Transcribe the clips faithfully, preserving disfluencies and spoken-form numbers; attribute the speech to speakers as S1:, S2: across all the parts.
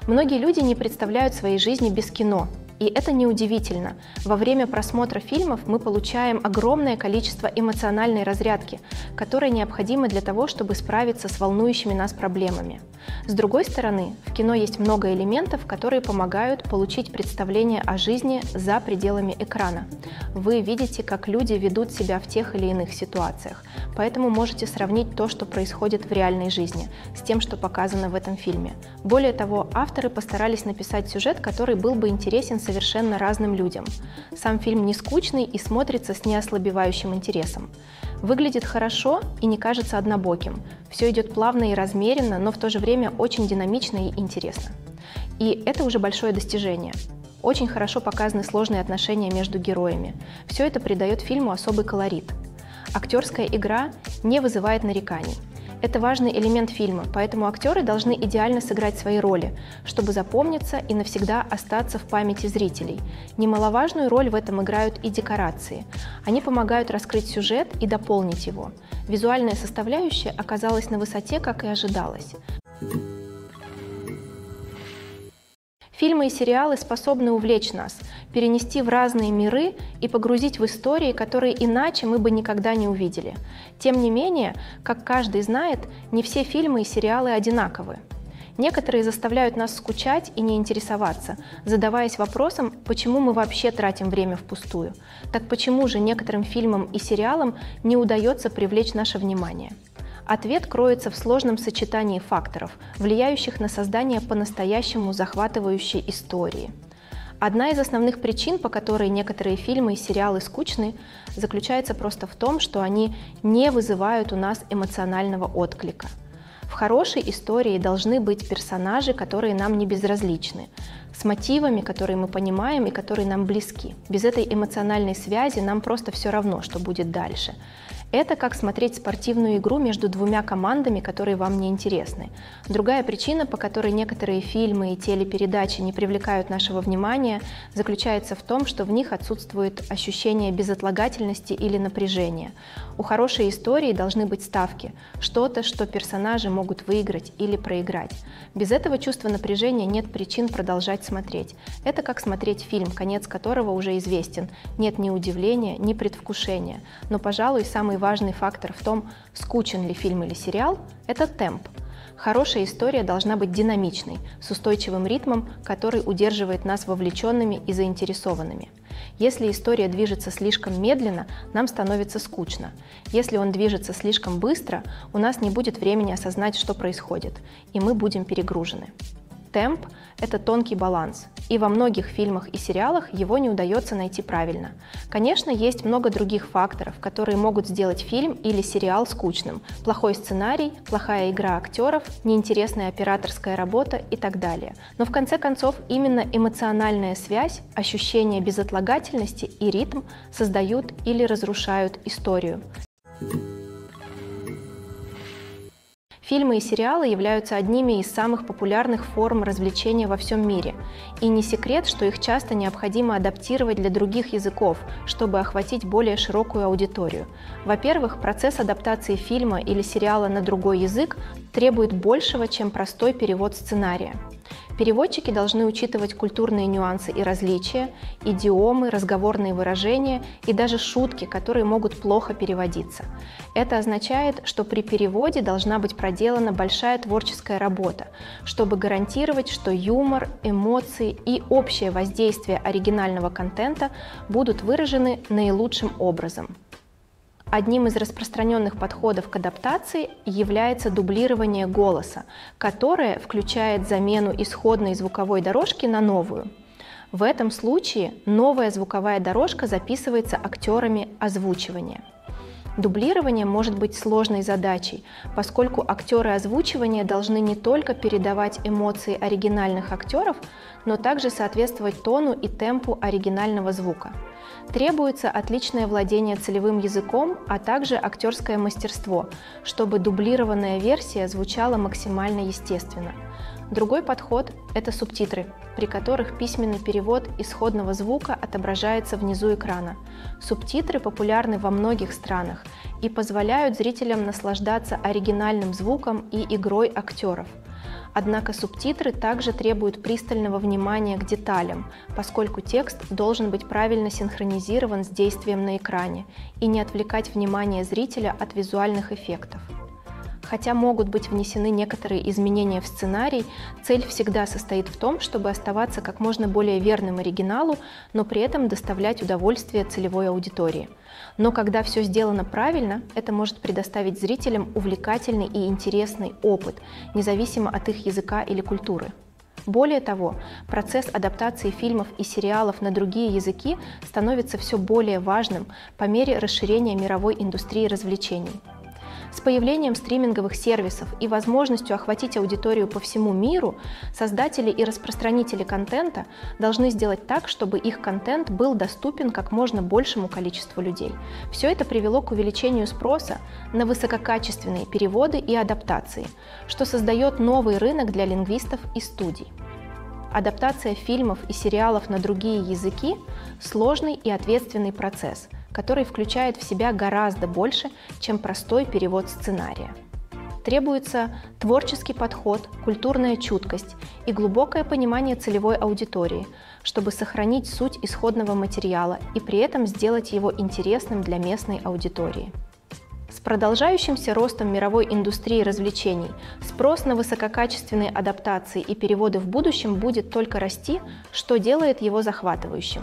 S1: Многие люди не представляют своей жизни без кино. И это неудивительно. Во время просмотра фильмов мы получаем огромное количество эмоциональной разрядки, которая необходима для того, чтобы справиться с волнующими нас проблемами. С другой стороны, в кино есть много элементов, которые помогают получить представление о жизни за пределами экрана. Вы видите, как люди ведут себя в тех или иных ситуациях, поэтому можете сравнить то, что происходит в реальной жизни, с тем, что показано в этом фильме. Более того, авторы постарались написать сюжет, который был бы интересен совершенно разным людям. Сам фильм не скучный и смотрится с неослабевающим интересом. Выглядит хорошо и не кажется однобоким. Все идет плавно и размеренно, но в то же время очень динамично и интересно. И это уже большое достижение. Очень хорошо показаны сложные отношения между героями. Все это придает фильму особый колорит. Актерская игра не вызывает нареканий. Это важный элемент фильма, поэтому актеры должны идеально сыграть свои роли, чтобы запомниться и навсегда остаться в памяти зрителей. Немаловажную роль в этом играют и декорации. Они помогают раскрыть сюжет и дополнить его. Визуальная составляющая оказалась на высоте, как и ожидалось. Фильмы и сериалы способны увлечь нас, перенести в разные миры и погрузить в истории, которые иначе мы бы никогда не увидели. Тем не менее, как каждый знает, не все фильмы и сериалы одинаковы. Некоторые заставляют нас скучать и не интересоваться, задаваясь вопросом, почему мы вообще тратим время впустую. Так почему же некоторым фильмам и сериалам не удается привлечь наше внимание? Ответ кроется в сложном сочетании факторов, влияющих на создание по-настоящему захватывающей истории. Одна из основных причин, по которой некоторые фильмы и сериалы скучны, заключается просто в том, что они не вызывают у нас эмоционального отклика. В хорошей истории должны быть персонажи, которые нам не безразличны, с мотивами, которые мы понимаем и которые нам близки. Без этой эмоциональной связи нам просто все равно, что будет дальше. Это как смотреть спортивную игру между двумя командами, которые вам не интересны. Другая причина, по которой некоторые фильмы и телепередачи не привлекают нашего внимания, заключается в том, что в них отсутствует ощущение безотлагательности или напряжения. У хорошей истории должны быть ставки, что-то, что персонажи могут выиграть или проиграть. Без этого чувства напряжения нет причин продолжать смотреть. Это как смотреть фильм, конец которого уже известен. Нет ни удивления, ни предвкушения. Но, пожалуй, самый важный фактор в том, скучен ли фильм или сериал, это темп. Хорошая история должна быть динамичной, с устойчивым ритмом, который удерживает нас вовлеченными и заинтересованными. Если история движется слишком медленно, нам становится скучно. Если он движется слишком быстро, у нас не будет времени осознать, что происходит, и мы будем перегружены. Темп – это тонкий баланс, и во многих фильмах и сериалах его не удается найти правильно. Конечно, есть много других факторов, которые могут сделать фильм или сериал скучным. Плохой сценарий, плохая игра актеров, неинтересная операторская работа и так далее. Но в конце концов именно эмоциональная связь, ощущение безотлагательности и ритм создают или разрушают историю. Фильмы и сериалы являются одними из самых популярных форм развлечения во всем мире. И не секрет, что их часто необходимо адаптировать для других языков, чтобы охватить более широкую аудиторию. Во-первых, процесс адаптации фильма или сериала на другой язык требует большего, чем простой перевод сценария. Переводчики должны учитывать культурные нюансы и различия, идиомы, разговорные выражения и даже шутки, которые могут плохо переводиться. Это означает, что при переводе должна быть проделана большая творческая работа, чтобы гарантировать, что юмор, эмоции и общее воздействие оригинального контента будут выражены наилучшим образом. Одним из распространенных подходов к адаптации является дублирование голоса, которое включает замену исходной звуковой дорожки на новую. В этом случае новая звуковая дорожка записывается актерами озвучивания. Дублирование может быть сложной задачей, поскольку актеры озвучивания должны не только передавать эмоции оригинальных актеров, но также соответствовать тону и темпу оригинального звука. Требуется отличное владение целевым языком, а также актерское мастерство, чтобы дублированная версия звучала максимально естественно. Другой подход – это субтитры, при которых письменный перевод исходного звука отображается внизу экрана. Субтитры популярны во многих странах и позволяют зрителям наслаждаться оригинальным звуком и игрой актеров. Однако субтитры также требуют пристального внимания к деталям, поскольку текст должен быть правильно синхронизирован с действием на экране и не отвлекать внимание зрителя от визуальных эффектов. Хотя могут быть внесены некоторые изменения в сценарий, цель всегда состоит в том, чтобы оставаться как можно более верным оригиналу, но при этом доставлять удовольствие целевой аудитории. Но когда все сделано правильно, это может предоставить зрителям увлекательный и интересный опыт, независимо от их языка или культуры. Более того, процесс адаптации фильмов и сериалов на другие языки становится все более важным по мере расширения мировой индустрии развлечений. С появлением стриминговых сервисов и возможностью охватить аудиторию по всему миру, создатели и распространители контента должны сделать так, чтобы их контент был доступен как можно большему количеству людей. Все это привело к увеличению спроса на высококачественные переводы и адаптации, что создает новый рынок для лингвистов и студий. Адаптация фильмов и сериалов на другие языки – сложный и ответственный процесс, который включает в себя гораздо больше, чем простой перевод сценария. Требуется творческий подход, культурная чуткость и глубокое понимание целевой аудитории, чтобы сохранить суть исходного материала и при этом сделать его интересным для местной аудитории. С продолжающимся ростом мировой индустрии развлечений спрос на высококачественные адаптации и переводы в будущем будет только расти, что делает его захватывающим.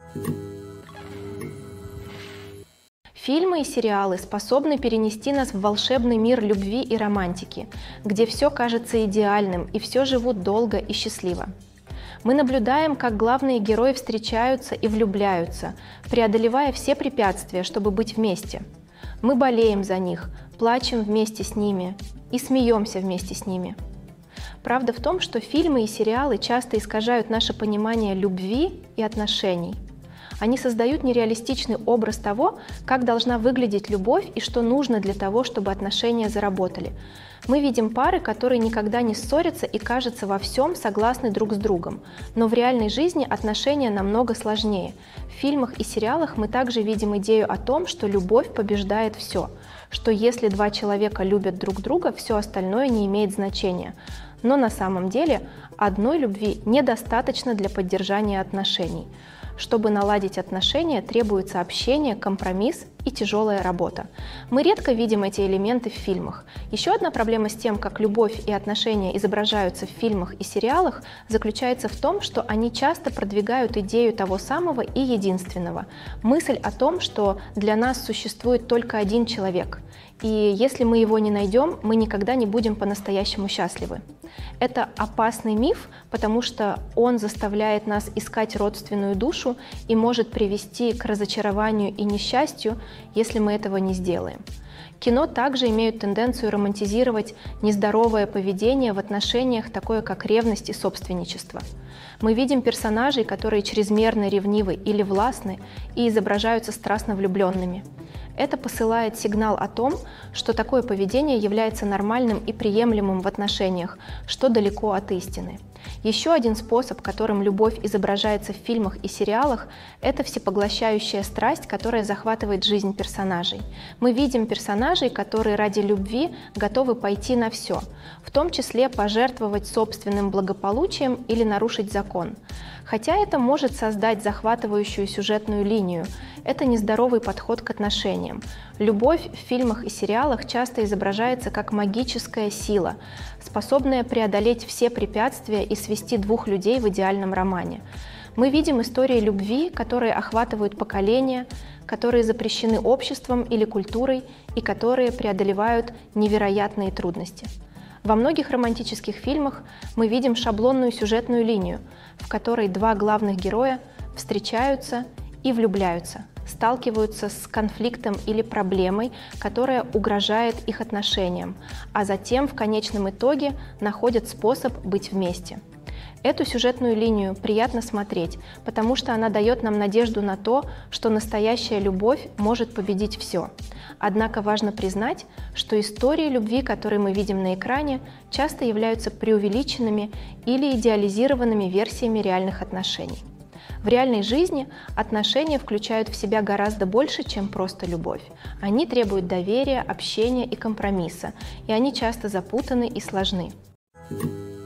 S1: Фильмы и сериалы способны перенести нас в волшебный мир любви и романтики, где все кажется идеальным и все живут долго и счастливо. Мы наблюдаем, как главные герои встречаются и влюбляются, преодолевая все препятствия, чтобы быть вместе. Мы болеем за них, плачем вместе с ними и смеемся вместе с ними. Правда в том, что фильмы и сериалы часто искажают наше понимание любви и отношений. Они создают нереалистичный образ того, как должна выглядеть любовь и что нужно для того, чтобы отношения заработали. Мы видим пары, которые никогда не ссорятся и, кажется, во всем согласны друг с другом. Но в реальной жизни отношения намного сложнее. В фильмах и сериалах мы также видим идею о том, что любовь побеждает все, что если два человека любят друг друга, все остальное не имеет значения. Но на самом деле одной любви недостаточно для поддержания отношений. Чтобы наладить отношения, требуется общение, компромисс и тяжелая работа. Мы редко видим эти элементы в фильмах. Еще одна проблема с тем, как любовь и отношения изображаются в фильмах и сериалах, заключается в том, что они часто продвигают идею того самого и единственного. Мысль о том, что для нас существует только один человек, и если мы его не найдем, мы никогда не будем по-настоящему счастливы. Это опасный миф, потому что он заставляет нас искать родственную душу и может привести к разочарованию и несчастью, если мы этого не сделаем. Кино также имеют тенденцию романтизировать нездоровое поведение в отношениях, такое как ревность и собственничество. Мы видим персонажей, которые чрезмерно ревнивы или властны и изображаются страстно влюбленными. Это посылает сигнал о том, что такое поведение является нормальным и приемлемым в отношениях, что далеко от истины. Еще один способ, которым любовь изображается в фильмах и сериалах, это всепоглощающая страсть, которая захватывает жизнь персонажей. Мы видим персонажей, которые ради любви готовы пойти на все, в том числе пожертвовать собственным благополучием или нарушить закон. Хотя это может создать захватывающую сюжетную линию, это нездоровый подход к отношениям. Любовь в фильмах и сериалах часто изображается как магическая сила, способная преодолеть все препятствия и свести двух людей в идеальном романе. Мы видим истории любви, которые охватывают поколения, которые запрещены обществом или культурой и которые преодолевают невероятные трудности. Во многих романтических фильмах мы видим шаблонную сюжетную линию, в которой два главных героя встречаются и влюбляются, сталкиваются с конфликтом или проблемой, которая угрожает их отношениям, а затем в конечном итоге находят способ быть вместе. Эту сюжетную линию приятно смотреть, потому что она дает нам надежду на то, что настоящая любовь может победить все. Однако важно признать, что истории любви, которые мы видим на экране, часто являются преувеличенными или идеализированными версиями реальных отношений. В реальной жизни отношения включают в себя гораздо больше, чем просто любовь. Они требуют доверия, общения и компромисса, и они часто запутаны и сложны.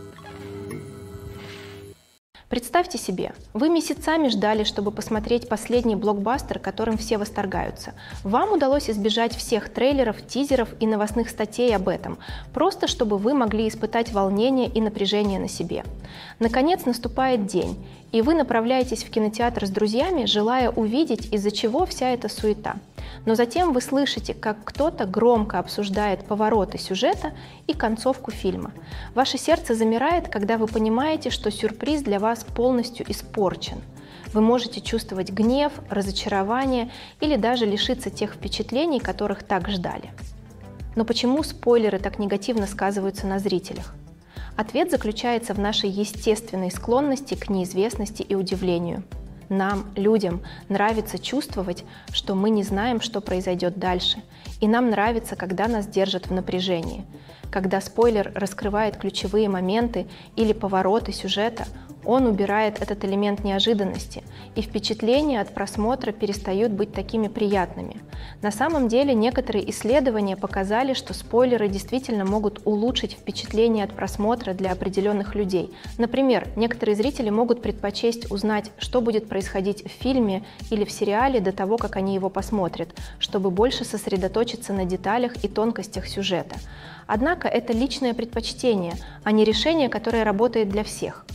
S1: Представьте себе, вы месяцами ждали, чтобы посмотреть последний блокбастер, которым все восторгаются. Вам удалось избежать всех трейлеров, тизеров и новостных статей об этом, просто чтобы вы могли испытать волнение и напряжение на себе. Наконец наступает день, и вы направляетесь в кинотеатр с друзьями, желая увидеть, из-за чего вся эта суета. Но затем вы слышите, как кто-то громко обсуждает повороты сюжета и концовку фильма. Ваше сердце замирает, когда вы понимаете, что сюрприз для вас полностью испорчен. Вы можете чувствовать гнев, разочарование или даже лишиться тех впечатлений, которых так ждали. Но почему спойлеры так негативно сказываются на зрителях? Ответ заключается в нашей естественной склонности к неизвестности и удивлению. Нам, людям, нравится чувствовать, что мы не знаем, что произойдет дальше, и нам нравится, когда нас держат в напряжении. Когда спойлер раскрывает ключевые моменты или повороты сюжета, он убирает этот элемент неожиданности, и впечатления от просмотра перестают быть такими приятными. На самом деле, некоторые исследования показали, что спойлеры действительно могут улучшить впечатление от просмотра для определенных людей. Например, некоторые зрители могут предпочесть узнать, что будет происходить в фильме или в сериале до того, как они его посмотрят, чтобы больше сосредоточиться на деталях и тонкостях сюжета. Однако это личное предпочтение, а не решение, которое работает для всех.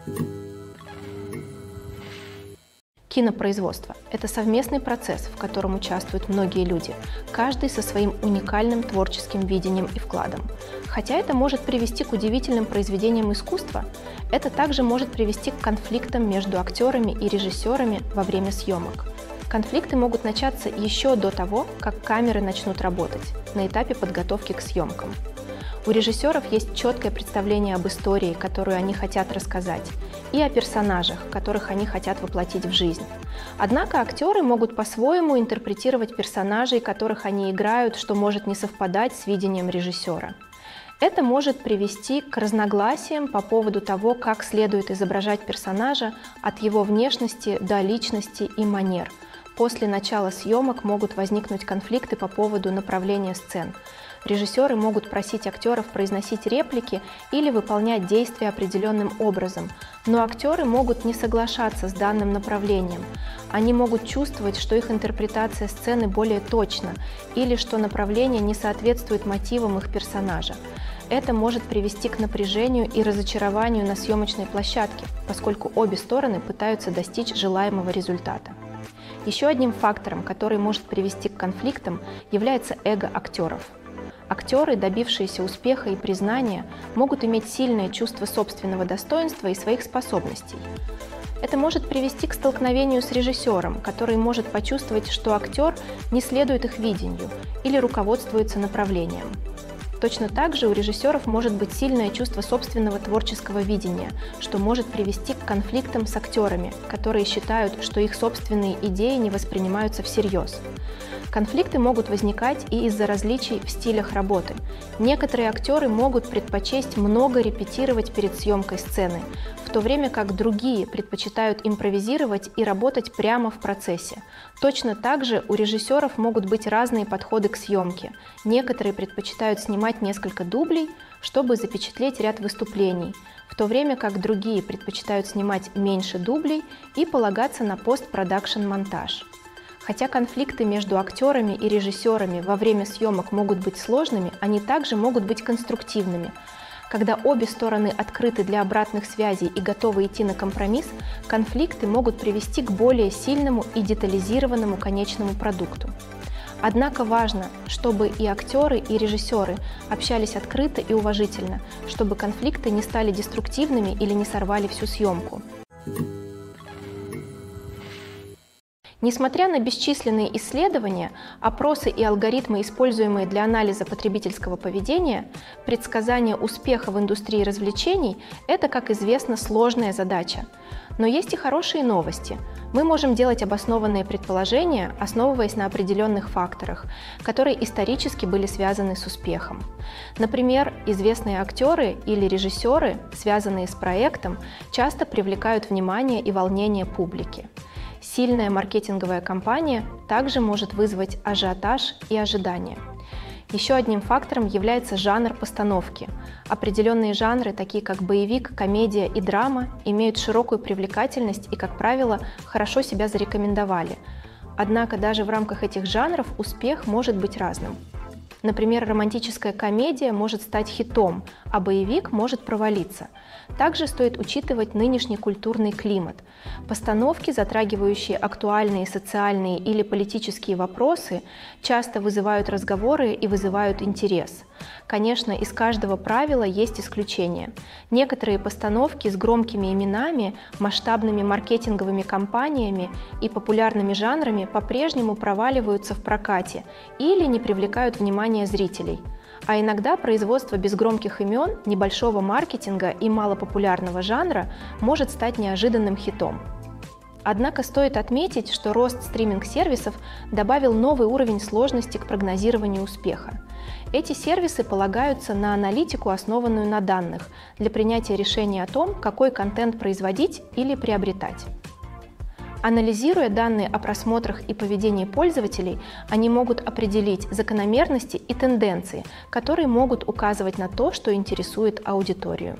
S1: Кинопроизводство – это совместный процесс, в котором участвуют многие люди, каждый со своим уникальным творческим видением и вкладом. Хотя это может привести к удивительным произведениям искусства, это также может привести к конфликтам между актерами и режиссерами во время съемок. Конфликты могут начаться еще до того, как камеры начнут работать, на этапе подготовки к съемкам. У режиссеров есть четкое представление об истории, которую они хотят рассказать, и о персонажах, которых они хотят воплотить в жизнь. Однако актеры могут по-своему интерпретировать персонажей, которых они играют, что может не совпадать с видением режиссера. Это может привести к разногласиям по поводу того, как следует изображать персонажа от его внешности до личности и манер. После начала съемок могут возникнуть конфликты по поводу направления сцен. Режиссеры могут просить актеров произносить реплики или выполнять действия определенным образом, но актеры могут не соглашаться с данным направлением. Они могут чувствовать, что их интерпретация сцены более точна или что направление не соответствует мотивам их персонажа. Это может привести к напряжению и разочарованию на съемочной площадке, поскольку обе стороны пытаются достичь желаемого результата. Еще одним фактором, который может привести к конфликтам, является эго актеров. Актеры, добившиеся успеха и признания, могут иметь сильное чувство собственного достоинства и своих способностей. Это может привести к столкновению с режиссером, который может почувствовать, что актер не следует их видению или руководствуется направлением. Точно так же у режиссеров может быть сильное чувство собственного творческого видения, что может привести к конфликтам с актерами, которые считают, что их собственные идеи не воспринимаются всерьез. Конфликты могут возникать и из-за различий в стилях работы. Некоторые актеры могут предпочесть много репетировать перед съемкой сцены, в то время как другие предпочитают импровизировать и работать прямо в процессе. Точно так же у режиссеров могут быть разные подходы к съемке. Некоторые предпочитают снимать несколько дублей, чтобы запечатлеть ряд выступлений, в то время как другие предпочитают снимать меньше дублей и полагаться на постпродакшн-монтаж. Хотя конфликты между актерами и режиссерами во время съемок могут быть сложными, они также могут быть конструктивными. Когда обе стороны открыты для обратных связей и готовы идти на компромисс, конфликты могут привести к более сильному и детализированному конечному продукту. Однако важно, чтобы и актеры, и режиссеры общались открыто и уважительно, чтобы конфликты не стали деструктивными или не сорвали всю съемку. Несмотря на бесчисленные исследования, опросы и алгоритмы, используемые для анализа потребительского поведения, предсказание успеха в индустрии развлечений – это, как известно, сложная задача. Но есть и хорошие новости. Мы можем делать обоснованные предположения, основываясь на определенных факторах, которые исторически были связаны с успехом. Например, известные актеры или режиссеры, связанные с проектом, часто привлекают внимание и волнение публики. Сильная маркетинговая кампания также может вызвать ажиотаж и ожидания. Еще одним фактором является жанр постановки. Определенные жанры, такие как боевик, комедия и драма, имеют широкую привлекательность и, как правило, хорошо себя зарекомендовали. Однако даже в рамках этих жанров успех может быть разным. Например, романтическая комедия может стать хитом, а боевик может провалиться. Также стоит учитывать нынешний культурный климат. Постановки, затрагивающие актуальные социальные или политические вопросы, часто вызывают разговоры и вызывают интерес. Конечно, из каждого правила есть исключения. Некоторые постановки с громкими именами, масштабными маркетинговыми кампаниями и популярными жанрами по-прежнему проваливаются в прокате или не привлекают внимания зрителей. А иногда производство без громких имен, небольшого маркетинга и малопопулярного жанра может стать неожиданным хитом. Однако стоит отметить, что рост стриминг-сервисов добавил новый уровень сложности к прогнозированию успеха. Эти сервисы полагаются на аналитику, основанную на данных, для принятия решения о том, какой контент производить или приобретать. Анализируя данные о просмотрах и поведении пользователей, они могут определить закономерности и тенденции, которые могут указывать на то, что интересует аудиторию.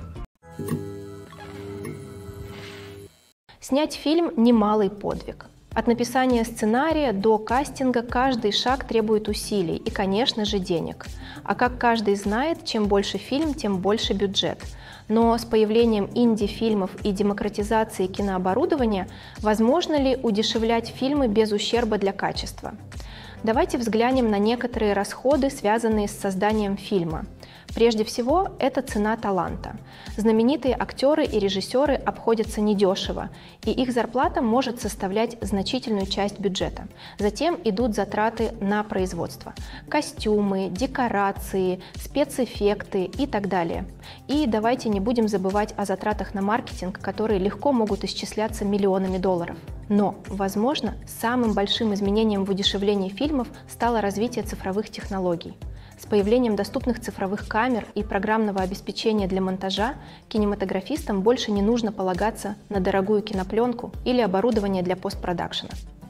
S1: Снять фильм – немалый подвиг. От написания сценария до кастинга каждый шаг требует усилий и, конечно же, денег. А как каждый знает, чем больше фильм, тем больше бюджет. Но с появлением инди-фильмов и демократизацией кинооборудования возможно ли удешевлять фильмы без ущерба для качества? Давайте взглянем на некоторые расходы, связанные с созданием фильма. Прежде всего, это цена таланта. Знаменитые актеры и режиссеры обходятся недешево, и их зарплата может составлять значительную часть бюджета. Затем идут затраты на производство. Костюмы, декорации, спецэффекты и так далее. И давайте не будем забывать о затратах на маркетинг, которые легко могут исчисляться миллионами долларов. Но, возможно, самым большим изменением в удешевлении фильмов стало развитие цифровых технологий. С появлением доступных цифровых камер и программного обеспечения для монтажа кинематографистам больше не нужно полагаться на дорогую кинопленку или оборудование для постпродакшена.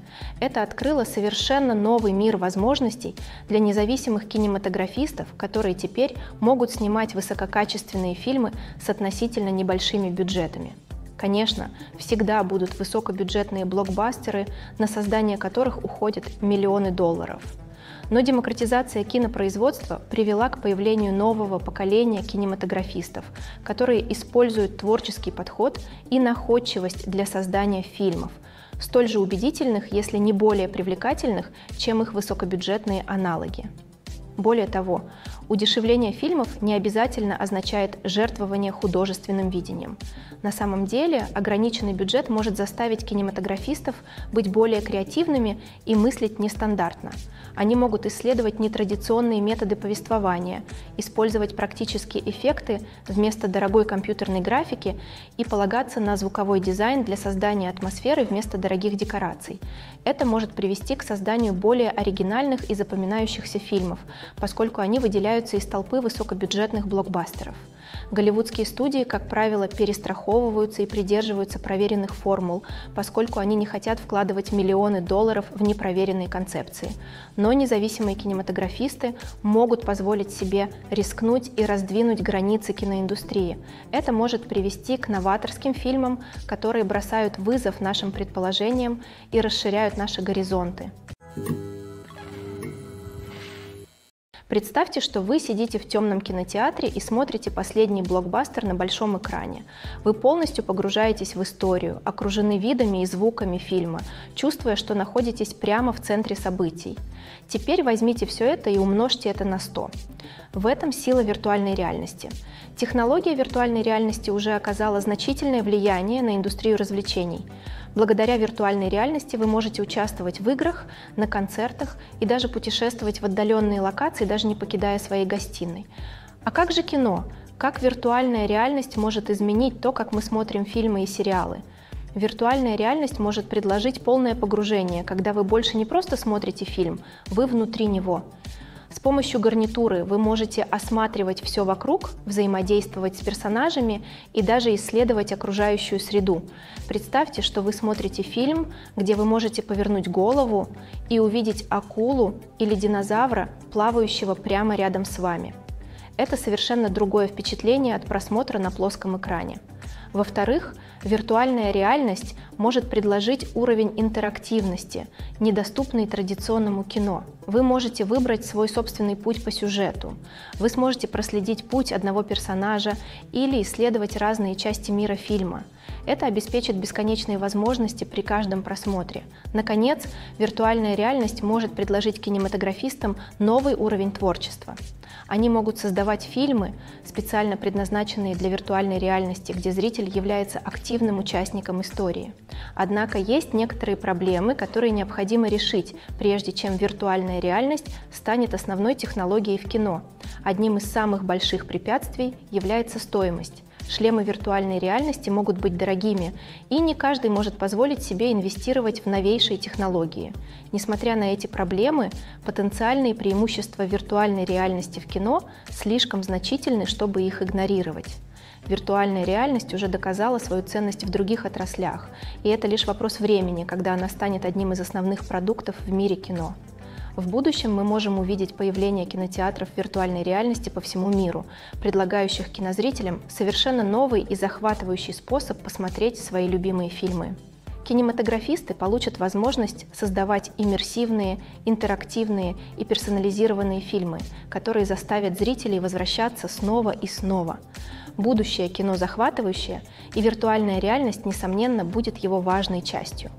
S1: Это открыло совершенно новый мир возможностей для независимых кинематографистов, которые теперь могут снимать высококачественные фильмы с относительно небольшими бюджетами. Конечно, всегда будут высокобюджетные блокбастеры, на создание которых уходят миллионы долларов. Но демократизация кинопроизводства привела к появлению нового поколения кинематографистов, которые используют творческий подход и находчивость для создания фильмов, столь же убедительных, если не более привлекательных, чем их высокобюджетные аналоги. Более того, удешевление фильмов не обязательно означает жертвование художественным видением. На самом деле, ограниченный бюджет может заставить кинематографистов быть более креативными и мыслить нестандартно. Они могут исследовать нетрадиционные методы повествования, использовать практические эффекты вместо дорогой компьютерной графики и полагаться на звуковой дизайн для создания атмосферы вместо дорогих декораций. Это может привести к созданию более оригинальных и запоминающихся фильмов, поскольку они выделяются из толпы высокобюджетных блокбастеров. Голливудские студии, как правило, перестраховываются и придерживаются проверенных формул, поскольку они не хотят вкладывать миллионы долларов в непроверенные концепции. Но независимые кинематографисты могут позволить себе рискнуть и раздвинуть границы киноиндустрии. Это может привести к новаторским фильмам, которые бросают вызов нашим предположениям и расширяют наши горизонты. Представьте, что вы сидите в темном кинотеатре и смотрите последний блокбастер на большом экране. Вы полностью погружаетесь в историю, окружены видами и звуками фильма, чувствуя, что находитесь прямо в центре событий. Теперь возьмите все это и умножьте это на сто. В этом сила виртуальной реальности. Технология виртуальной реальности уже оказала значительное влияние на индустрию развлечений. Благодаря виртуальной реальности вы можете участвовать в играх, на концертах и даже путешествовать в отдаленные локации, даже не покидая своей гостиной. А как же кино? Как виртуальная реальность может изменить то, как мы смотрим фильмы и сериалы? Виртуальная реальность может предложить полное погружение, когда вы больше не просто смотрите фильм, вы внутри него. С помощью гарнитуры вы можете осматривать все вокруг, взаимодействовать с персонажами и даже исследовать окружающую среду. Представьте, что вы смотрите фильм, где вы можете повернуть голову и увидеть акулу или динозавра, плавающего прямо рядом с вами. Это совершенно другое впечатление от просмотра на плоском экране. Во-вторых, виртуальная реальность может предложить уровень интерактивности, недоступный традиционному кино. Вы можете выбрать свой собственный путь по сюжету. Вы сможете проследить путь одного персонажа или исследовать разные части мира фильма. Это обеспечит бесконечные возможности при каждом просмотре. Наконец, виртуальная реальность может предложить кинематографистам новый уровень творчества. Они могут создавать фильмы, специально предназначенные для виртуальной реальности, где зритель является активным участником истории. Однако есть некоторые проблемы, которые необходимо решить, прежде чем виртуальная реальность станет основной технологией в кино. Одним из самых больших препятствий является стоимость. Шлемы виртуальной реальности могут быть дорогими, и не каждый может позволить себе инвестировать в новейшие технологии. Несмотря на эти проблемы, потенциальные преимущества виртуальной реальности в кино слишком значительны, чтобы их игнорировать. Виртуальная реальность уже доказала свою ценность в других отраслях, и это лишь вопрос времени, когда она станет одним из основных продуктов в мире кино. В будущем мы можем увидеть появление кинотеатров виртуальной реальности по всему миру, предлагающих кинозрителям совершенно новый и захватывающий способ посмотреть свои любимые фильмы. Кинематографисты получат возможность создавать иммерсивные, интерактивные и персонализированные фильмы, которые заставят зрителей возвращаться снова и снова. Будущее кино захватывающее, и виртуальная реальность, несомненно, будет его важной частью.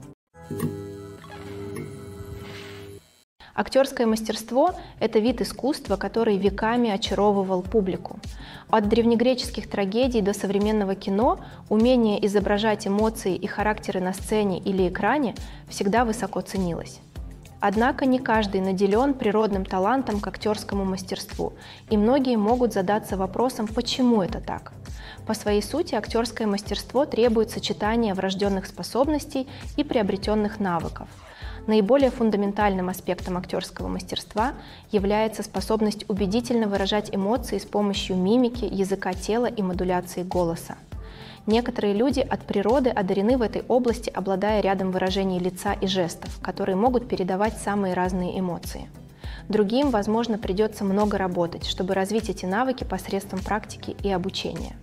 S1: Актерское мастерство – это вид искусства, который веками очаровывал публику. От древнегреческих трагедий до современного кино умение изображать эмоции и характеры на сцене или экране всегда высоко ценилось. Однако не каждый наделен природным талантом к актерскому мастерству, и многие могут задаться вопросом, почему это так. По своей сути, актерское мастерство требует сочетания врожденных способностей и приобретенных навыков. Наиболее фундаментальным аспектом актерского мастерства является способность убедительно выражать эмоции с помощью мимики, языка тела и модуляции голоса. Некоторые люди от природы одарены в этой области, обладая рядом выражений лица и жестов, которые могут передавать самые разные эмоции. Другим, возможно, придется много работать, чтобы развить эти навыки посредством практики и обучения.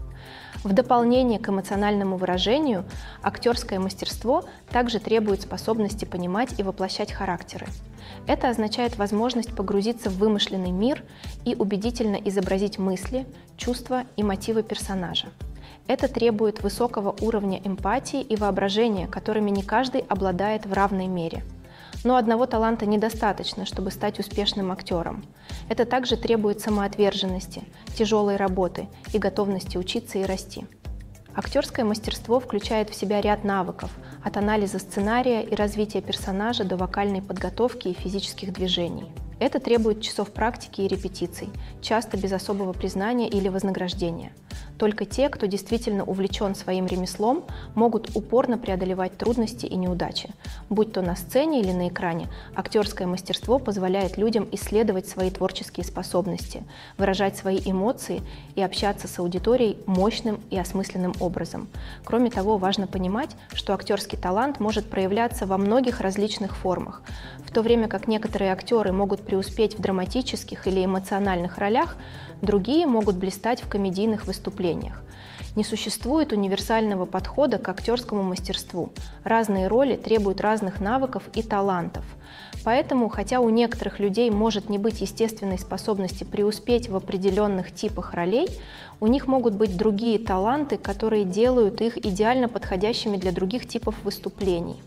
S1: В дополнение к эмоциональному выражению, актерское мастерство также требует способности понимать и воплощать характеры. Это означает возможность погрузиться в вымышленный мир и убедительно изобразить мысли, чувства и мотивы персонажа. Это требует высокого уровня эмпатии и воображения, которыми не каждый обладает в равной мере. Но одного таланта недостаточно, чтобы стать успешным актером. Это также требует самоотверженности, тяжелой работы и готовности учиться и расти. Актерское мастерство включает в себя ряд навыков, от анализа сценария и развития персонажа до вокальной подготовки и физических движений. Это требует часов практики и репетиций, часто без особого признания или вознаграждения. Только те, кто действительно увлечен своим ремеслом, могут упорно преодолевать трудности и неудачи. Будь то на сцене или на экране, актерское мастерство позволяет людям исследовать свои творческие способности, выражать свои эмоции и общаться с аудиторией мощным и осмысленным образом. Кроме того, важно понимать, что актерский талант может проявляться во многих различных формах. В то время как некоторые актеры могут преуспеть в драматических или эмоциональных ролях, другие могут блистать в комедийных выступлениях. Не существует универсального подхода к актерскому мастерству. Разные роли требуют разных навыков и талантов. Поэтому, хотя у некоторых людей может не быть естественной способности преуспеть в определенных типах ролей, у них могут быть другие таланты, которые делают их идеально подходящими для других типов выступлений.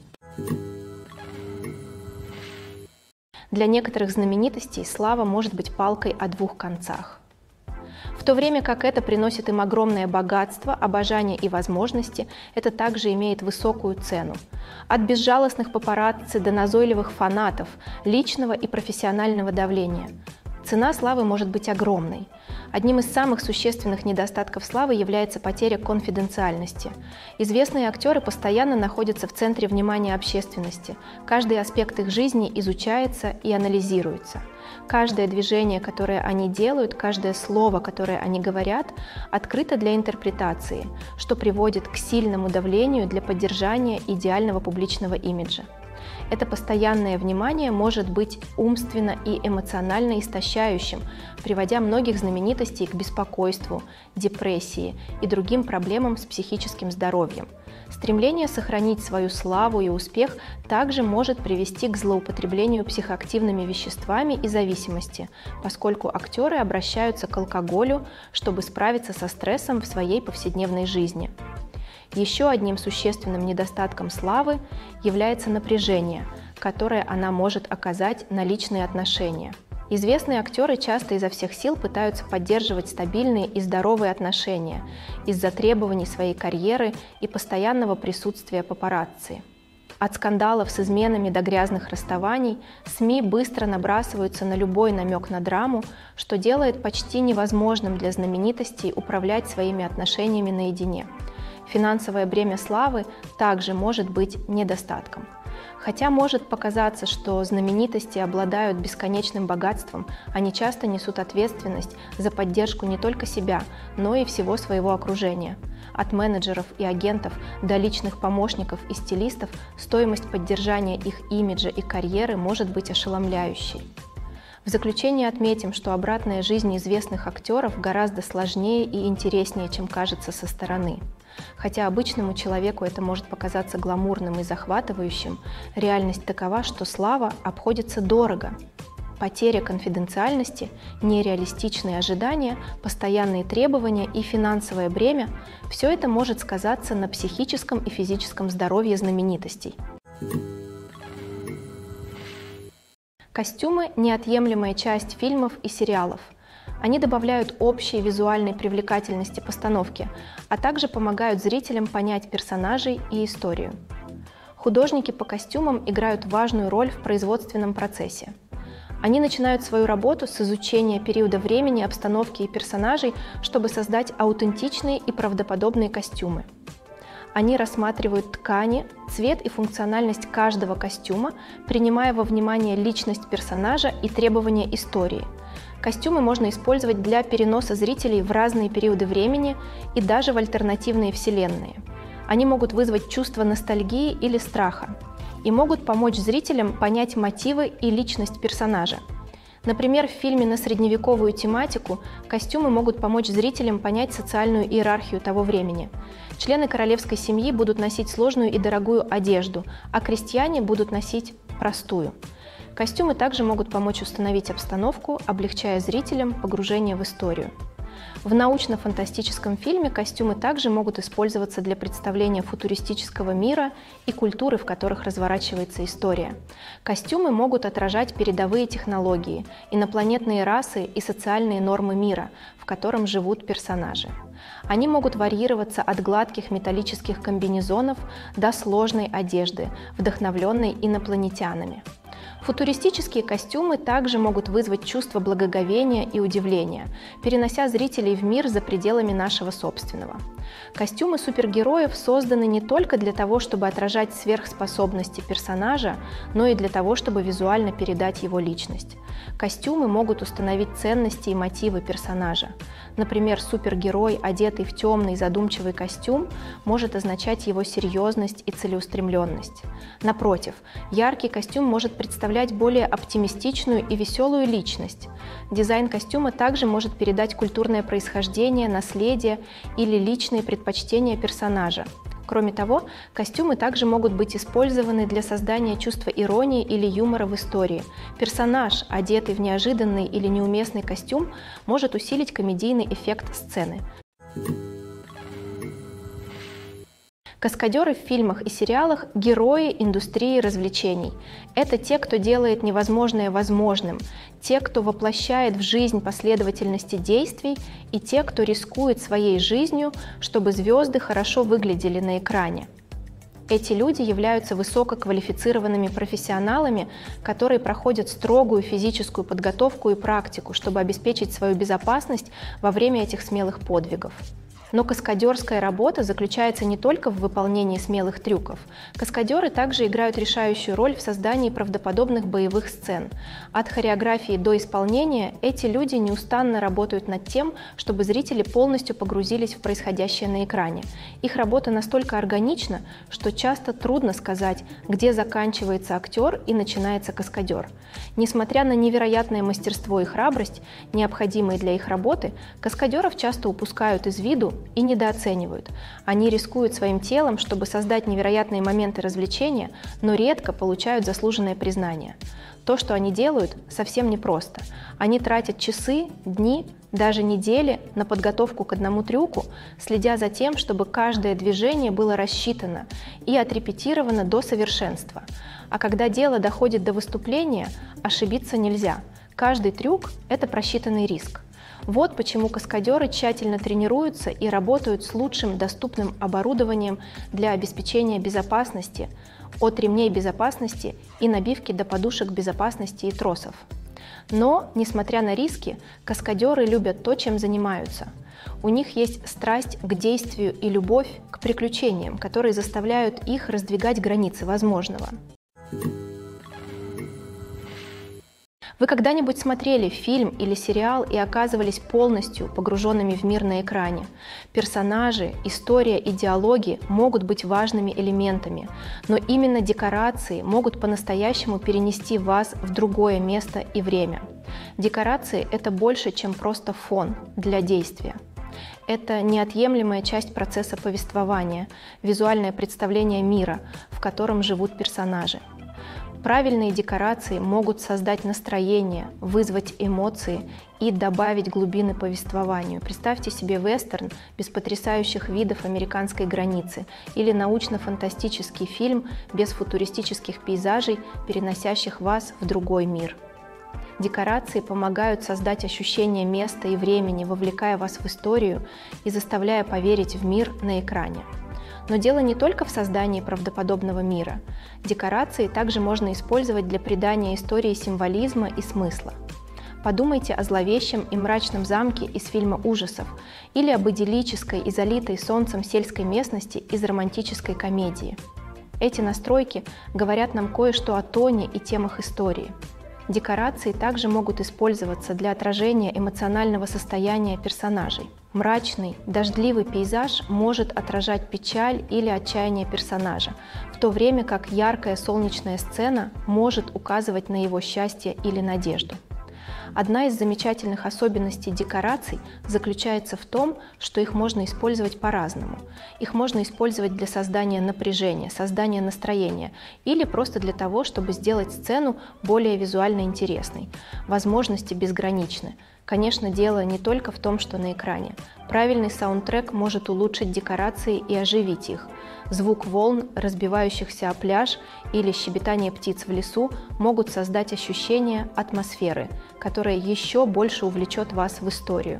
S1: Для некоторых знаменитостей слава может быть палкой о двух концах. В то время как это приносит им огромное богатство, обожание и возможности, это также имеет высокую цену. От безжалостных папарацци до назойливых фанатов, личного и профессионального давления. Цена славы может быть огромной. Одним из самых существенных недостатков славы является потеря конфиденциальности. Известные актеры постоянно находятся в центре внимания общественности. Каждый аспект их жизни изучается и анализируется. Каждое движение, которое они делают, каждое слово, которое они говорят, открыто для интерпретации, что приводит к сильному давлению для поддержания идеального публичного имиджа. Это постоянное внимание может быть умственно и эмоционально истощающим, приводя многих знаменитостей к беспокойству, депрессии и другим проблемам с психическим здоровьем. Стремление сохранить свою славу и успех также может привести к злоупотреблению психоактивными веществами и зависимости, поскольку актеры обращаются к алкоголю, чтобы справиться со стрессом в своей повседневной жизни. Еще одним существенным недостатком славы является напряжение, которое она может оказать на личные отношения. Известные актеры часто изо всех сил пытаются поддерживать стабильные и здоровые отношения из-за требований своей карьеры и постоянного присутствия папарацци. От скандалов с изменами до грязных расставаний СМИ быстро набрасываются на любой намек на драму, что делает почти невозможным для знаменитостей управлять своими отношениями наедине. Финансовое бремя славы также может быть недостатком. Хотя может показаться, что знаменитости обладают бесконечным богатством, они часто несут ответственность за поддержку не только себя, но и всего своего окружения. От менеджеров и агентов до личных помощников и стилистов стоимость поддержания их имиджа и карьеры может быть ошеломляющей. В заключение отметим, что обратная жизнь известных актеров гораздо сложнее и интереснее, чем кажется со стороны. Хотя обычному человеку это может показаться гламурным и захватывающим, реальность такова, что слава обходится дорого. Потеря конфиденциальности, нереалистичные ожидания, постоянные требования и финансовое бремя – все это может сказаться на психическом и физическом здоровье знаменитостей. Костюмы – неотъемлемая часть фильмов и сериалов. Они добавляют общей визуальной привлекательности постановки, а также помогают зрителям понять персонажей и историю. Художники по костюмам играют важную роль в производственном процессе. Они начинают свою работу с изучения периода времени, обстановки и персонажей, чтобы создать аутентичные и правдоподобные костюмы. Они рассматривают ткани, цвет и функциональность каждого костюма, принимая во внимание личность персонажа и требования истории. Костюмы можно использовать для переноса зрителей в разные периоды времени и даже в альтернативные вселенные. Они могут вызвать чувство ностальгии или страха и могут помочь зрителям понять мотивы и личность персонажа. Например, в фильме на средневековую тематику костюмы могут помочь зрителям понять социальную иерархию того времени. Члены королевской семьи будут носить сложную и дорогую одежду, а крестьяне будут носить простую. Костюмы также могут помочь установить обстановку, облегчая зрителям погружение в историю. В научно-фантастическом фильме костюмы также могут использоваться для представления футуристического мира и культуры, в которых разворачивается история. Костюмы могут отражать передовые технологии, инопланетные расы и социальные нормы мира, в котором живут персонажи. Они могут варьироваться от гладких металлических комбинезонов до сложной одежды, вдохновленной инопланетянами. Футуристические костюмы также могут вызвать чувство благоговения и удивления, перенося зрителей в мир за пределами нашего собственного. Костюмы супергероев созданы не только для того, чтобы отражать сверхспособности персонажа, но и для того, чтобы визуально передать его личность. Костюмы могут установить ценности и мотивы персонажа. Например, супергерой, одетый в темный задумчивый костюм, может означать его серьезность и целеустремленность. Напротив, яркий костюм может представлять более оптимистичную и веселую личность. Дизайн костюма также может передать культурное происхождение, наследие или личные предпочтения персонажа. Кроме того, костюмы также могут быть использованы для создания чувства иронии или юмора в истории. Персонаж, одетый в неожиданный или неуместный костюм, может усилить комедийный эффект сцены. Каскадеры в фильмах и сериалах – герои индустрии развлечений. Это те, кто делает невозможное возможным, те, кто воплощает в жизнь последовательности действий, и те, кто рискует своей жизнью, чтобы звезды хорошо выглядели на экране. Эти люди являются высококвалифицированными профессионалами, которые проходят строгую физическую подготовку и практику, чтобы обеспечить свою безопасность во время этих смелых подвигов. Но каскадерская работа заключается не только в выполнении смелых трюков. Каскадеры также играют решающую роль в создании правдоподобных боевых сцен. От хореографии до исполнения эти люди неустанно работают над тем, чтобы зрители полностью погрузились в происходящее на экране. Их работа настолько органична, что часто трудно сказать, где заканчивается актер и начинается каскадер. Несмотря на невероятное мастерство и храбрость, необходимые для их работы, каскадеров часто упускают из виду и недооценивают. Они рискуют своим телом, чтобы создать невероятные моменты развлечения, но редко получают заслуженное признание. То, что они делают, совсем непросто. Они тратят часы, дни, даже недели на подготовку к одному трюку, следя за тем, чтобы каждое движение было рассчитано и отрепетировано до совершенства. А когда дело доходит до выступления, ошибиться нельзя. Каждый трюк – это просчитанный риск. Вот почему каскадеры тщательно тренируются и работают с лучшим доступным оборудованием для обеспечения безопасности, от ремней безопасности и набивки до подушек безопасности и тросов. Но, несмотря на риски, каскадеры любят то, чем занимаются. У них есть страсть к действию и любовь к приключениям, которые заставляют их раздвигать границы возможного. Вы когда-нибудь смотрели фильм или сериал и оказывались полностью погруженными в мир на экране? Персонажи, история и диалоги могут быть важными элементами, но именно декорации могут по-настоящему перенести вас в другое место и время. Декорации – это больше, чем просто фон для действия. Это неотъемлемая часть процесса повествования, визуальное представление мира, в котором живут персонажи. Правильные декорации могут создать настроение, вызвать эмоции и добавить глубины повествованию. Представьте себе вестерн без потрясающих видов американской границы или научно-фантастический фильм без футуристических пейзажей, переносящих вас в другой мир. Декорации помогают создать ощущение места и времени, вовлекая вас в историю и заставляя поверить в мир на экране. Но дело не только в создании правдоподобного мира. Декорации также можно использовать для придания истории символизма и смысла. Подумайте о зловещем и мрачном замке из фильма ужасов или об идиллической и залитой солнцем сельской местности из романтической комедии. Эти настройки говорят нам кое-что о тоне и темах истории. Декорации также могут использоваться для отражения эмоционального состояния персонажей. Мрачный, дождливый пейзаж может отражать печаль или отчаяние персонажа, в то время как яркая солнечная сцена может указывать на его счастье или надежду. Одна из замечательных особенностей декораций заключается в том, что их можно использовать по-разному. Их можно использовать для создания напряжения, создания настроения или просто для того, чтобы сделать сцену более визуально интересной. Возможности безграничны. Конечно, дело не только в том, что на экране. Правильный саундтрек может улучшить декорации и оживить их. Звук волн, разбивающихся о пляж, или щебетание птиц в лесу могут создать ощущение атмосферы, которое еще больше увлечет вас в историю.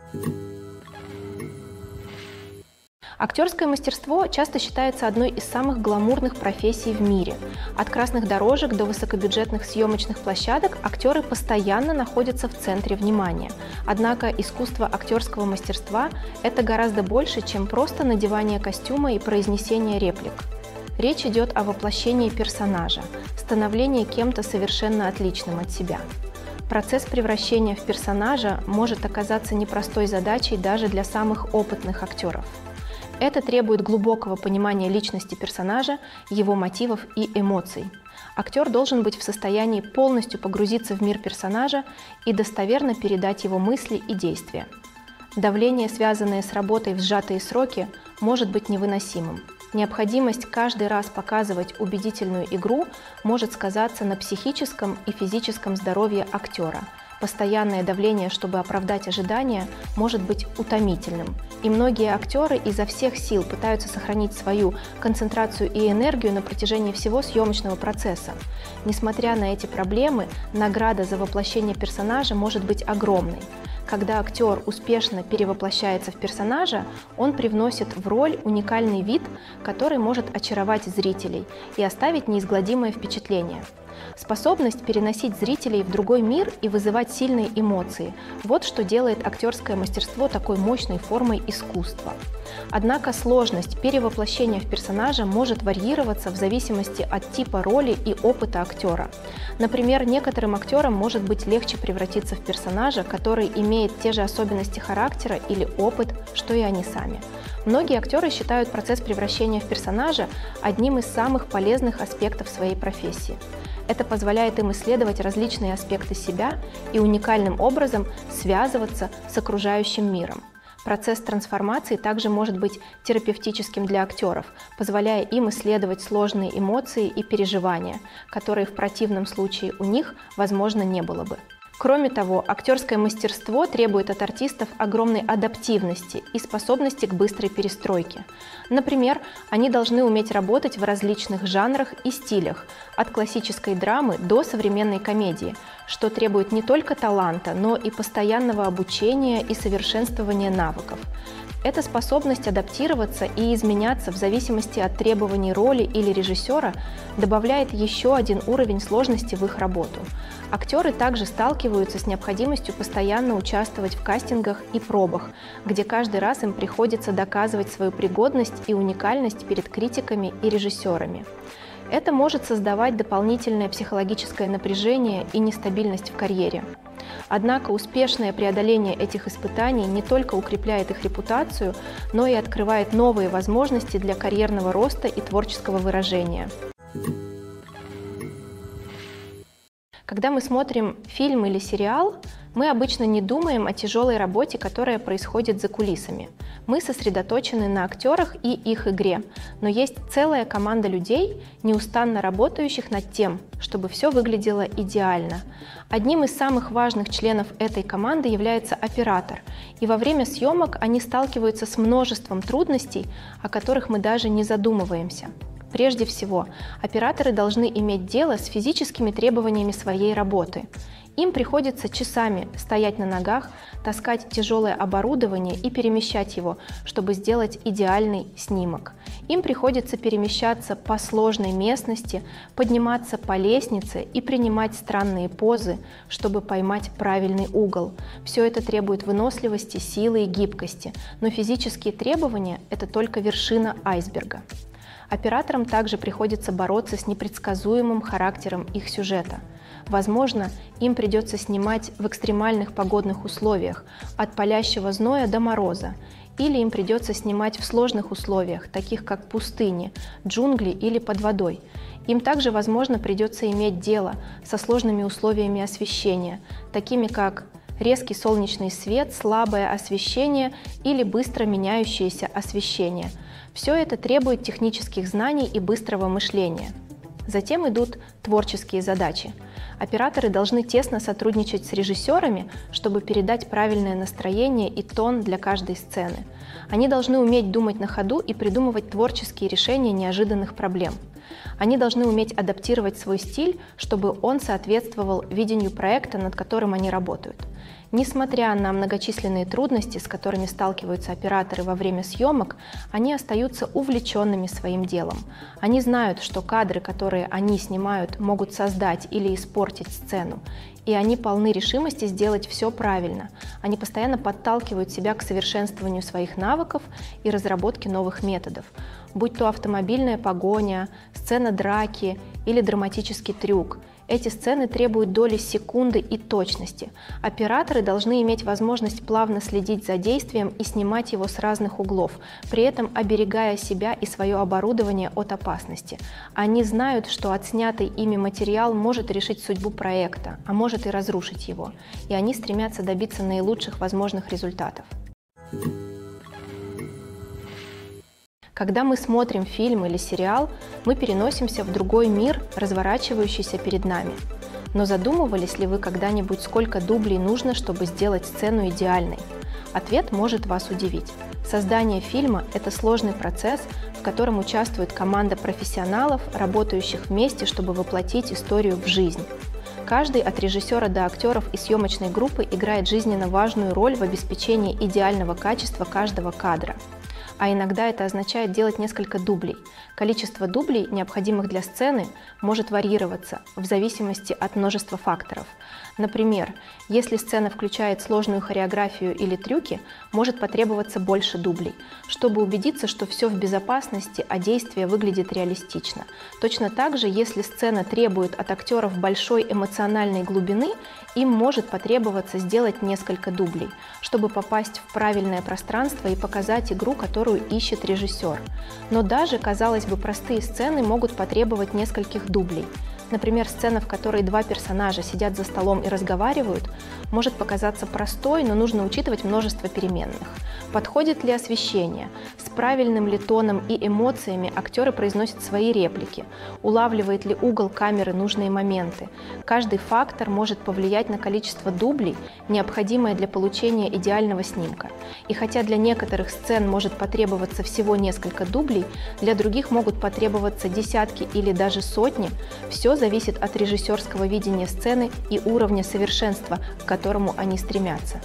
S1: Актерское мастерство часто считается одной из самых гламурных профессий в мире. От красных дорожек до высокобюджетных съемочных площадок актеры постоянно находятся в центре внимания. Однако искусство актерского мастерства – это гораздо больше, чем просто надевание костюма и произнесение реплик. Речь идет о воплощении персонажа, становлении кем-то совершенно отличным от себя. Процесс превращения в персонажа может оказаться непростой задачей даже для самых опытных актеров. Это требует глубокого понимания личности персонажа, его мотивов и эмоций. Актер должен быть в состоянии полностью погрузиться в мир персонажа и достоверно передать его мысли и действия. Давление, связанное с работой в сжатые сроки, может быть невыносимым. Необходимость каждый раз показывать убедительную игру может сказаться на психическом и физическом здоровье актера. Постоянное давление, чтобы оправдать ожидания, может быть утомительным. И многие актеры изо всех сил пытаются сохранить свою концентрацию и энергию на протяжении всего съемочного процесса. Несмотря на эти проблемы, награда за воплощение персонажа может быть огромной. Когда актер успешно перевоплощается в персонажа, он привносит в роль уникальный вид, который может очаровать зрителей и оставить неизгладимое впечатление. Способность переносить зрителей в другой мир и вызывать сильные эмоции – вот что делает актерское мастерство такой мощной формой искусства. Однако сложность перевоплощения в персонажа может варьироваться в зависимости от типа роли и опыта актера. Например, некоторым актерам может быть легче превратиться в персонажа, который имеет те же особенности характера или опыт, что и они сами. Многие актеры считают процесс превращения в персонажа одним из самых полезных аспектов своей профессии. Это позволяет им исследовать различные аспекты себя и уникальным образом связываться с окружающим миром. Процесс трансформации также может быть терапевтическим для актеров, позволяя им исследовать сложные эмоции и переживания, которые в противном случае у них, возможно, не было бы. Кроме того, актерское мастерство требует от артистов огромной адаптивности и способности к быстрой перестройке. Например, они должны уметь работать в различных жанрах и стилях, от классической драмы до современной комедии, что требует не только таланта, но и постоянного обучения и совершенствования навыков. Эта способность адаптироваться и изменяться в зависимости от требований роли или режиссера добавляет еще один уровень сложности в их работу. Актеры также сталкиваются с необходимостью постоянно участвовать в кастингах и пробах, где каждый раз им приходится доказывать свою пригодность и уникальность перед критиками и режиссерами. Это может создавать дополнительное психологическое напряжение и нестабильность в карьере. Однако успешное преодоление этих испытаний не только укрепляет их репутацию, но и открывает новые возможности для карьерного роста и творческого выражения. Когда мы смотрим фильм или сериал, мы обычно не думаем о тяжелой работе, которая происходит за кулисами. Мы сосредоточены на актерах и их игре, но есть целая команда людей, неустанно работающих над тем, чтобы все выглядело идеально. Одним из самых важных членов этой команды является оператор, и во время съемок они сталкиваются с множеством трудностей, о которых мы даже не задумываемся. Прежде всего, операторы должны иметь дело с физическими требованиями своей работы. Им приходится часами стоять на ногах, таскать тяжелое оборудование и перемещать его, чтобы сделать идеальный снимок. Им приходится перемещаться по сложной местности, подниматься по лестнице и принимать странные позы, чтобы поймать правильный угол. Все это требует выносливости, силы и гибкости, но физические требования – это только вершина айсберга. Операторам также приходится бороться с непредсказуемым характером их сюжета. Возможно, им придется снимать в экстремальных погодных условиях, от палящего зноя до мороза, или им придется снимать в сложных условиях, таких как пустыни, джунгли или под водой. Им также, возможно, придется иметь дело со сложными условиями освещения, такими как резкий солнечный свет, слабое освещение или быстро меняющееся освещение. Все это требует технических знаний и быстрого мышления. Затем идут творческие задачи. Операторы должны тесно сотрудничать с режиссерами, чтобы передать правильное настроение и тон для каждой сцены. Они должны уметь думать на ходу и придумывать творческие решения неожиданных проблем. Они должны уметь адаптировать свой стиль, чтобы он соответствовал видению проекта, над которым они работают. Несмотря на многочисленные трудности, с которыми сталкиваются операторы во время съемок, они остаются увлеченными своим делом. Они знают, что кадры, которые они снимают, могут создать или испортить сцену, и они полны решимости сделать все правильно. Они постоянно подталкивают себя к совершенствованию своих навыков и разработке новых методов, будь то автомобильная погоня, сцена драки или драматический трюк. Эти сцены требуют доли секунды и точности. Операторы должны иметь возможность плавно следить за действием и снимать его с разных углов, при этом оберегая себя и свое оборудование от опасности. Они знают, что отснятый ими материал может решить судьбу проекта, а может и разрушить его, и они стремятся добиться наилучших возможных результатов. Когда мы смотрим фильм или сериал, мы переносимся в другой мир, разворачивающийся перед нами. Но задумывались ли вы когда-нибудь, сколько дублей нужно, чтобы сделать сцену идеальной? Ответ может вас удивить. Создание фильма – это сложный процесс, в котором участвует команда профессионалов, работающих вместе, чтобы воплотить историю в жизнь. Каждый от режиссера до актеров и съемочной группы играет жизненно важную роль в обеспечении идеального качества каждого кадра. А иногда это означает делать несколько дублей. Количество дублей, необходимых для сцены, может варьироваться в зависимости от множества факторов. Например, если сцена включает сложную хореографию или трюки, может потребоваться больше дублей, чтобы убедиться, что все в безопасности, а действие выглядит реалистично. Точно так же, если сцена требует от актеров большой эмоциональной глубины, им может потребоваться сделать несколько дублей, чтобы попасть в правильное пространство и показать игру, которую ищет режиссер. Но даже, казалось бы, простые сцены могут потребовать нескольких дублей. Например, сцена, в которой два персонажа сидят за столом и разговаривают, может показаться простой, но нужно учитывать множество переменных. Подходит ли освещение? С правильным ли тоном и эмоциями актеры произносят свои реплики? Улавливает ли угол камеры нужные моменты? Каждый фактор может повлиять на количество дублей, необходимое для получения идеального снимка. И хотя для некоторых сцен может потребоваться всего несколько дублей, для других могут потребоваться десятки или даже сотни, все зависит от режиссерского видения сцены и уровня совершенства, к которому они стремятся.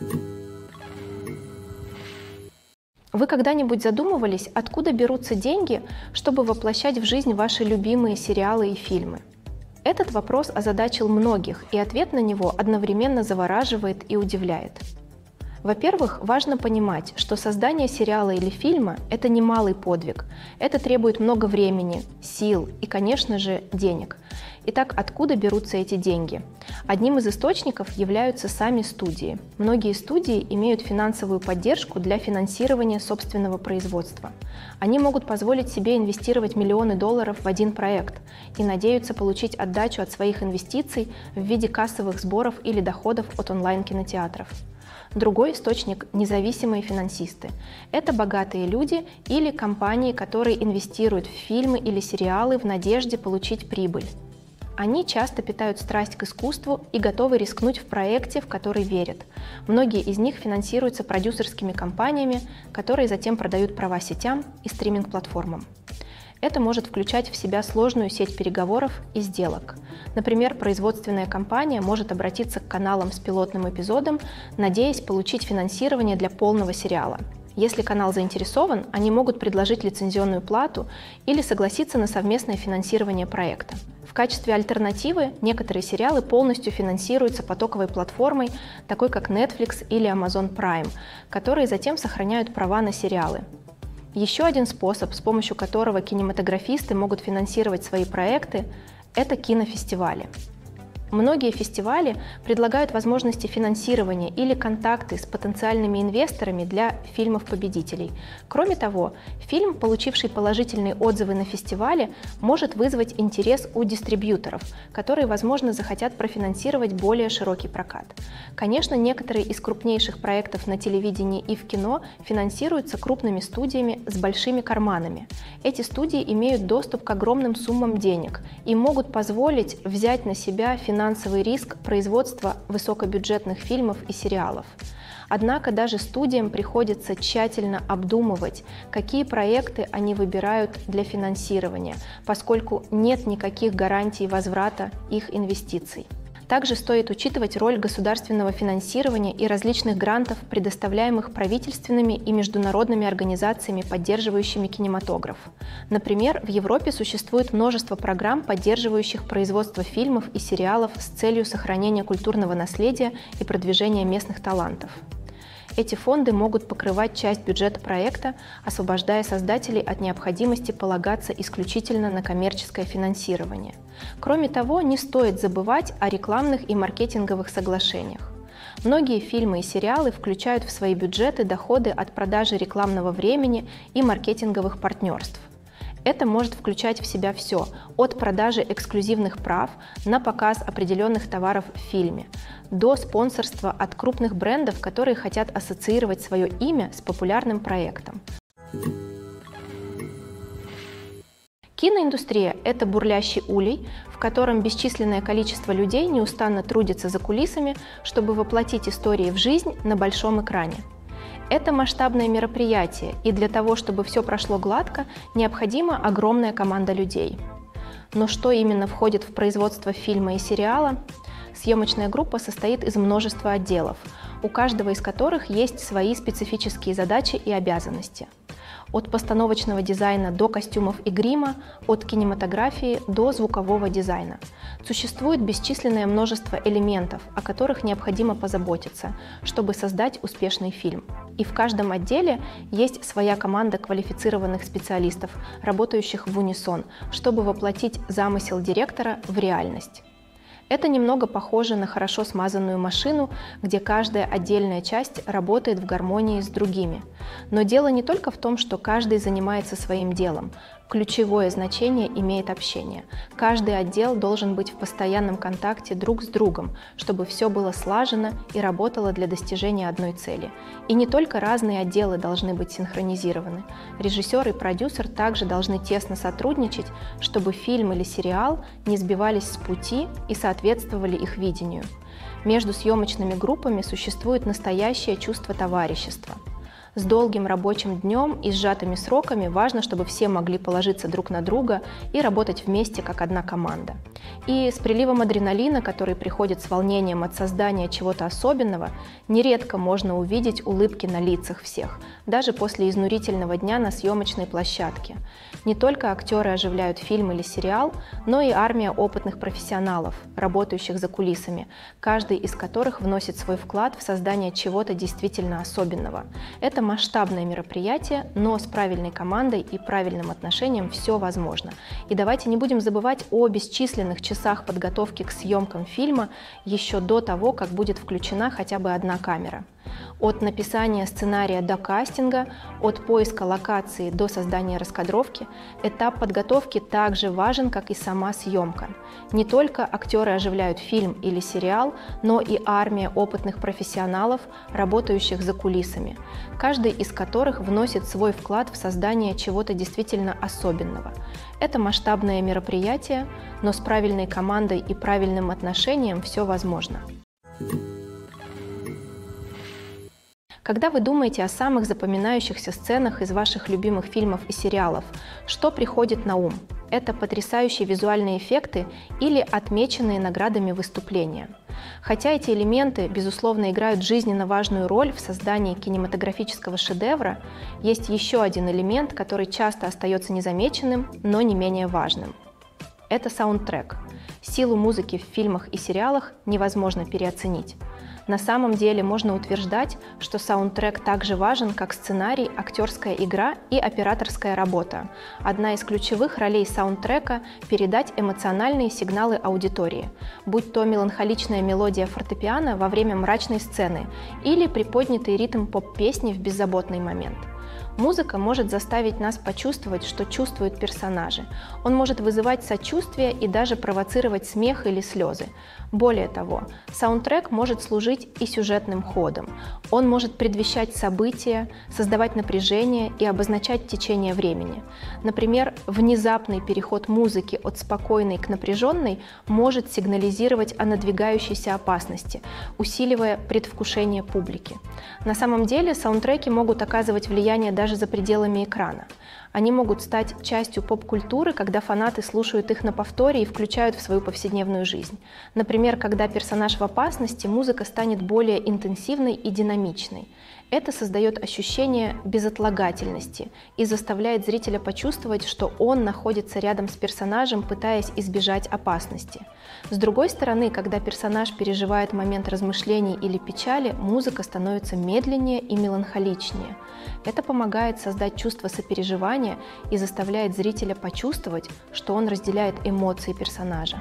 S1: Вы когда-нибудь задумывались, откуда берутся деньги, чтобы воплощать в жизнь ваши любимые сериалы и фильмы? Этот вопрос озадачил многих, и ответ на него одновременно завораживает и удивляет. Во-первых, важно понимать, что создание сериала или фильма – это немалый подвиг. Это требует много времени, сил и, конечно же, денег. Итак, откуда берутся эти деньги? Одним из источников являются сами студии. Многие студии имеют финансовую поддержку для финансирования собственного производства. Они могут позволить себе инвестировать миллионы долларов в один проект и надеются получить отдачу от своих инвестиций в виде кассовых сборов или доходов от онлайн-кинотеатров. Другой источник – независимые финансисты. Это богатые люди или компании, которые инвестируют в фильмы или сериалы в надежде получить прибыль. Они часто питают страсть к искусству и готовы рискнуть в проекте, в который верят. Многие из них финансируются продюсерскими компаниями, которые затем продают права сетям и стриминг-платформам. Это может включать в себя сложную сеть переговоров и сделок. Например, производственная компания может обратиться к каналам с пилотным эпизодом, надеясь получить финансирование для полного сериала. Если канал заинтересован, они могут предложить лицензионную плату или согласиться на совместное финансирование проекта. В качестве альтернативы некоторые сериалы полностью финансируются потоковой платформой, такой как Netflix или Amazon Prime, которые затем сохраняют права на сериалы. Еще один способ, с помощью которого кинематографисты могут финансировать свои проекты, это кинофестивали. Многие фестивали предлагают возможности финансирования или контакты с потенциальными инвесторами для фильмов-победителей. Кроме того, фильм, получивший положительные отзывы на фестивале, может вызвать интерес у дистрибьюторов, которые, возможно, захотят профинансировать более широкий прокат. Конечно, некоторые из крупнейших проектов на телевидении и в кино финансируются крупными студиями с большими карманами. Эти студии имеют доступ к огромным суммам денег и могут позволить взять на себя финансовые финансовый риск производства высокобюджетных фильмов и сериалов. Однако даже студиям приходится тщательно обдумывать, какие проекты они выбирают для финансирования, поскольку нет никаких гарантий возврата их инвестиций. Также стоит учитывать роль государственного финансирования и различных грантов, предоставляемых правительственными и международными организациями, поддерживающими кинематограф. Например, в Европе существует множество программ, поддерживающих производство фильмов и сериалов с целью сохранения культурного наследия и продвижения местных талантов. Эти фонды могут покрывать часть бюджета проекта, освобождая создателей от необходимости полагаться исключительно на коммерческое финансирование. Кроме того, не стоит забывать о рекламных и маркетинговых соглашениях. Многие фильмы и сериалы включают в свои бюджеты доходы от продажи рекламного времени и маркетинговых партнерств. Это может включать в себя все, от продажи эксклюзивных прав на показ определенных товаров в фильме, до спонсорства от крупных брендов, которые хотят ассоциировать свое имя с популярным проектом. Киноиндустрия – это бурлящий улей, в котором бесчисленное количество людей неустанно трудится за кулисами, чтобы воплотить истории в жизнь на большом экране. Это масштабное мероприятие, и для того, чтобы все прошло гладко, необходима огромная команда людей. Но что именно входит в производство фильма и сериала? Съемочная группа состоит из множества отделов, у каждого из которых есть свои специфические задачи и обязанности. От постановочного дизайна до костюмов и грима, от кинематографии до звукового дизайна. Существует бесчисленное множество элементов, о которых необходимо позаботиться, чтобы создать успешный фильм. И в каждом отделе есть своя команда квалифицированных специалистов, работающих в унисон, чтобы воплотить замысел директора в реальность. Это немного похоже на хорошо смазанную машину, где каждая отдельная часть работает в гармонии с другими. Но дело не только в том, что каждый занимается своим делом. Ключевое значение имеет общение. Каждый отдел должен быть в постоянном контакте друг с другом, чтобы все было слажено и работало для достижения одной цели. И не только разные отделы должны быть синхронизированы. Режиссер и продюсер также должны тесно сотрудничать, чтобы фильм или сериал не сбивались с пути и соответствовали их видению. Между съемочными группами существует настоящее чувство товарищества. С долгим рабочим днем и сжатыми сроками важно, чтобы все могли положиться друг на друга и работать вместе как одна команда. И с приливом адреналина, который приходит с волнением от создания чего-то особенного, нередко можно увидеть улыбки на лицах всех, даже после изнурительного дня на съемочной площадке. Не только актеры оживляют фильм или сериал, но и армия опытных профессионалов, работающих за кулисами, каждый из которых вносит свой вклад в создание чего-то действительно особенного. Это масштабное мероприятие, но с правильной командой и правильным отношением все возможно. И давайте не будем забывать о бесчисленных часах подготовки к съемкам фильма еще до того, как будет включена хотя бы одна камера. От написания сценария до кастинга, от поиска локации до создания раскадровки, этап подготовки также важен, как и сама съемка. Не только актеры оживляют фильм или сериал, но и армия опытных профессионалов, работающих за кулисами, каждый из которых вносит свой вклад в создание чего-то действительно особенного. Это масштабное мероприятие, но с правильной командой и правильным отношением все возможно. Когда вы думаете о самых запоминающихся сценах из ваших любимых фильмов и сериалов, что приходит на ум? Это потрясающие визуальные эффекты или отмеченные наградами выступления? Хотя эти элементы, безусловно, играют жизненно важную роль в создании кинематографического шедевра, есть еще один элемент, который часто остается незамеченным, но не менее важным. Это саундтрек. Силу музыки в фильмах и сериалах невозможно переоценить. На самом деле можно утверждать, что саундтрек так же важен, как сценарий, актерская игра и операторская работа. Одна из ключевых ролей саундтрека – передать эмоциональные сигналы аудитории, будь то меланхоличная мелодия фортепиано во время мрачной сцены или приподнятый ритм поп-песни в беззаботный момент. Музыка может заставить нас почувствовать, что чувствуют персонажи. Он может вызывать сочувствие и даже провоцировать смех или слезы. Более того, саундтрек может служить и сюжетным ходом. Он может предвещать события, создавать напряжение и обозначать течение времени. Например, внезапный переход музыки от спокойной к напряженной может сигнализировать о надвигающейся опасности, усиливая предвкушение публики. На самом деле саундтреки могут оказывать влияние даже за пределами экрана. Они могут стать частью поп-культуры, когда фанаты слушают их на повторе и включают в свою повседневную жизнь. Например, когда персонаж в опасности, музыка станет более интенсивной и динамичной. Это создает ощущение безотлагательности и заставляет зрителя почувствовать, что он находится рядом с персонажем, пытаясь избежать опасности. С другой стороны, когда персонаж переживает момент размышлений или печали, музыка становится медленнее и меланхоличнее. Это помогает создать чувство сопереживания и заставляет зрителя почувствовать, что он разделяет эмоции персонажа.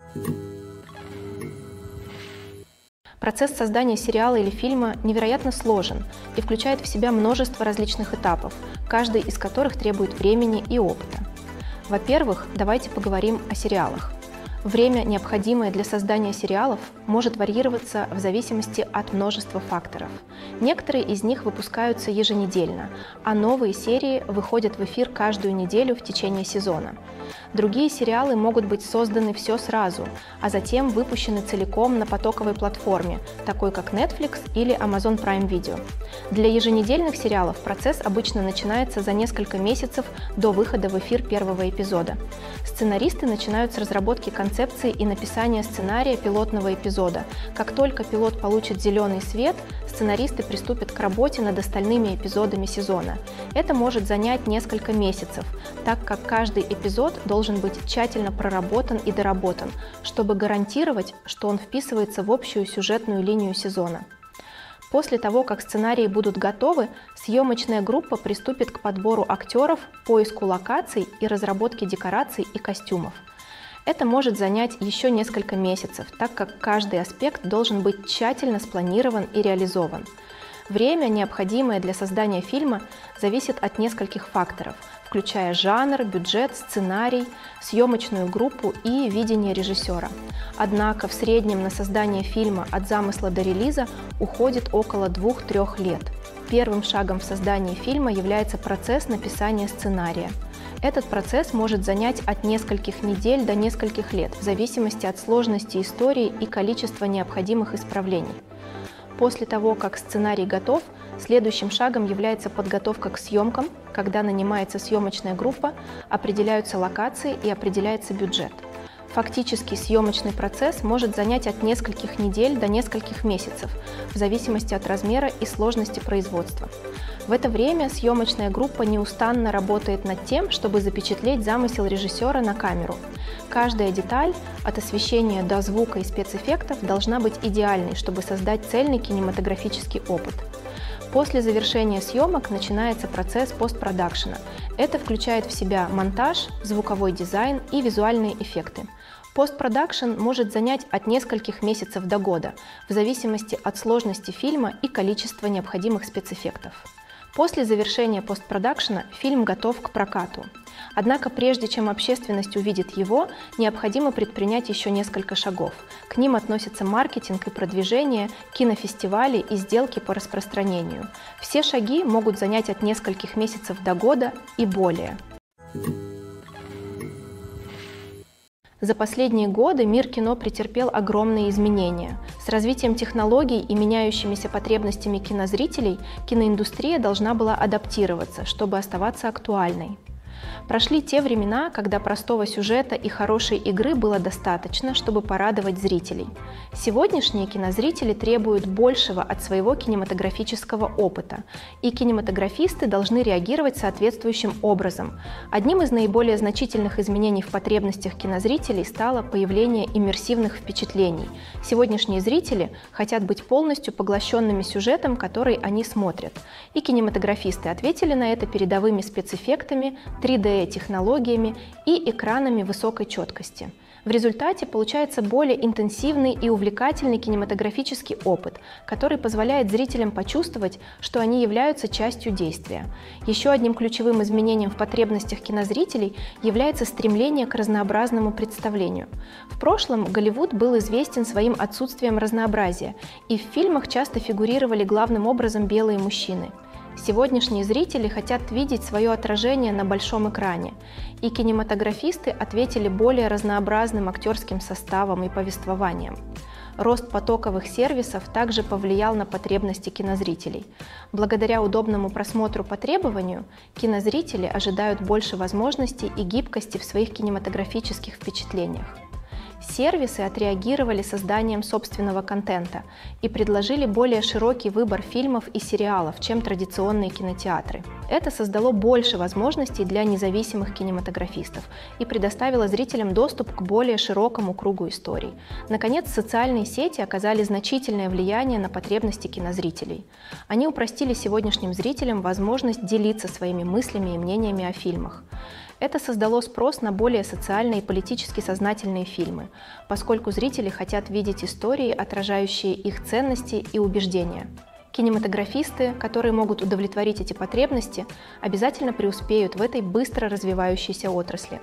S1: Процесс создания сериала или фильма невероятно сложен и включает в себя множество различных этапов, каждый из которых требует времени и опыта. Во-первых, давайте поговорим о сериалах. Время, необходимое для создания сериалов, может варьироваться в зависимости от множества факторов. Некоторые из них выпускаются еженедельно, а новые серии выходят в эфир каждую неделю в течение сезона. Другие сериалы могут быть созданы все сразу, а затем выпущены целиком на потоковой платформе, такой как Netflix или Amazon Prime Video. Для еженедельных сериалов процесс обычно начинается за несколько месяцев до выхода в эфир первого эпизода. Сценаристы начинают с разработки концепции и написания сценария пилотного эпизода. Как только пилот получит зеленый свет, сценаристы приступят к работе над остальными эпизодами сезона. Это может занять несколько месяцев, так как каждый эпизод должен быть тщательно проработан и доработан, чтобы гарантировать, что он вписывается в общую сюжетную линию сезона. После того, как сценарии будут готовы, съемочная группа приступит к подбору актеров, поиску локаций и разработке декораций и костюмов. Это может занять еще несколько месяцев, так как каждый аспект должен быть тщательно спланирован и реализован. Время, необходимое для создания фильма, зависит от нескольких факторов, включая жанр, бюджет, сценарий, съемочную группу и видение режиссера. Однако в среднем на создание фильма от замысла до релиза уходит около двух-трех лет. Первым шагом в создании фильма является процесс написания сценария. Этот процесс может занять от нескольких недель до нескольких лет, в зависимости от сложности истории и количества необходимых исправлений. После того, как сценарий готов, следующим шагом является подготовка к съемкам, когда нанимается съемочная группа, определяются локации и определяется бюджет. Фактически съемочный процесс может занять от нескольких недель до нескольких месяцев, в зависимости от размера и сложности производства. В это время съемочная группа неустанно работает над тем, чтобы запечатлеть замысел режиссера на камеру. Каждая деталь, от освещения до звука и спецэффектов, должна быть идеальной, чтобы создать цельный кинематографический опыт. После завершения съемок начинается процесс постпродакшена. Это включает в себя монтаж, звуковой дизайн и визуальные эффекты. Постпродакшн может занять от нескольких месяцев до года, в зависимости от сложности фильма и количества необходимых спецэффектов. После завершения постпродакшена фильм готов к прокату. Однако прежде чем общественность увидит его, необходимо предпринять еще несколько шагов. К ним относятся маркетинг и продвижение, кинофестивали и сделки по распространению. Все шаги могут занять от нескольких месяцев до года и более. За последние годы мир кино претерпел огромные изменения. С развитием технологий и меняющимися потребностями кинозрителей киноиндустрия должна была адаптироваться, чтобы оставаться актуальной. Прошли те времена, когда простого сюжета и хорошей игры было достаточно, чтобы порадовать зрителей. Сегодняшние кинозрители требуют большего от своего кинематографического опыта, и кинематографисты должны реагировать соответствующим образом. Одним из наиболее значительных изменений в потребностях кинозрителей стало появление иммерсивных впечатлений. Сегодняшние зрители хотят быть полностью поглощенными сюжетом, который они смотрят. И кинематографисты ответили на это передовыми спецэффектами, три дэ-технологиями и экранами высокой четкости. В результате получается более интенсивный и увлекательный кинематографический опыт, который позволяет зрителям почувствовать, что они являются частью действия. Еще одним ключевым изменением в потребностях кинозрителей является стремление к разнообразному представлению. В прошлом Голливуд был известен своим отсутствием разнообразия, и в фильмах часто фигурировали главным образом белые мужчины. Сегодняшние зрители хотят видеть свое отражение на большом экране, и кинематографисты ответили более разнообразным актерским составом и повествованием. Рост потоковых сервисов также повлиял на потребности кинозрителей. Благодаря удобному просмотру по требованию, кинозрители ожидают больше возможностей и гибкости в своих кинематографических впечатлениях. Сервисы отреагировали созданием собственного контента и предложили более широкий выбор фильмов и сериалов, чем традиционные кинотеатры. Это создало больше возможностей для независимых кинематографистов и предоставило зрителям доступ к более широкому кругу историй. Наконец, социальные сети оказали значительное влияние на потребности кинозрителей. Они упростили сегодняшним зрителям возможность делиться своими мыслями и мнениями о фильмах. Это создало спрос на более социально и политически сознательные фильмы, поскольку зрители хотят видеть истории, отражающие их ценности и убеждения. Кинематографисты, которые могут удовлетворить эти потребности, обязательно преуспеют в этой быстро развивающейся отрасли.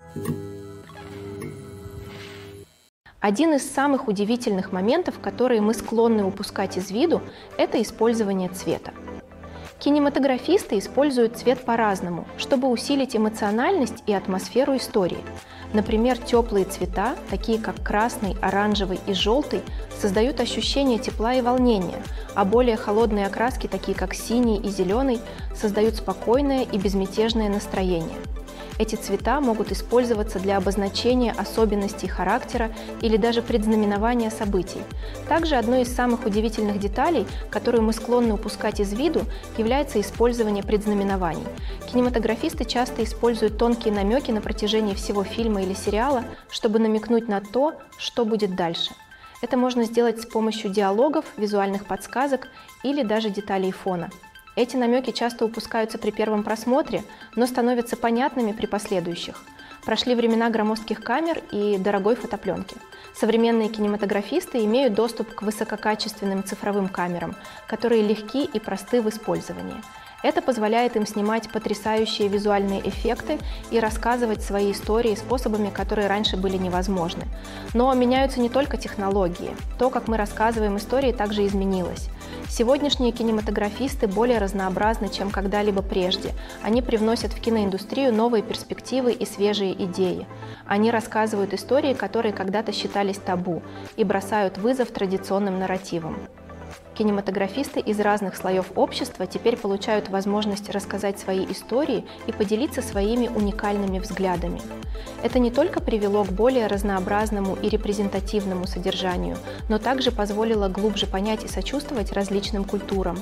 S1: Один из самых удивительных моментов, которые мы склонны упускать из виду, это использование цвета. Кинематографисты используют цвет по-разному, чтобы усилить эмоциональность и атмосферу истории. Например, теплые цвета, такие как красный, оранжевый и желтый, создают ощущение тепла и волнения, а более холодные окраски, такие как синий и зеленый, создают спокойное и безмятежное настроение. Эти цвета могут использоваться для обозначения особенностей характера или даже предзнаменования событий. Также одной из самых удивительных деталей, которую мы склонны упускать из виду, является использование предзнаменований. Кинематографисты часто используют тонкие намеки на протяжении всего фильма или сериала, чтобы намекнуть на то, что будет дальше. Это можно сделать с помощью диалогов, визуальных подсказок или даже деталей фона. Эти намеки часто упускаются при первом просмотре, но становятся понятными при последующих. Прошли времена громоздких камер и дорогой фотопленки. Современные кинематографисты имеют доступ к высококачественным цифровым камерам, которые легки и просты в использовании. Это позволяет им снимать потрясающие визуальные эффекты и рассказывать свои истории способами, которые раньше были невозможны. Но меняются не только технологии. То, как мы рассказываем истории, также изменилось. Сегодняшние кинематографисты более разнообразны, чем когда-либо прежде. Они привносят в киноиндустрию новые перспективы и свежие идеи. Они рассказывают истории, которые когда-то считались табу, и бросают вызов традиционным нарративам. Кинематографисты из разных слоев общества теперь получают возможность рассказать свои истории и поделиться своими уникальными взглядами. Это не только привело к более разнообразному и репрезентативному содержанию, но также позволило глубже понять и сочувствовать различным культурам.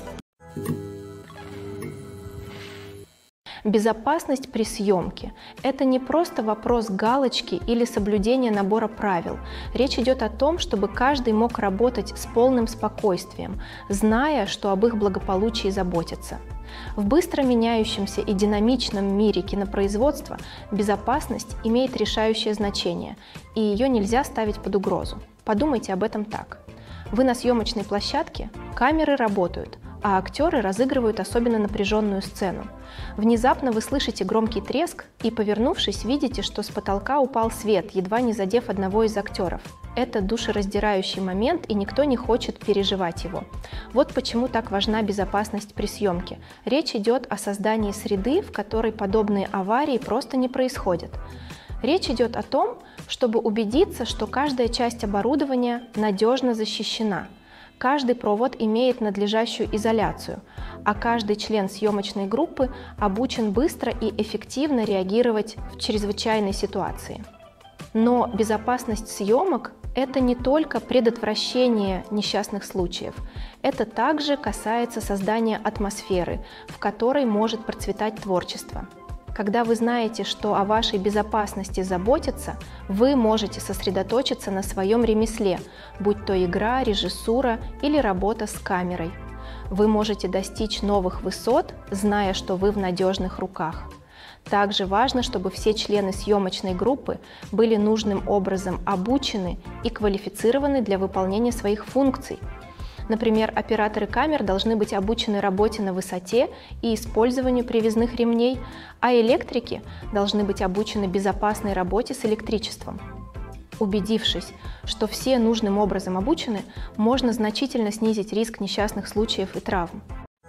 S1: Безопасность при съемке – это не просто вопрос галочки или соблюдения набора правил. Речь идет о том, чтобы каждый мог работать с полным спокойствием, зная, что об их благополучии заботятся. В быстро меняющемся и динамичном мире кинопроизводства безопасность имеет решающее значение, и ее нельзя ставить под угрозу. Подумайте об этом так. Вы на съемочной площадке, камеры работают, а актеры разыгрывают особенно напряженную сцену. Внезапно вы слышите громкий треск и, повернувшись, видите, что с потолка упал свет, едва не задев одного из актеров. Это душераздирающий момент, и никто не хочет переживать его. Вот почему так важна безопасность при съемке. Речь идет о создании среды, в которой подобные аварии просто не происходят. Речь идет о том, чтобы убедиться, что каждая часть оборудования надежно защищена. Каждый провод имеет надлежащую изоляцию, а каждый член съемочной группы обучен быстро и эффективно реагировать в чрезвычайной ситуации. Но безопасность съемок – это не только предотвращение несчастных случаев, это также касается создания атмосферы, в которой может процветать творчество. Когда вы знаете, что о вашей безопасности заботятся, вы можете сосредоточиться на своем ремесле, будь то игра, режиссура или работа с камерой. Вы можете достичь новых высот, зная, что вы в надежных руках. Также важно, чтобы все члены съемочной группы были нужным образом обучены и квалифицированы для выполнения своих функций. Например, операторы камер должны быть обучены работе на высоте и использованию привязных ремней, а электрики должны быть обучены безопасной работе с электричеством. Убедившись, что все нужным образом обучены, можно значительно снизить риск несчастных случаев и травм.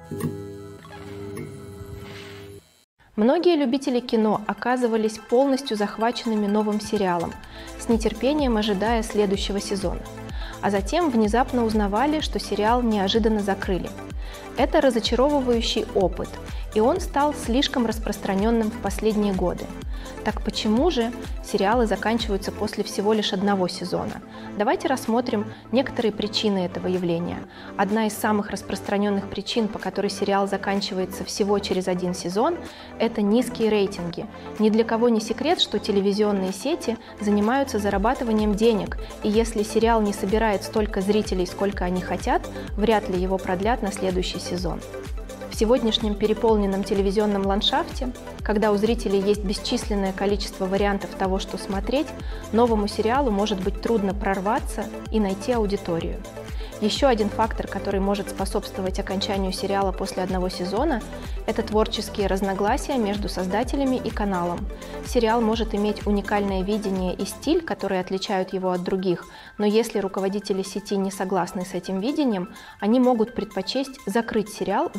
S1: Многие любители кино оказывались полностью захваченными новым сериалом, с нетерпением ожидая следующего сезона. А затем внезапно узнавали, что сериал неожиданно закрыли. Это разочаровывающий опыт, и он стал слишком распространенным в последние годы. Так почему же сериалы заканчиваются после всего лишь одного сезона? Давайте рассмотрим некоторые причины этого явления. Одна из самых распространенных причин, по которой сериал заканчивается всего через один сезон, это низкие рейтинги. Ни для кого не секрет, что телевизионные сети занимаются зарабатыванием денег, и если сериал не собирает столько зрителей, сколько они хотят, вряд ли его продлят на следующий сезон. В сегодняшнем переполненном телевизионном ландшафте, когда у зрителей есть бесчисленное количество вариантов того, что смотреть, новому сериалу может быть трудно прорваться и найти аудиторию. Еще один фактор, который может способствовать окончанию сериала после одного сезона, это творческие разногласия между создателями и каналом. Сериал может иметь уникальное видение и стиль, которые отличают его от других, но если руководители сети не согласны с этим видением, они могут предпочесть закрыть сериал вместо того,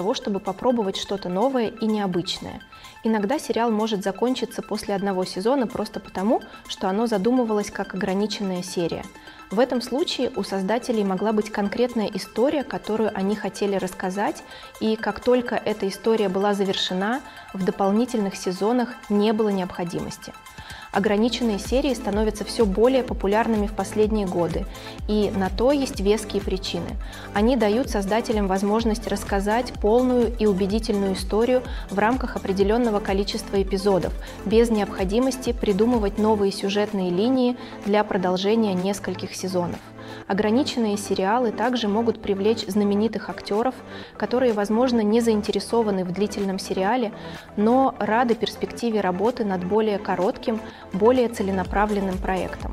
S1: того, чтобы попробовать что-то новое и необычное. Иногда сериал может закончиться после одного сезона просто потому, что оно задумывалось как ограниченная серия. В этом случае у создателей могла быть конкретная история, которую они хотели рассказать, и как только эта история была завершена, в дополнительных сезонах не было необходимости. Ограниченные серии становятся все более популярными в последние годы, и на то есть веские причины. Они дают создателям возможность рассказать полную и убедительную историю в рамках определенного количества эпизодов, без необходимости придумывать новые сюжетные линии для продолжения нескольких сезонов. Ограниченные сериалы также могут привлечь знаменитых актеров, которые, возможно, не заинтересованы в длительном сериале, но рады перспективе работы над более коротким, более целенаправленным проектом.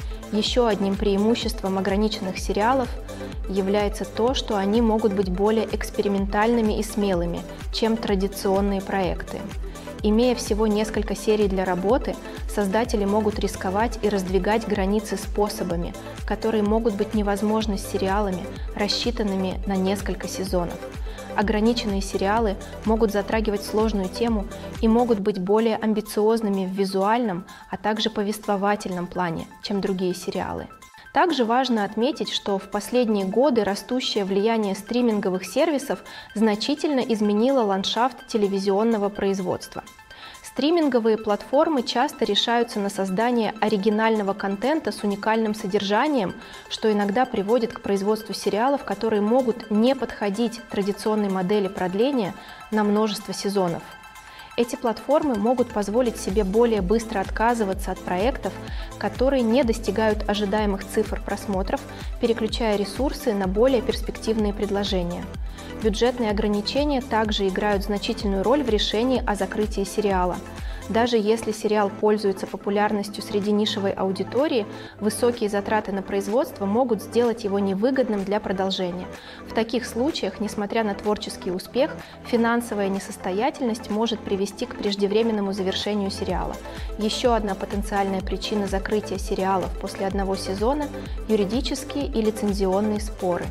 S1: Еще одним преимуществом ограниченных сериалов является то, что они могут быть более экспериментальными и смелыми, чем традиционные проекты. Имея всего несколько серий для работы, создатели могут рисковать и раздвигать границы способами, которые могут быть невозможны с сериалами, рассчитанными на несколько сезонов. Ограниченные сериалы могут затрагивать сложную тему и могут быть более амбициозными в визуальном, а также повествовательном плане, чем другие сериалы. Также важно отметить, что в последние годы растущее влияние стриминговых сервисов значительно изменило ландшафт телевизионного производства. Стриминговые платформы часто решаются на создание оригинального контента с уникальным содержанием, что иногда приводит к производству сериалов, которые могут не подходить традиционной модели продления на множество сезонов. Эти платформы могут позволить себе более быстро отказываться от проектов, которые не достигают ожидаемых цифр просмотров, переключая ресурсы на более перспективные предложения. Бюджетные ограничения также играют значительную роль в решении о закрытии сериала. Даже если сериал пользуется популярностью среди нишевой аудитории, высокие затраты на производство могут сделать его невыгодным для продолжения. В таких случаях, несмотря на творческий успех, финансовая несостоятельность может привести к преждевременному завершению сериала. Еще одна потенциальная причина закрытия сериалов после одного сезона – юридические и лицензионные споры.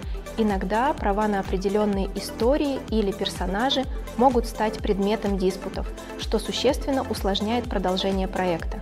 S1: Иногда права на определенные истории или персонажи могут стать предметом диспутов, что существенно усложняет продолжение проекта.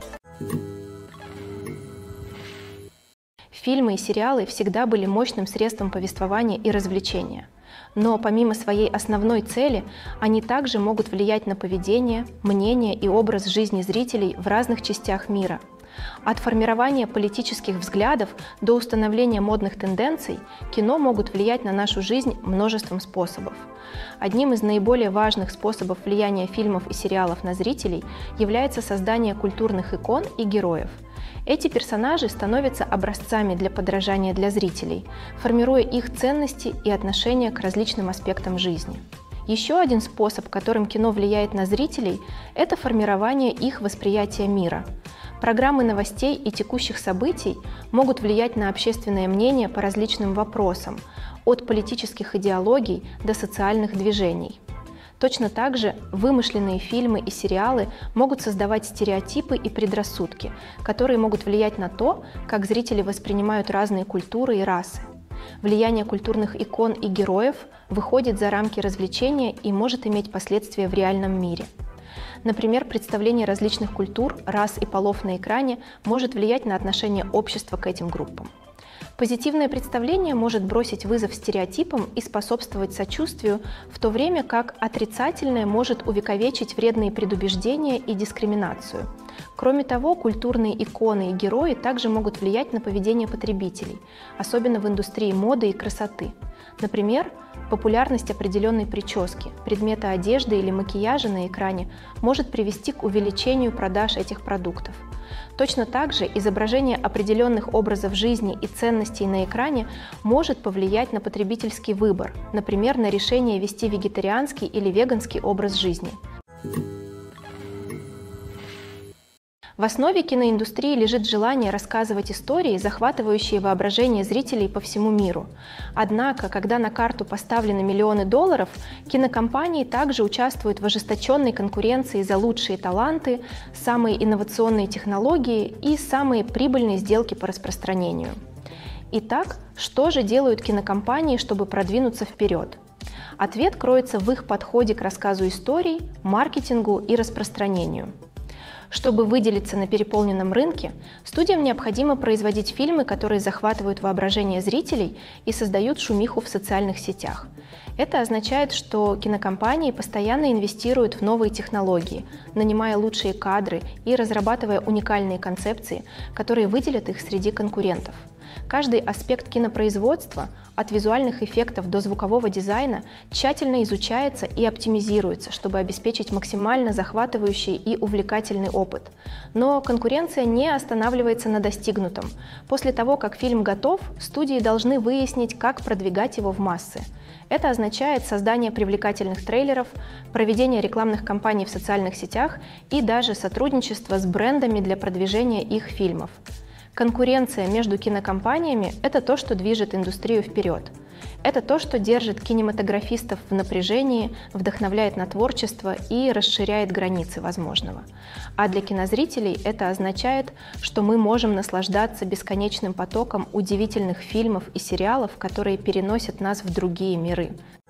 S1: Фильмы и сериалы всегда были мощным средством повествования и развлечения. Но помимо своей основной цели, они также могут влиять на поведение, мнение и образ жизни зрителей в разных частях мира. От формирования политических взглядов до установления модных тенденций кино могут влиять на нашу жизнь множеством способов. Одним из наиболее важных способов влияния фильмов и сериалов на зрителей является создание культурных икон и героев. Эти персонажи становятся образцами для подражания для зрителей, формируя их ценности и отношения к различным аспектам жизни. Еще один способ, которым кино влияет на зрителей, это формирование их восприятия мира. Программы новостей и текущих событий могут влиять на общественное мнение по различным вопросам, от политических идеологий до социальных движений. Точно так же вымышленные фильмы и сериалы могут создавать стереотипы и предрассудки, которые могут влиять на то, как зрители воспринимают разные культуры и расы. Влияние культурных икон и героев выходит за рамки развлечения и может иметь последствия в реальном мире. Например, представление различных культур, рас и полов на экране может влиять на отношение общества к этим группам. Позитивное представление может бросить вызов стереотипам и способствовать сочувствию, в то время как отрицательное может увековечить вредные предубеждения и дискриминацию. Кроме того, культурные иконы и герои также могут влиять на поведение потребителей, особенно в индустрии моды и красоты. Например, популярность определенной прически, предмета одежды или макияжа на экране может привести к увеличению продаж этих продуктов. Точно так же изображение определенных образов жизни и ценностей на экране может повлиять на потребительский выбор, например, на решение вести вегетарианский или веганский образ жизни. В основе киноиндустрии лежит желание рассказывать истории, захватывающие воображение зрителей по всему миру. Однако, когда на карту поставлены миллионы долларов, кинокомпании также участвуют в ожесточенной конкуренции за лучшие таланты, самые инновационные технологии и самые прибыльные сделки по распространению. Итак, что же делают кинокомпании, чтобы продвинуться вперед? Ответ кроется в их подходе к рассказу историй, маркетингу и распространению. Чтобы выделиться на переполненном рынке, студиям необходимо производить фильмы, которые захватывают воображение зрителей и создают шумиху в социальных сетях. Это означает, что кинокомпании постоянно инвестируют в новые технологии, нанимая лучшие кадры и разрабатывая уникальные концепции, которые выделят их среди конкурентов. Каждый аспект кинопроизводства, от визуальных эффектов до звукового дизайна, тщательно изучается и оптимизируется, чтобы обеспечить максимально захватывающий и увлекательный опыт. Но конкуренция не останавливается на достигнутом. После того, как фильм готов, студии должны выяснить, как продвигать его в массы. Это означает создание привлекательных трейлеров, проведение рекламных кампаний в социальных сетях и даже сотрудничество с брендами для продвижения их фильмов. Конкуренция между кинокомпаниями – это то, что движет индустрию вперед. Это то, что держит кинематографистов в напряжении, вдохновляет на творчество и расширяет границы возможного. А для кинозрителей это означает, что мы можем наслаждаться бесконечным потоком удивительных фильмов и сериалов, которые переносят нас в другие миры.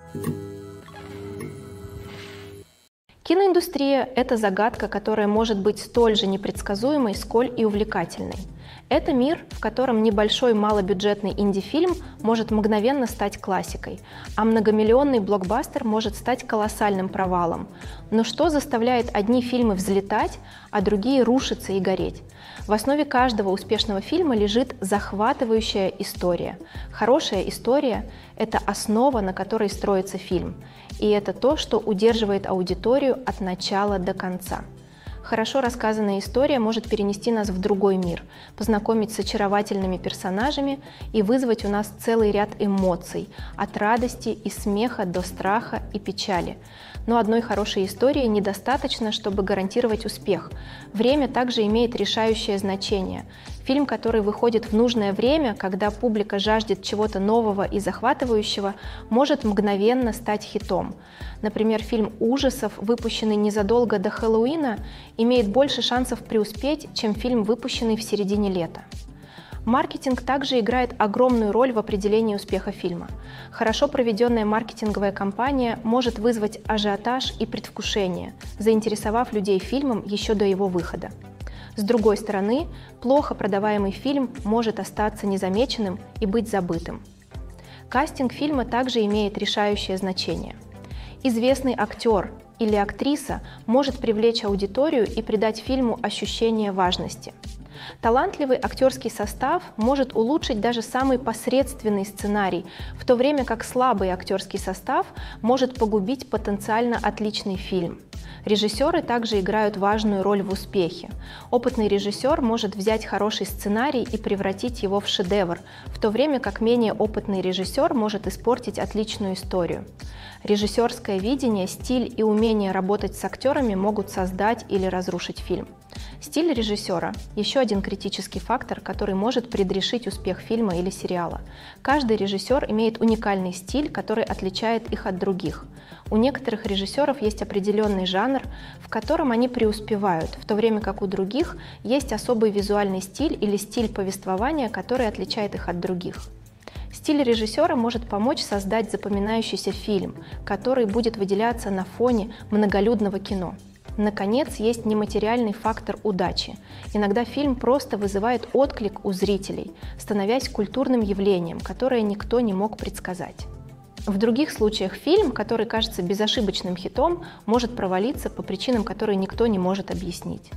S1: Киноиндустрия – это загадка, которая может быть столь же непредсказуемой, сколь и увлекательной. Это мир, в котором небольшой малобюджетный инди-фильм может мгновенно стать классикой, а многомиллионный блокбастер может стать колоссальным провалом. Но что заставляет одни фильмы взлетать, а другие рушиться и гореть? В основе каждого успешного фильма лежит захватывающая история. Хорошая история – это основа, на которой строится фильм. И это то, что удерживает аудиторию от начала до конца. Хорошо рассказанная история может перенести нас в другой мир, познакомить с очаровательными персонажами и вызвать у нас целый ряд эмоций, от радости и смеха до страха и печали. Но одной хорошей истории недостаточно, чтобы гарантировать успех. Время также имеет решающее значение. Фильм, который выходит в нужное время, когда публика жаждет чего-то нового и захватывающего, может мгновенно стать хитом. Например, фильм ужасов, выпущенный незадолго до Хэллоуина, имеет больше шансов преуспеть, чем фильм, выпущенный в середине лета. Маркетинг также играет огромную роль в определении успеха фильма. Хорошо проведенная маркетинговая кампания может вызвать ажиотаж и предвкушение, заинтересовав людей фильмом еще до его выхода. С другой стороны, плохо продаваемый фильм может остаться незамеченным и быть забытым. Кастинг фильма также имеет решающее значение. Известный актер или актриса может привлечь аудиторию и придать фильму ощущение важности. Талантливый актерский состав может улучшить даже самый посредственный сценарий, в то время как слабый актерский состав может погубить потенциально отличный фильм. Режиссеры также играют важную роль в успехе. Опытный режиссер может взять хороший сценарий и превратить его в шедевр, в то время как менее опытный режиссер может испортить отличную историю. Режиссерское видение, стиль и умение работать с актерами могут создать или разрушить фильм. Стиль режиссера – еще один критический фактор, который может предрешить успех фильма или сериала. Каждый режиссер имеет уникальный стиль, который отличает их от других. У некоторых режиссеров есть определенный жанр, в котором они преуспевают, в то время как у других есть особый визуальный стиль или стиль повествования, который отличает их от других. Стиль режиссера может помочь создать запоминающийся фильм, который будет выделяться на фоне многолюдного кино. Наконец, есть нематериальный фактор удачи. Иногда фильм просто вызывает отклик у зрителей, становясь культурным явлением, которое никто не мог предсказать. В других случаях фильм, который кажется безошибочным хитом, может провалиться по причинам, которые никто не может объяснить.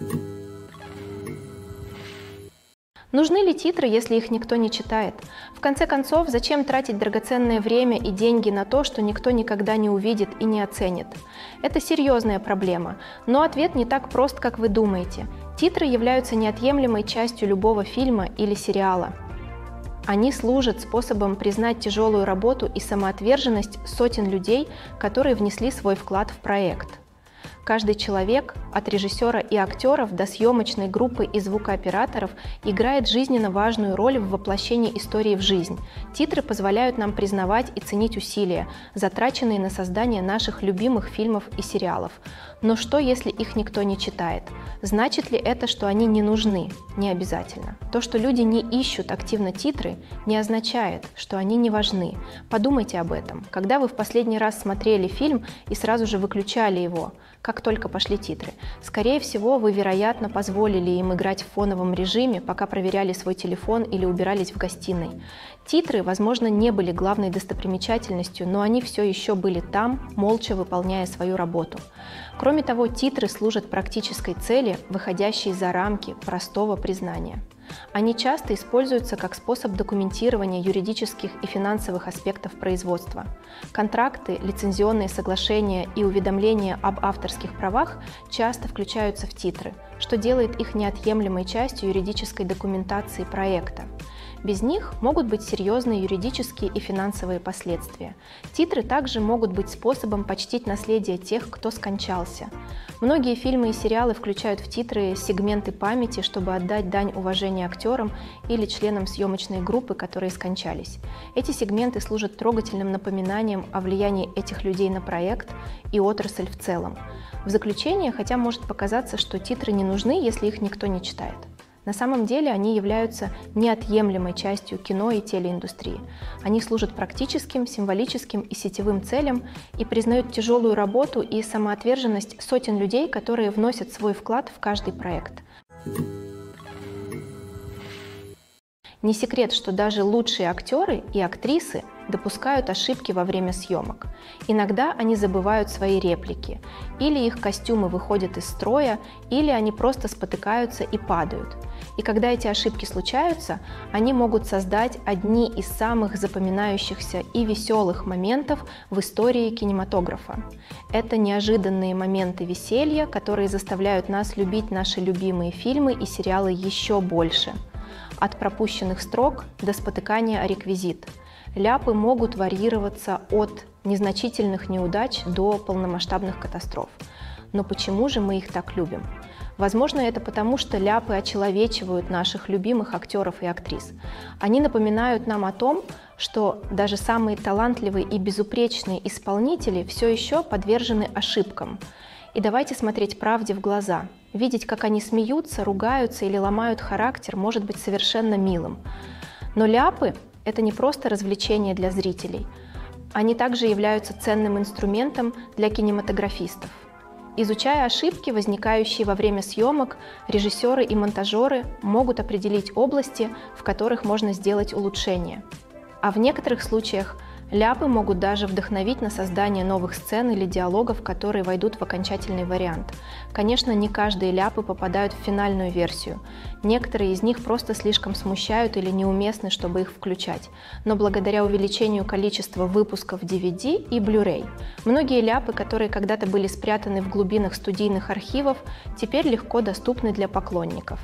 S1: Нужны ли титры, если их никто не читает? В конце концов, зачем тратить драгоценное время и деньги на то, что никто никогда не увидит и не оценит? Это серьезная проблема, но ответ не так прост, как вы думаете. Титры являются неотъемлемой частью любого фильма или сериала. Они служат способом признать тяжелую работу и самоотверженность сотен людей, которые внесли свой вклад в проект. Каждый человек, от режиссера и актеров до съемочной группы и звукооператоров, играет жизненно важную роль в воплощении истории в жизнь. Титры позволяют нам признавать и ценить усилия, затраченные на создание наших любимых фильмов и сериалов. Но что, если их никто не читает? Значит ли это, что они не нужны? Не обязательно. То, что люди не ищут активно титры, не означает, что они не важны. Подумайте об этом. Когда вы в последний раз смотрели фильм и сразу же выключали его, как только пошли титры? Скорее всего, вы, вероятно, позволили им играть в фоновом режиме, пока проверяли свой телефон или убирались в гостиной. Титры, возможно, не были главной достопримечательностью, но они все еще были там, молча выполняя свою работу. Кроме того, титры служат практической цели, выходящей за рамки простого признания. Они часто используются как способ документирования юридических и финансовых аспектов производства. Контракты, лицензионные соглашения и уведомления об авторских правах часто включаются в титры, что делает их неотъемлемой частью юридической документации проекта. Без них могут быть серьезные юридические и финансовые последствия. Титры также могут быть способом почтить наследие тех, кто скончался. Многие фильмы и сериалы включают в титры сегменты памяти, чтобы отдать дань уважения актерам или членам съемочной группы, которые скончались. Эти сегменты служат трогательным напоминанием о влиянии этих людей на проект и отрасль в целом. В заключение, хотя может показаться, что титры не нужны, если их никто не читает. На самом деле они являются неотъемлемой частью кино и телеиндустрии. Они служат практическим, символическим и сетевым целям и признают тяжелую работу и самоотверженность сотен людей, которые вносят свой вклад в каждый проект. Не секрет, что даже лучшие актеры и актрисы допускают ошибки во время съемок. Иногда они забывают свои реплики, или их костюмы выходят из строя, или они просто спотыкаются и падают. И когда эти ошибки случаются, они могут создать одни из самых запоминающихся и веселых моментов в истории кинематографа. Это неожиданные моменты веселья, которые заставляют нас любить наши любимые фильмы и сериалы еще больше. От пропущенных строк до спотыкания о реквизит. Ляпы могут варьироваться от незначительных неудач до полномасштабных катастроф. Но почему же мы их так любим? Возможно, это потому, что ляпы очеловечивают наших любимых актеров и актрис. Они напоминают нам о том, что даже самые талантливые и безупречные исполнители все еще подвержены ошибкам. И давайте смотреть правде в глаза. Видеть, как они смеются, ругаются или ломают характер, может быть совершенно милым. Но ляпы – это не просто развлечение для зрителей. Они также являются ценным инструментом для кинематографистов. Изучая ошибки, возникающие во время съемок, режиссеры и монтажеры могут определить области, в которых можно сделать улучшения. А в некоторых случаях ляпы могут даже вдохновить на создание новых сцен или диалогов, которые войдут в окончательный вариант. Конечно, не каждые ляпы попадают в финальную версию. Некоторые из них просто слишком смущают или неуместны, чтобы их включать. Но благодаря увеличению количества выпусков ди ви ди и Blu-ray, многие ляпы, которые когда-то были спрятаны в глубинах студийных архивов, теперь легко доступны для поклонников.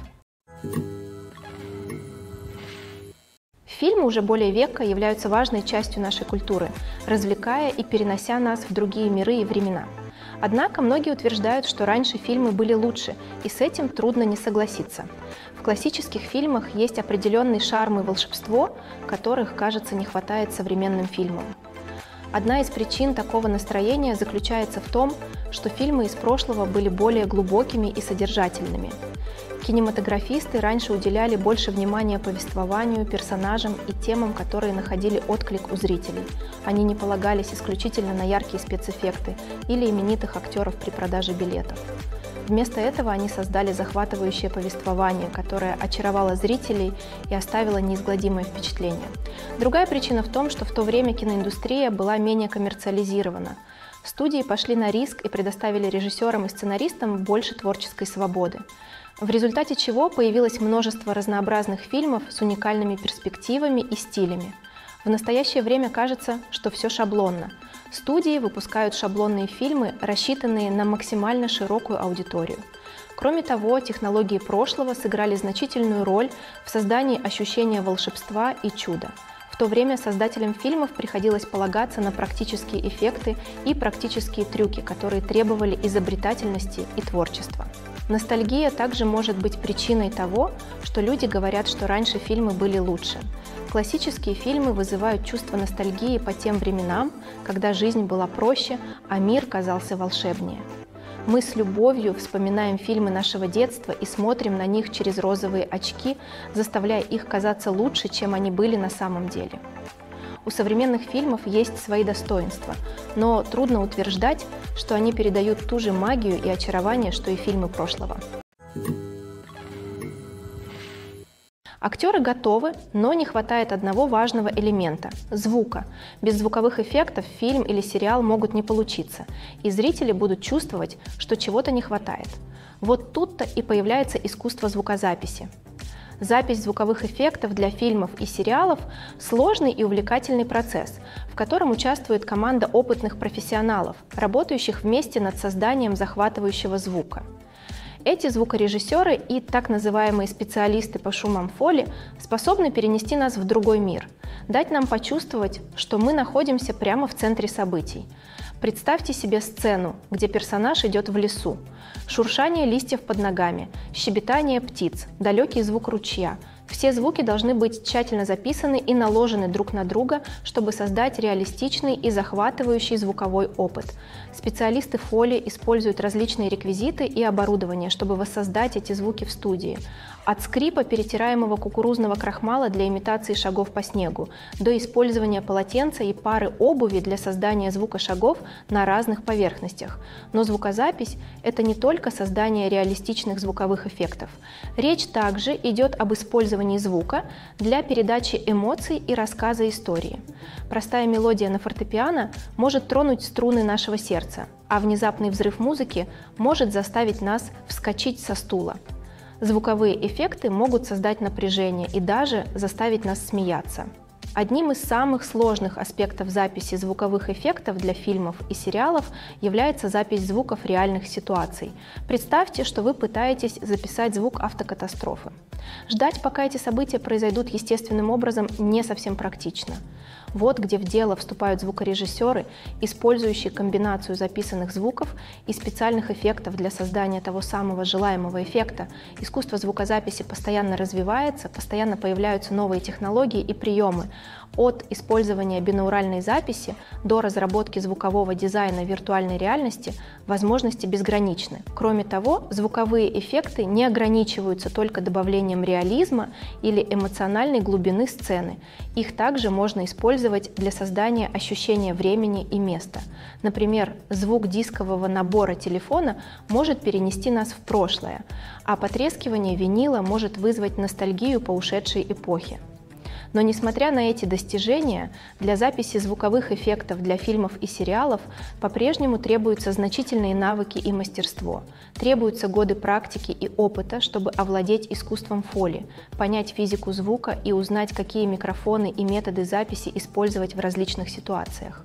S1: Фильмы уже более века являются важной частью нашей культуры, развлекая и перенося нас в другие миры и времена. Однако многие утверждают, что раньше фильмы были лучше, и с этим трудно не согласиться. В классических фильмах есть определенный шарм и волшебство, которых, кажется, не хватает современным фильмам. Одна из причин такого настроения заключается в том, что фильмы из прошлого были более глубокими и содержательными. Кинематографисты раньше уделяли больше внимания повествованию, персонажам и темам, которые находили отклик у зрителей. Они не полагались исключительно на яркие спецэффекты или именитых актеров при продаже билетов. Вместо этого они создали захватывающее повествование, которое очаровало зрителей и оставило неизгладимое впечатление. Другая причина в том, что в то время киноиндустрия была менее коммерциализирована. Студии пошли на риск и предоставили режиссерам и сценаристам больше творческой свободы, в результате чего появилось множество разнообразных фильмов с уникальными перспективами и стилями. В настоящее время кажется, что все шаблонно. Студии выпускают шаблонные фильмы, рассчитанные на максимально широкую аудиторию. Кроме того, технологии прошлого сыграли значительную роль в создании ощущения волшебства и чуда. В то время создателям фильмов приходилось полагаться на практические эффекты и практические трюки, которые требовали изобретательности и творчества. Ностальгия также может быть причиной того, что люди говорят, что раньше фильмы были лучше. Классические фильмы вызывают чувство ностальгии по тем временам, когда жизнь была проще, а мир казался волшебнее. Мы с любовью вспоминаем фильмы нашего детства и смотрим на них через розовые очки, заставляя их казаться лучше, чем они были на самом деле. У современных фильмов есть свои достоинства, но трудно утверждать, что они передают ту же магию и очарование, что и фильмы прошлого. Актеры готовы, но не хватает одного важного элемента – звука. Без звуковых эффектов фильм или сериал могут не получиться, и зрители будут чувствовать, что чего-то не хватает. Вот тут-то и появляется искусство звукозаписи. Запись звуковых эффектов для фильмов и сериалов – сложный и увлекательный процесс, в котором участвует команда опытных профессионалов, работающих вместе над созданием захватывающего звука. Эти звукорежиссеры и так называемые специалисты по шумам фоли способны перенести нас в другой мир, дать нам почувствовать, что мы находимся прямо в центре событий. Представьте себе сцену, где персонаж идет в лесу. Шуршание листьев под ногами, щебетание птиц, далекий звук ручья. Все звуки должны быть тщательно записаны и наложены друг на друга, чтобы создать реалистичный и захватывающий звуковой опыт. Специалисты фоли используют различные реквизиты и оборудование, чтобы воссоздать эти звуки в студии. От скрипа перетираемого кукурузного крахмала для имитации шагов по снегу до использования полотенца и пары обуви для создания звука шагов на разных поверхностях. Но звукозапись – это не только создание реалистичных звуковых эффектов. Речь также идет об использовании звука для передачи эмоций и рассказа истории. Простая мелодия на фортепиано может тронуть струны нашего сердца, а внезапный взрыв музыки может заставить нас вскочить со стула. Звуковые эффекты могут создать напряжение и даже заставить нас смеяться. Одним из самых сложных аспектов записи звуковых эффектов для фильмов и сериалов является запись звуков реальных ситуаций. Представьте, что вы пытаетесь записать звук автокатастрофы. Ждать, пока эти события произойдут естественным образом, не совсем практично. Вот где в дело вступают звукорежиссеры, использующие комбинацию записанных звуков и специальных эффектов для создания того самого желаемого эффекта. Искусство звукозаписи постоянно развивается, постоянно появляются новые технологии и приемы. От использования бинауральной записи до разработки звукового дизайна виртуальной реальности возможности безграничны. Кроме того, звуковые эффекты не ограничиваются только добавлением реализма или эмоциональной глубины сцены. Их также можно использовать для создания ощущения времени и места. Например, звук дискового набора телефона может перенести нас в прошлое, а потрескивание винила может вызвать ностальгию по ушедшей эпохе. Но несмотря на эти достижения, для записи звуковых эффектов для фильмов и сериалов по-прежнему требуются значительные навыки и мастерство. Требуются годы практики и опыта, чтобы овладеть искусством фоли, понять физику звука и узнать, какие микрофоны и методы записи использовать в различных ситуациях.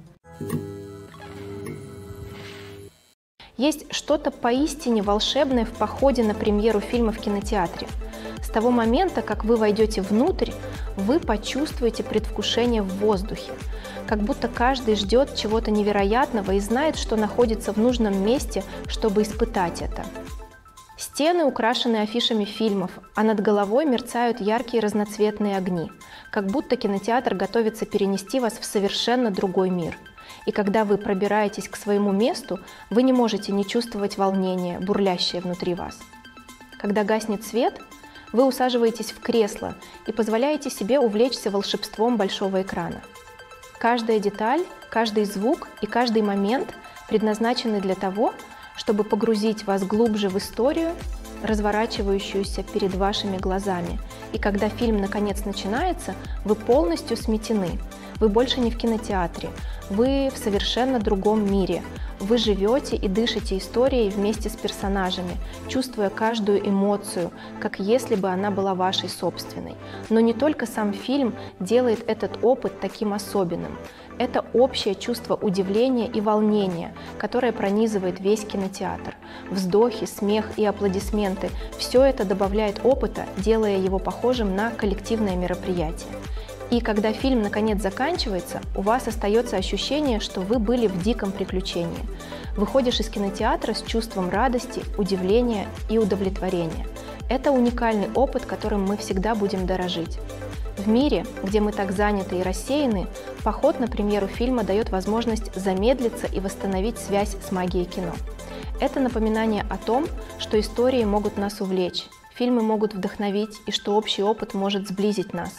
S1: Есть что-то поистине волшебное в походе на премьеру фильма в кинотеатре. С того момента, как вы войдете внутрь, вы почувствуете предвкушение в воздухе, как будто каждый ждет чего-то невероятного и знает, что находится в нужном месте, чтобы испытать это. Стены украшены афишами фильмов, а над головой мерцают яркие разноцветные огни, как будто кинотеатр готовится перенести вас в совершенно другой мир. И когда вы пробираетесь к своему месту, вы не можете не чувствовать волнения, бурлящее внутри вас. Когда гаснет свет, вы усаживаетесь в кресло и позволяете себе увлечься волшебством большого экрана. Каждая деталь, каждый звук и каждый момент предназначены для того, чтобы погрузить вас глубже в историю, разворачивающуюся перед вашими глазами. И когда фильм наконец начинается, вы полностью сметены. Вы больше не в кинотеатре, вы в совершенно другом мире. Вы живете и дышите историей вместе с персонажами, чувствуя каждую эмоцию, как если бы она была вашей собственной. Но не только сам фильм делает этот опыт таким особенным. Это общее чувство удивления и волнения, которое пронизывает весь кинотеатр. Вздохи, смех и аплодисменты – все это добавляет опыта, делая его похожим на коллективное мероприятие. И когда фильм наконец заканчивается, у вас остается ощущение, что вы были в диком приключении. Выходишь из кинотеатра с чувством радости, удивления и удовлетворения. Это уникальный опыт, которым мы всегда будем дорожить. В мире, где мы так заняты и рассеяны, поход на премьеру фильма дает возможность замедлиться и восстановить связь с магией кино. Это напоминание о том, что истории могут нас увлечь, фильмы могут вдохновить и что общий опыт может сблизить нас.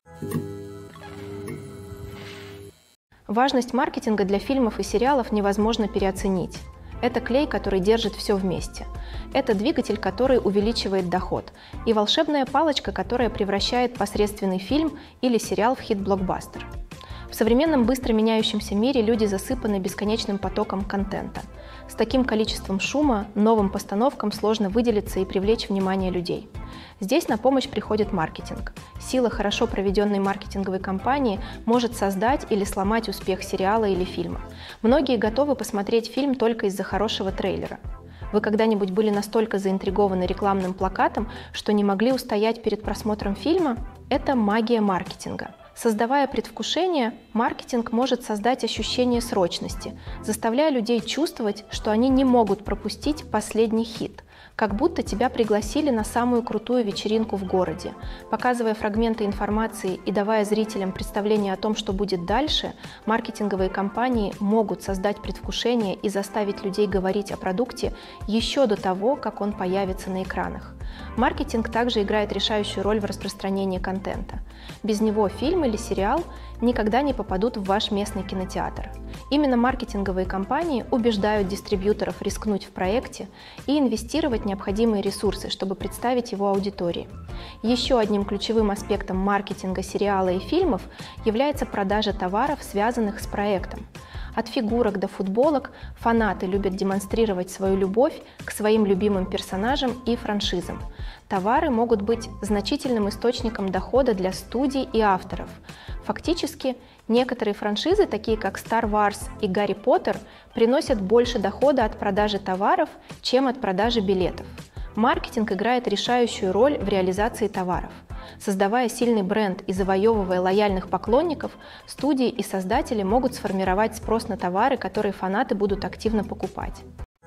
S1: Важность маркетинга для фильмов и сериалов невозможно переоценить. Это клей, который держит все вместе. Это двигатель, который увеличивает доход. И волшебная палочка, которая превращает посредственный фильм или сериал в хит-блокбастер. В современном быстро меняющемся мире люди засыпаны бесконечным потоком контента. С таким количеством шума новым постановкам сложно выделиться и привлечь внимание людей. Здесь на помощь приходит маркетинг. Сила хорошо проведенной маркетинговой кампании может создать или сломать успех сериала или фильма. Многие готовы посмотреть фильм только из-за хорошего трейлера. Вы когда-нибудь были настолько заинтригованы рекламным плакатом, что не могли устоять перед просмотром фильма? Это магия маркетинга. Создавая предвкушение, маркетинг может создать ощущение срочности, заставляя людей чувствовать, что они не могут пропустить последний хит, как будто тебя пригласили на самую крутую вечеринку в городе. Показывая фрагменты информации и давая зрителям представление о том, что будет дальше, маркетинговые компании могут создать предвкушение и заставить людей говорить о продукте еще до того, как он появится на экранах. Маркетинг также играет решающую роль в распространении контента. Без него фильм или сериал никогда не попадут в ваш местный кинотеатр. Именно маркетинговые компании убеждают дистрибьюторов рискнуть в проекте и инвестировать необходимые ресурсы, чтобы представить его аудитории. Еще одним ключевым аспектом маркетинга сериала и фильмов является продажа товаров, связанных с проектом. От фигурок до футболок фанаты любят демонстрировать свою любовь к своим любимым персонажам и франшизам. Товары могут быть значительным источником дохода для студий и авторов. Фактически, некоторые франшизы, такие как Star Wars и Гарри Поттер, приносят больше дохода от продажи товаров, чем от продажи билетов. Маркетинг играет решающую роль в реализации товаров. Создавая сильный бренд и завоевывая лояльных поклонников, студии и создатели могут сформировать спрос на товары, которые фанаты будут активно покупать.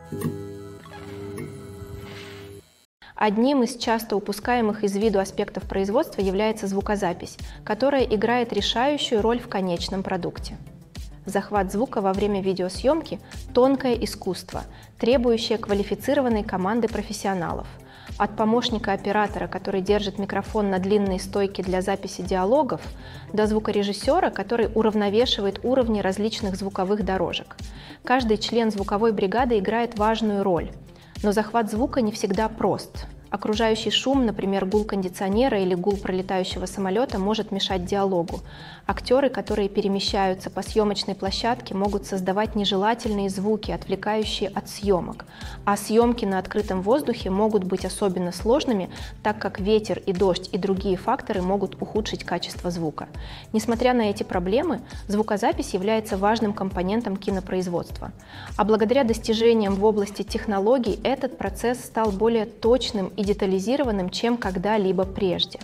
S1: Одним из часто упускаемых из виду аспектов производства является звукозапись, которая играет решающую роль в конечном продукте. Захват звука во время видеосъемки – тонкое искусство, требующее квалифицированной команды профессионалов. От помощника оператора, который держит микрофон на длинной стойке для записи диалогов, до звукорежиссера, который уравновешивает уровни различных звуковых дорожек. Каждый член звуковой бригады играет важную роль, но захват звука не всегда прост. Окружающий шум, например, гул кондиционера или гул пролетающего самолета, может мешать диалогу. Актеры, которые перемещаются по съемочной площадке, могут создавать нежелательные звуки, отвлекающие от съемок. А съемки на открытом воздухе могут быть особенно сложными, так как ветер и дождь и другие факторы могут ухудшить качество звука. Несмотря на эти проблемы, звукозапись является важным компонентом кинопроизводства. А благодаря достижениям в области технологий этот процесс стал более точным и детализированным, чем когда-либо прежде.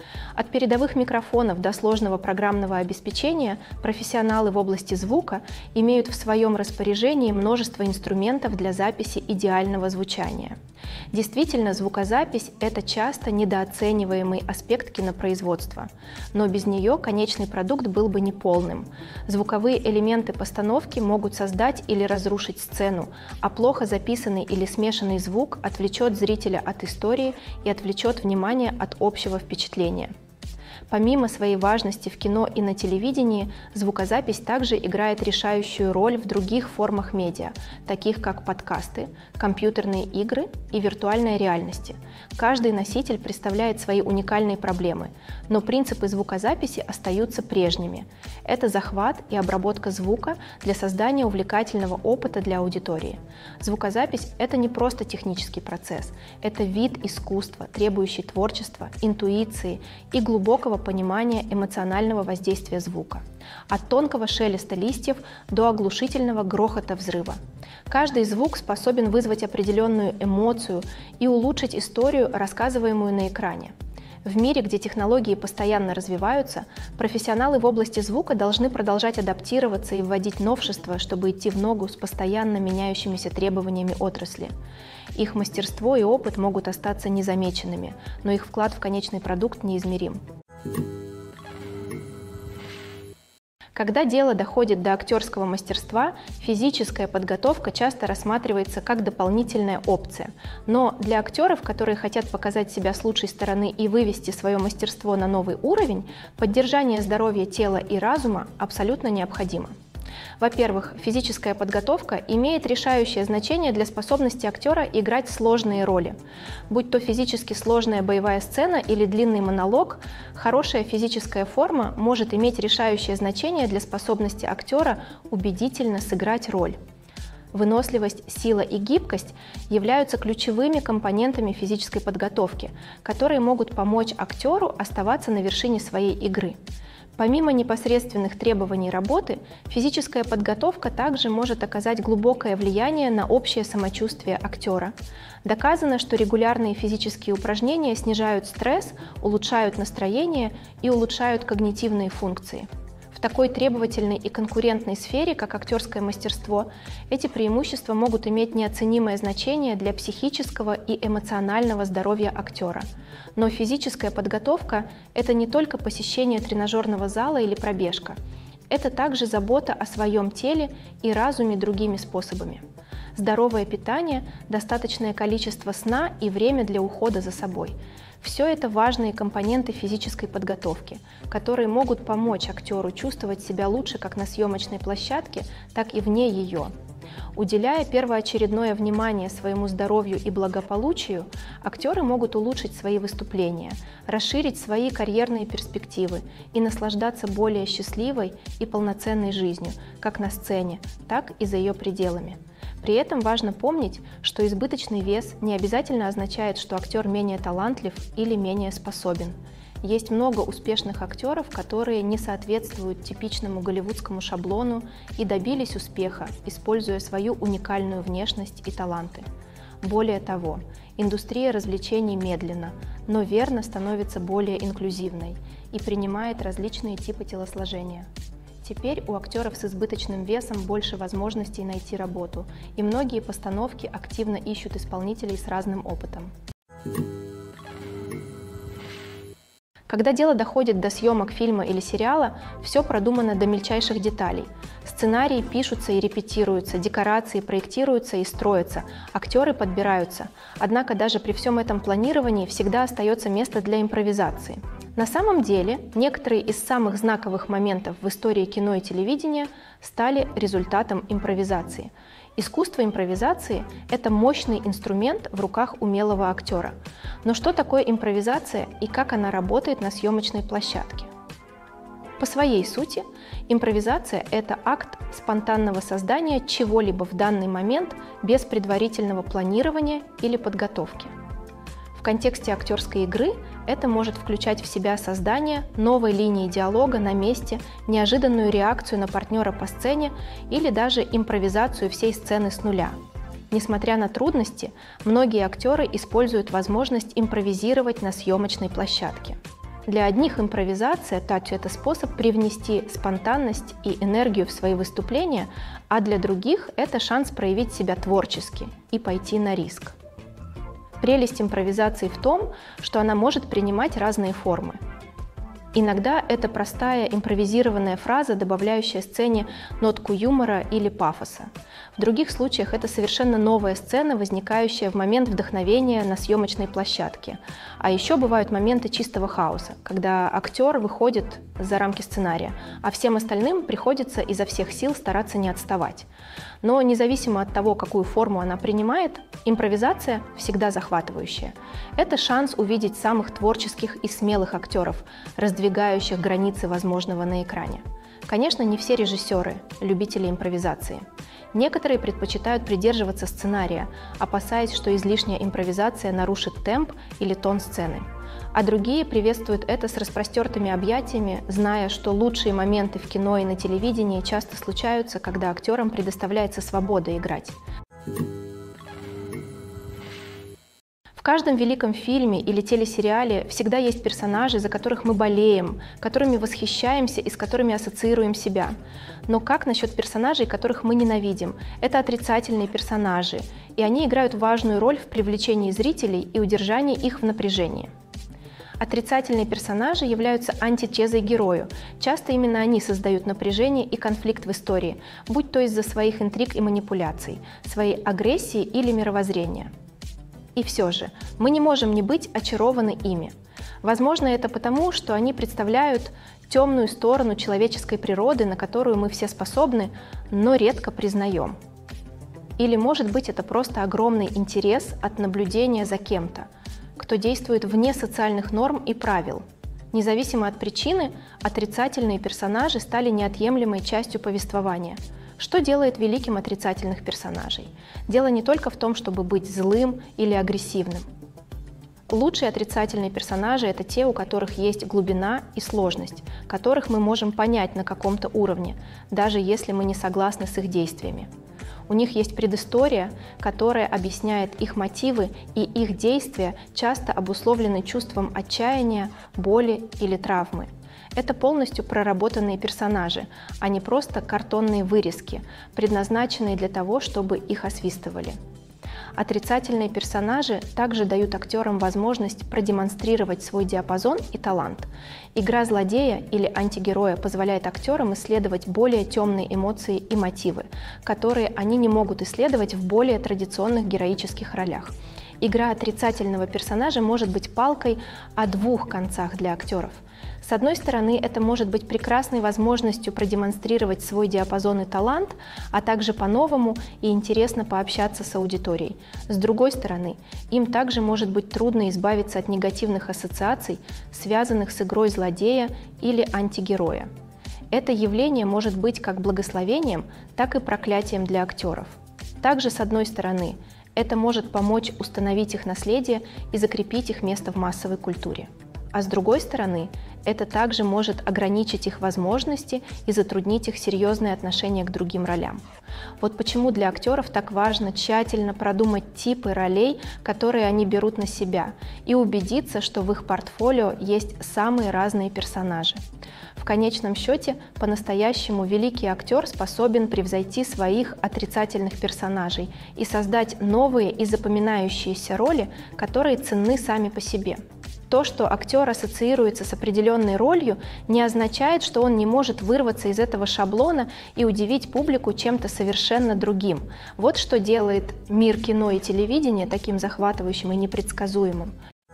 S1: От передовых микрофонов до сложного программного обеспечения профессионалы в области звука имеют в своем распоряжении множество инструментов для записи идеального звучания. Действительно, звукозапись – это часто недооцениваемый аспект кинопроизводства, но без нее конечный продукт был бы неполным. Звуковые элементы постановки могут создать или разрушить сцену, а плохо записанный или смешанный звук отвлечет зрителя от истории и отвлечет внимание от общего впечатления. Помимо своей важности в кино и на телевидении, звукозапись также играет решающую роль в других формах медиа, таких как подкасты, компьютерные игры и виртуальная реальность. Каждый носитель представляет свои уникальные проблемы, но принципы звукозаписи остаются прежними. Это захват и обработка звука для создания увлекательного опыта для аудитории. Звукозапись – это не просто технический процесс, это вид искусства, требующий творчества, интуиции и глубокого понимания эмоционального воздействия звука. От тонкого шелеста листьев до оглушительного грохота взрыва. Каждый звук способен вызвать определенную эмоцию и улучшить историю, рассказываемую на экране. В мире, где технологии постоянно развиваются, профессионалы в области звука должны продолжать адаптироваться и вводить новшества, чтобы идти в ногу с постоянно меняющимися требованиями отрасли. Их мастерство и опыт могут остаться незамеченными, но их вклад в конечный продукт неизмерим. Когда дело доходит до актерского мастерства, физическая подготовка часто рассматривается как дополнительная опция. Но для актеров, которые хотят показать себя с лучшей стороны и вывести свое мастерство на новый уровень, поддержание здоровья тела и разума абсолютно необходимо. Во-первых, физическая подготовка имеет решающее значение для способности актера играть сложные роли. Будь то физически сложная боевая сцена или длинный монолог, хорошая физическая форма может иметь решающее значение для способности актера убедительно сыграть роль. Выносливость, сила и гибкость являются ключевыми компонентами физической подготовки, которые могут помочь актеру оставаться на вершине своей игры. Помимо непосредственных требований работы, физическая подготовка также может оказать глубокое влияние на общее самочувствие актера. Доказано, что регулярные физические упражнения снижают стресс, улучшают настроение и улучшают когнитивные функции. В такой требовательной и конкурентной сфере, как актерское мастерство, эти преимущества могут иметь неоценимое значение для психического и эмоционального здоровья актера. Но физическая подготовка – это не только посещение тренажерного зала или пробежка. Это также забота о своем теле и разуме другими способами. Здоровое питание, достаточное количество сна и время для ухода за собой – все это важные компоненты физической подготовки, которые могут помочь актеру чувствовать себя лучше как на съемочной площадке, так и вне ее. Уделяя первоочередное внимание своему здоровью и благополучию, актеры могут улучшить свои выступления, расширить свои карьерные перспективы и наслаждаться более счастливой и полноценной жизнью, как на сцене, так и за ее пределами. При этом важно помнить, что избыточный вес не обязательно означает, что актер менее талантлив или менее способен. Есть много успешных актеров, которые не соответствуют типичному голливудскому шаблону и добились успеха, используя свою уникальную внешность и таланты. Более того, индустрия развлечений медленно, но верно становится более инклюзивной и принимает различные типы телосложения. Теперь у актеров с избыточным весом больше возможностей найти работу, и многие постановки активно ищут исполнителей с разным опытом. Когда дело доходит до съемок фильма или сериала, все продумано до мельчайших деталей. Сценарии пишутся и репетируются, декорации проектируются и строятся, актеры подбираются. Однако даже при всем этом планировании всегда остается место для импровизации. На самом деле, некоторые из самых знаковых моментов в истории кино и телевидения стали результатом импровизации. Искусство импровизации – это мощный инструмент в руках умелого актера. Но что такое импровизация и как она работает на съемочной площадке? По своей сути, импровизация – это акт спонтанного создания чего-либо в данный момент без предварительного планирования или подготовки. В контексте актерской игры это может включать в себя создание новой линии диалога на месте, неожиданную реакцию на партнера по сцене или даже импровизацию всей сцены с нуля. Несмотря на трудности, многие актеры используют возможность импровизировать на съемочной площадке. Для одних импровизация – это способ привнести спонтанность и энергию в свои выступления, а для других это шанс проявить себя творчески и пойти на риск. Прелесть импровизации в том, что она может принимать разные формы. Иногда это простая импровизированная фраза, добавляющая сцене нотку юмора или пафоса. В других случаях это совершенно новая сцена, возникающая в момент вдохновения на съемочной площадке. А еще бывают моменты чистого хаоса, когда актер выходит за рамки сценария, а всем остальным приходится изо всех сил стараться не отставать. Но независимо от того, какую форму она принимает, импровизация всегда захватывающая. Это шанс увидеть самых творческих и смелых актеров, раздвигающих границы возможного на экране. Конечно, не все режиссеры – любители импровизации. Некоторые предпочитают придерживаться сценария, опасаясь, что излишняя импровизация нарушит темп или тон сцены. А другие приветствуют это с распростертыми объятиями, зная, что лучшие моменты в кино и на телевидении часто случаются, когда актерам предоставляется свобода играть. В каждом великом фильме или телесериале всегда есть персонажи, за которых мы болеем, которыми восхищаемся и с которыми ассоциируем себя. Но как насчет персонажей, которых мы ненавидим? Это отрицательные персонажи, и они играют важную роль в привлечении зрителей и удержании их в напряжении. Отрицательные персонажи являются антитезой герою. Часто именно они создают напряжение и конфликт в истории, будь то из-за своих интриг и манипуляций, своей агрессии или мировоззрения. И все же, мы не можем не быть очарованы ими. Возможно, это потому, что они представляют темную сторону человеческой природы, на которую мы все способны, но редко признаем. Или, может быть, это просто огромный интерес от наблюдения за кем-то, кто действует вне социальных норм и правил. Независимо от причины, отрицательные персонажи стали неотъемлемой частью повествования. Что делает великим отрицательных персонажей? Дело не только в том, чтобы быть злым или агрессивным. Лучшие отрицательные персонажи – это те, у которых есть глубина и сложность, которых мы можем понять на каком-то уровне, даже если мы не согласны с их действиями. У них есть предыстория, которая объясняет их мотивы, и их действия часто обусловлены чувством отчаяния, боли или травмы. Это полностью проработанные персонажи, а не просто картонные вырезки, предназначенные для того, чтобы их освистывали. Отрицательные персонажи также дают актерам возможность продемонстрировать свой диапазон и талант. Игра злодея или антигероя позволяет актерам исследовать более темные эмоции и мотивы, которые они не могут исследовать в более традиционных героических ролях. Игра отрицательного персонажа может быть палкой о двух концах для актеров. С одной стороны, это может быть прекрасной возможностью продемонстрировать свой диапазон и талант, а также по-новому и интересно пообщаться с аудиторией. С другой стороны, им также может быть трудно избавиться от негативных ассоциаций, связанных с игрой злодея или антигероя. Это явление может быть как благословением, так и проклятием для актеров. Также, с одной стороны, это может помочь установить их наследие и закрепить их место в массовой культуре. А с другой стороны, это также может ограничить их возможности и затруднить их серьезные отношения к другим ролям. Вот почему для актеров так важно тщательно продумать типы ролей, которые они берут на себя, и убедиться, что в их портфолио есть самые разные персонажи. В конечном счете, по-настоящему великий актер способен превзойти своих отрицательных персонажей и создать новые и запоминающиеся роли, которые ценны сами по себе. То, что актер ассоциируется с определенной ролью, не означает, что он не может вырваться из этого шаблона и удивить публику чем-то совершенно другим. Вот что делает мир кино и телевидения таким захватывающим и непредсказуемым.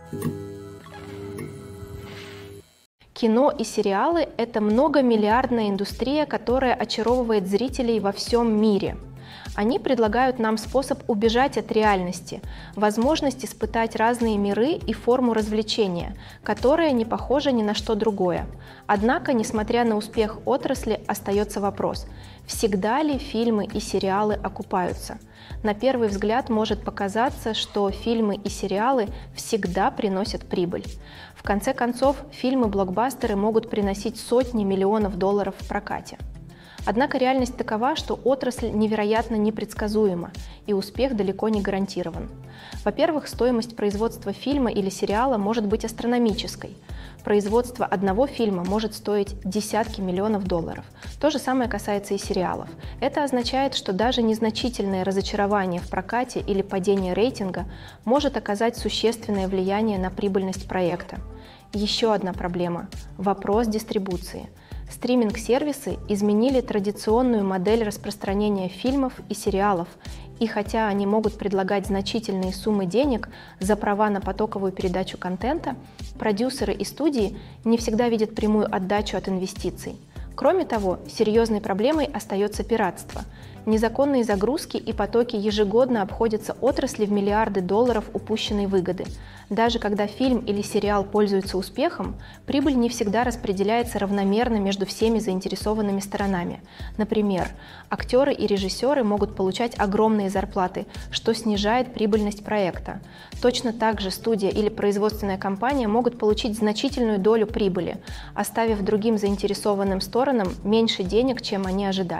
S1: Кино и сериалы – это многомиллиардная индустрия, которая очаровывает зрителей во всем мире. Они предлагают нам способ убежать от реальности, возможность испытать разные миры и форму развлечения, которая не похожа ни на что другое. Однако, несмотря на успех отрасли, остается вопрос: всегда ли фильмы и сериалы окупаются? На первый взгляд может показаться, что фильмы и сериалы всегда приносят прибыль. В конце концов, фильмы-блокбастеры могут приносить сотни миллионов долларов в прокате. Однако реальность такова, что отрасль невероятно непредсказуема, и успех далеко не гарантирован. Во-первых, стоимость производства фильма или сериала может быть астрономической. Производство одного фильма может стоить десятки миллионов долларов. То же самое касается и сериалов. Это означает, что даже незначительное разочарование в прокате или падение рейтинга может оказать существенное влияние на прибыльность проекта. Еще одна проблема – вопрос дистрибуции. Стриминг-сервисы изменили традиционную модель распространения фильмов и сериалов, и хотя они могут предлагать значительные суммы денег за права на потоковую передачу контента, продюсеры и студии не всегда видят прямую отдачу от инвестиций. Кроме того, серьезной проблемой остается пиратство. Незаконные загрузки и потоки ежегодно обходятся отрасли в миллиарды долларов упущенной выгоды. Даже когда фильм или сериал пользуются успехом, прибыль не всегда распределяется равномерно между всеми заинтересованными сторонами. Например, актеры и режиссеры могут получать огромные зарплаты, что снижает прибыльность проекта. Точно так же студия или производственная компания могут получить значительную долю прибыли, оставив другим заинтересованным сторонам меньше денег, чем они ожидали.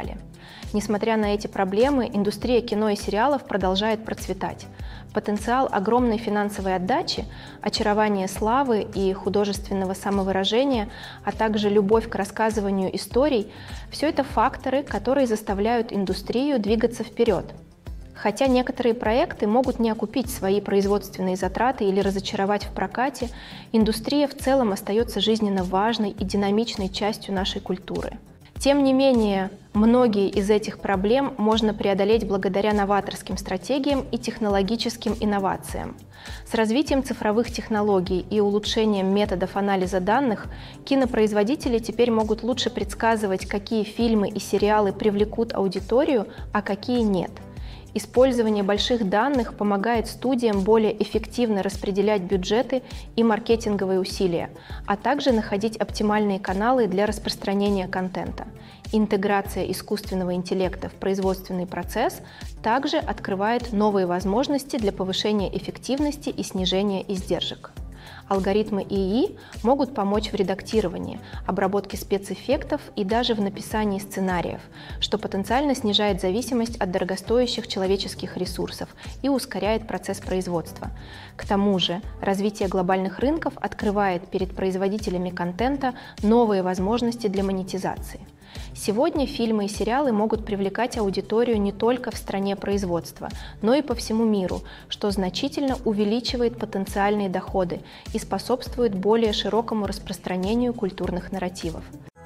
S1: Несмотря на эти проблемы, индустрия кино и сериалов продолжает процветать. Потенциал огромной финансовой отдачи, очарование славы и художественного самовыражения, а также любовь к рассказыванию историй – все это факторы, которые заставляют индустрию двигаться вперед. Хотя некоторые проекты могут не окупить свои производственные затраты или разочаровать в прокате, индустрия в целом остается жизненно важной и динамичной частью нашей культуры. Тем не менее, многие из этих проблем можно преодолеть благодаря новаторским стратегиям и технологическим инновациям. С развитием цифровых технологий и улучшением методов анализа данных кинопроизводители теперь могут лучше предсказывать, какие фильмы и сериалы привлекут аудиторию, а какие нет. Использование больших данных помогает студиям более эффективно распределять бюджеты и маркетинговые усилия, а также находить оптимальные каналы для распространения контента. Интеграция искусственного интеллекта в производственный процесс также открывает новые возможности для повышения эффективности и снижения издержек. Алгоритмы ИИ могут помочь в редактировании, обработке спецэффектов и даже в написании сценариев, что потенциально снижает зависимость от дорогостоящих человеческих ресурсов и ускоряет процесс производства. К тому же, развитие глобальных рынков открывает перед производителями контента новые возможности для монетизации. Сегодня фильмы и сериалы могут привлекать аудиторию не только в стране производства, но и по всему миру, что значительно увеличивает потенциальные доходы и способствует более широкому распространению культурных нарративов.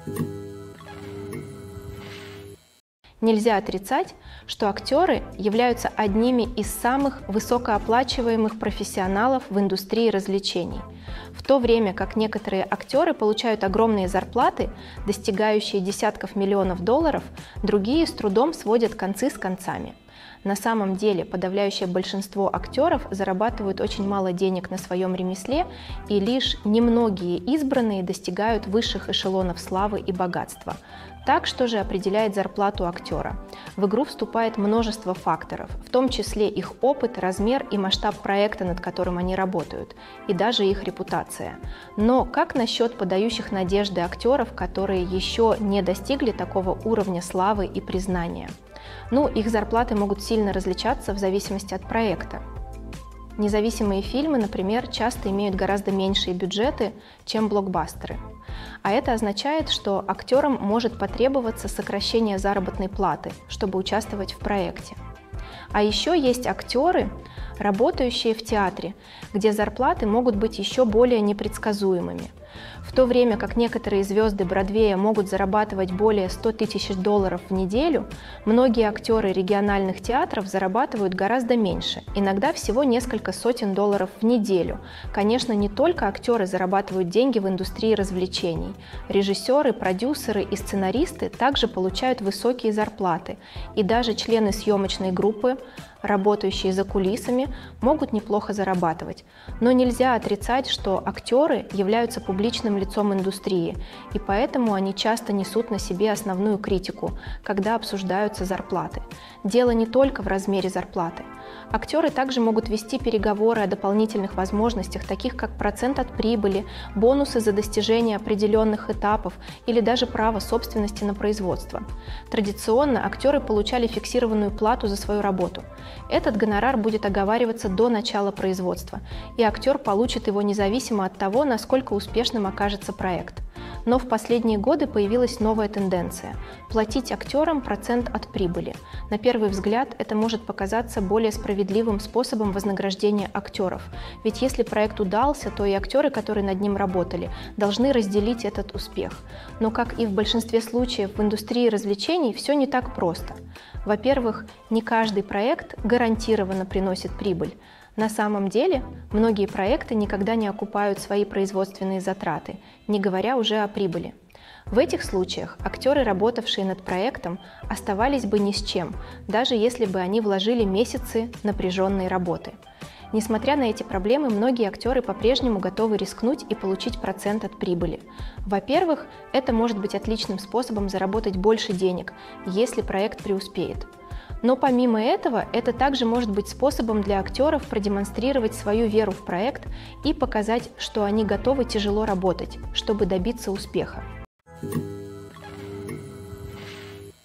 S1: Нельзя отрицать, что актеры являются одними из самых высокооплачиваемых профессионалов в индустрии развлечений. В то время как некоторые актеры получают огромные зарплаты, достигающие десятков миллионов долларов, другие с трудом сводят концы с концами. На самом деле подавляющее большинство актеров зарабатывают очень мало денег на своем ремесле, и лишь немногие избранные достигают высших эшелонов славы и богатства. Так, что же определяет зарплату актера? В игру вступает множество факторов, в том числе их опыт, размер и масштаб проекта, над которым они работают, и даже их репутация. Но как насчет подающих надежды актеров, которые еще не достигли такого уровня славы и признания? Ну, их зарплаты могут сильно различаться в зависимости от проекта. Независимые фильмы, например, часто имеют гораздо меньшие бюджеты, чем блокбастеры. А это означает, что актерам может потребоваться сокращение заработной платы, чтобы участвовать в проекте. А еще есть актеры, работающие в театре, где зарплаты могут быть еще более непредсказуемыми. В то время как некоторые звезды Бродвея могут зарабатывать более ста тысяч долларов в неделю, многие актеры региональных театров зарабатывают гораздо меньше, иногда всего несколько сотен долларов в неделю. Конечно, не только актеры зарабатывают деньги в индустрии развлечений. Режиссеры, продюсеры и сценаристы также получают высокие зарплаты, и даже члены съемочной группы, работающие за кулисами, могут неплохо зарабатывать. Но нельзя отрицать, что актеры являются публичным лицом индустрии, и поэтому они часто несут на себе основную критику, когда обсуждаются зарплаты. Дело не только в размере зарплаты. Актеры также могут вести переговоры о дополнительных возможностях, таких как процент от прибыли, бонусы за достижение определенных этапов или даже право собственности на производство. Традиционно актеры получали фиксированную плату за свою работу. Этот гонорар будет оговариваться до начала производства, и актер получит его независимо от того, насколько успешным окажется проект. Но в последние годы появилась новая тенденция – платить актерам процент от прибыли. На первый взгляд это может показаться более справедливым способом вознаграждения актеров, ведь если проект удался, то и актеры, которые над ним работали, должны разделить этот успех. Но, как и в большинстве случаев в индустрии развлечений, все не так просто. Во-первых, не каждый проект гарантированно приносит прибыль. На самом деле, многие проекты никогда не окупают свои производственные затраты, не говоря уже о прибыли. В этих случаях актеры, работавшие над проектом, оставались бы ни с чем, даже если бы они вложили месяцы напряженной работы. Несмотря на эти проблемы, многие актеры по-прежнему готовы рискнуть и получить процент от прибыли. Во-первых, это может быть отличным способом заработать больше денег, если проект преуспеет. Но помимо этого, это также может быть способом для актеров продемонстрировать свою веру в проект и показать, что они готовы тяжело работать, чтобы добиться успеха.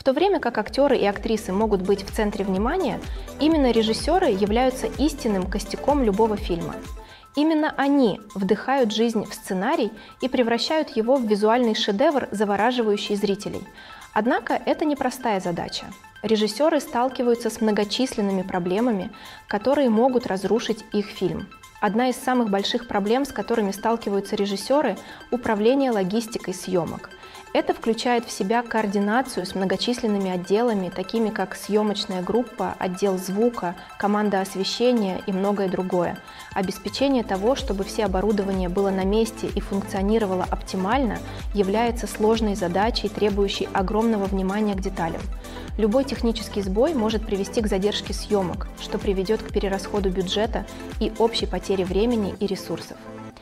S1: В то время как актеры и актрисы могут быть в центре внимания, именно режиссеры являются истинным костяком любого фильма. Именно они вдыхают жизнь в сценарий и превращают его в визуальный шедевр, завораживающий зрителей. Однако это непростая задача. Режиссеры сталкиваются с многочисленными проблемами, которые могут разрушить их фильм. Одна из самых больших проблем, с которыми сталкиваются режиссеры – управление логистикой съемок. Это включает в себя координацию с многочисленными отделами, такими как съемочная группа, отдел звука, команда освещения и многое другое. Обеспечение того, чтобы все оборудование было на месте и функционировало оптимально, является сложной задачей, требующей огромного внимания к деталям. Любой технический сбой может привести к задержке съемок, что приведет к перерасходу бюджета и общей потере времени и ресурсов.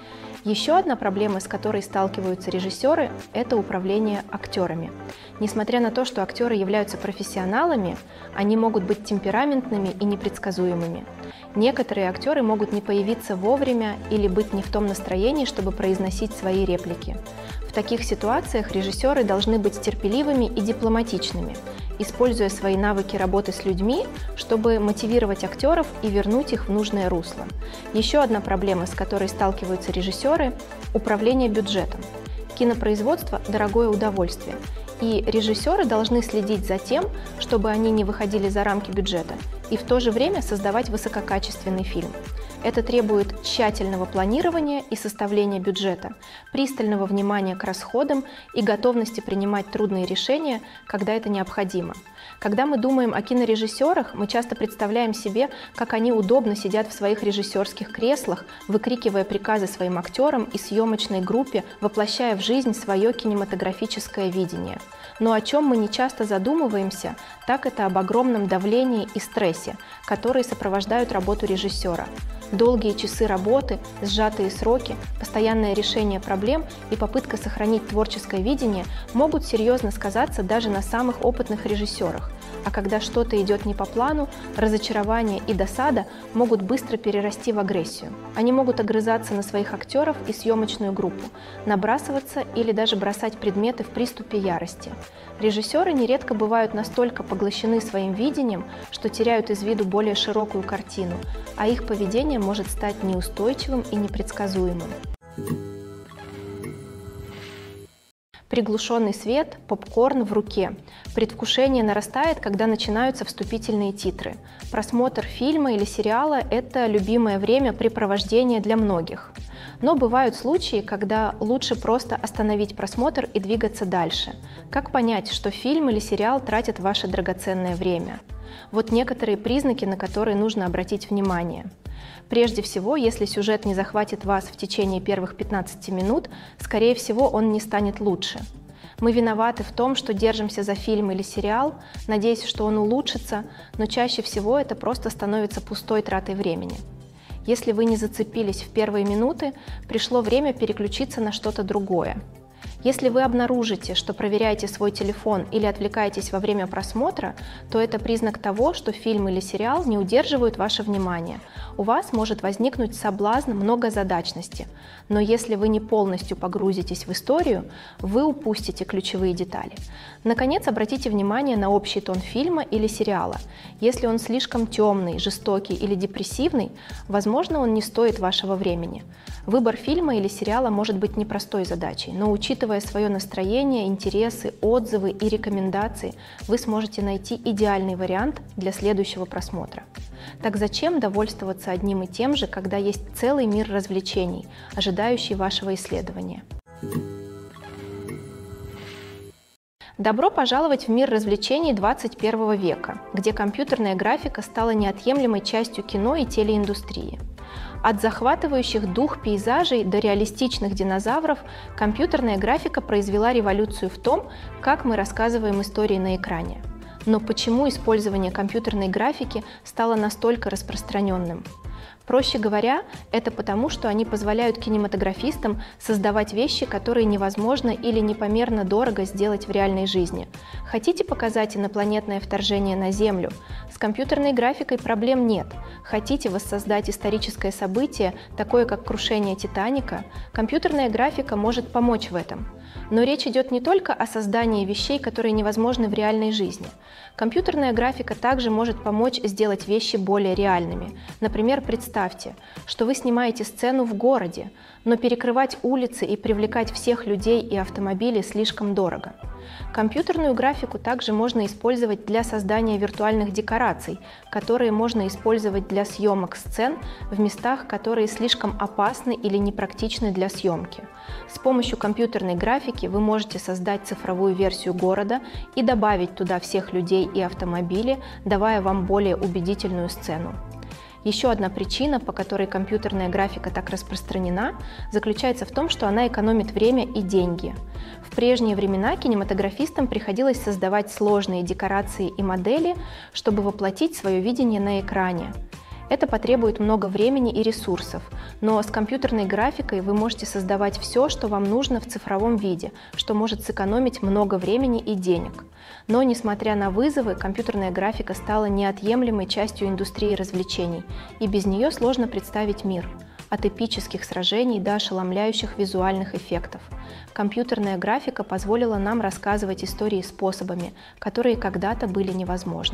S1: Еще одна проблема, с которой сталкиваются режиссеры, это управление актерами. Несмотря на то, что актеры являются профессионалами, они могут быть темпераментными и непредсказуемыми. Некоторые актеры могут не появиться вовремя или быть не в том настроении, чтобы произносить свои реплики. В таких ситуациях режиссеры должны быть терпеливыми и дипломатичными, используя свои навыки работы с людьми, чтобы мотивировать актеров и вернуть их в нужное русло. Еще одна проблема, с которой сталкиваются режиссеры – управление бюджетом. Кинопроизводство – дорогое удовольствие, и режиссеры должны следить за тем, чтобы они не выходили за рамки бюджета, и в то же время создавать высококачественный фильм. Это требует тщательного планирования и составления бюджета, пристального внимания к расходам и готовности принимать трудные решения, когда это необходимо. Когда мы думаем о кинорежиссерах, мы часто представляем себе, как они удобно сидят в своих режиссерских креслах, выкрикивая приказы своим актерам и съемочной группе, воплощая в жизнь свое кинематографическое видение. Но о чем мы не часто задумываемся, так это об огромном давлении и стрессе, которые сопровождают работу режиссера. Долгие часы работы, сжатые сроки, постоянное решение проблем и попытка сохранить творческое видение могут серьезно сказаться даже на самых опытных режиссерах. А когда что-то идет не по плану, разочарование и досада могут быстро перерасти в агрессию. Они могут огрызаться на своих актеров и съемочную группу, набрасываться или даже бросать предметы в приступе ярости. Режиссеры нередко бывают настолько поглощены своим видением, что теряют из виду более широкую картину, а их поведение может стать неустойчивым и непредсказуемым. Приглушенный свет, попкорн в руке. Предвкушение нарастает, когда начинаются вступительные титры. Просмотр фильма или сериала – это любимое времяпрепровождение для многих. Но бывают случаи, когда лучше просто остановить просмотр и двигаться дальше. Как понять, что фильм или сериал тратят ваше драгоценное время? Вот некоторые признаки, на которые нужно обратить внимание. Прежде всего, если сюжет не захватит вас в течение первых пятнадцати минут, скорее всего, он не станет лучше. Мы виноваты в том, что держимся за фильм или сериал, надеясь, что он улучшится, но чаще всего это просто становится пустой тратой времени. Если вы не зацепились в первые минуты, пришло время переключиться на что-то другое. Если вы обнаружите, что проверяете свой телефон или отвлекаетесь во время просмотра, то это признак того, что фильм или сериал не удерживают ваше внимание. У вас может возникнуть соблазн многозадачности, но если вы не полностью погрузитесь в историю, вы упустите ключевые детали. Наконец, обратите внимание на общий тон фильма или сериала. Если он слишком темный, жестокий или депрессивный, возможно, он не стоит вашего времени. Выбор фильма или сериала может быть непростой задачей, но учитывая свое настроение, интересы, отзывы и рекомендации, вы сможете найти идеальный вариант для следующего просмотра. Так зачем довольствоваться одним и тем же, когда есть целый мир развлечений, ожидающий вашего исследования? Добро пожаловать в мир развлечений двадцать первого века, где компьютерная графика стала неотъемлемой частью кино и телеиндустрии. От захватывающих дух пейзажей до реалистичных динозавров компьютерная графика произвела революцию в том, как мы рассказываем истории на экране. Но почему использование компьютерной графики стало настолько распространенным? Проще говоря, это потому, что они позволяют кинематографистам создавать вещи, которые невозможно или непомерно дорого сделать в реальной жизни. Хотите показать инопланетное вторжение на Землю? С компьютерной графикой проблем нет. Хотите воссоздать историческое событие, такое как крушение Титаника? Компьютерная графика может помочь в этом. Но речь идет не только о создании вещей, которые невозможны в реальной жизни. Компьютерная графика также может помочь сделать вещи более реальными. Например, представьте, что вы снимаете сцену в городе, но перекрывать улицы и привлекать всех людей и автомобили слишком дорого. Компьютерную графику также можно использовать для создания виртуальных декораций, которые можно использовать для съемок сцен в местах, которые слишком опасны или непрактичны для съемки. С помощью компьютерной графики вы можете создать цифровую версию города и добавить туда всех людей и автомобили, давая вам более убедительную сцену. Еще одна причина, по которой компьютерная графика так распространена, заключается в том, что она экономит время и деньги. В прежние времена кинематографистам приходилось создавать сложные декорации и модели, чтобы воплотить свое видение на экране. Это потребует много времени и ресурсов, но с компьютерной графикой вы можете создавать все, что вам нужно в цифровом виде, что может сэкономить много времени и денег. Но, несмотря на вызовы, компьютерная графика стала неотъемлемой частью индустрии развлечений, и без нее сложно представить мир. От эпических сражений до ошеломляющих визуальных эффектов. Компьютерная графика позволила нам рассказывать истории способами, которые когда-то были невозможны.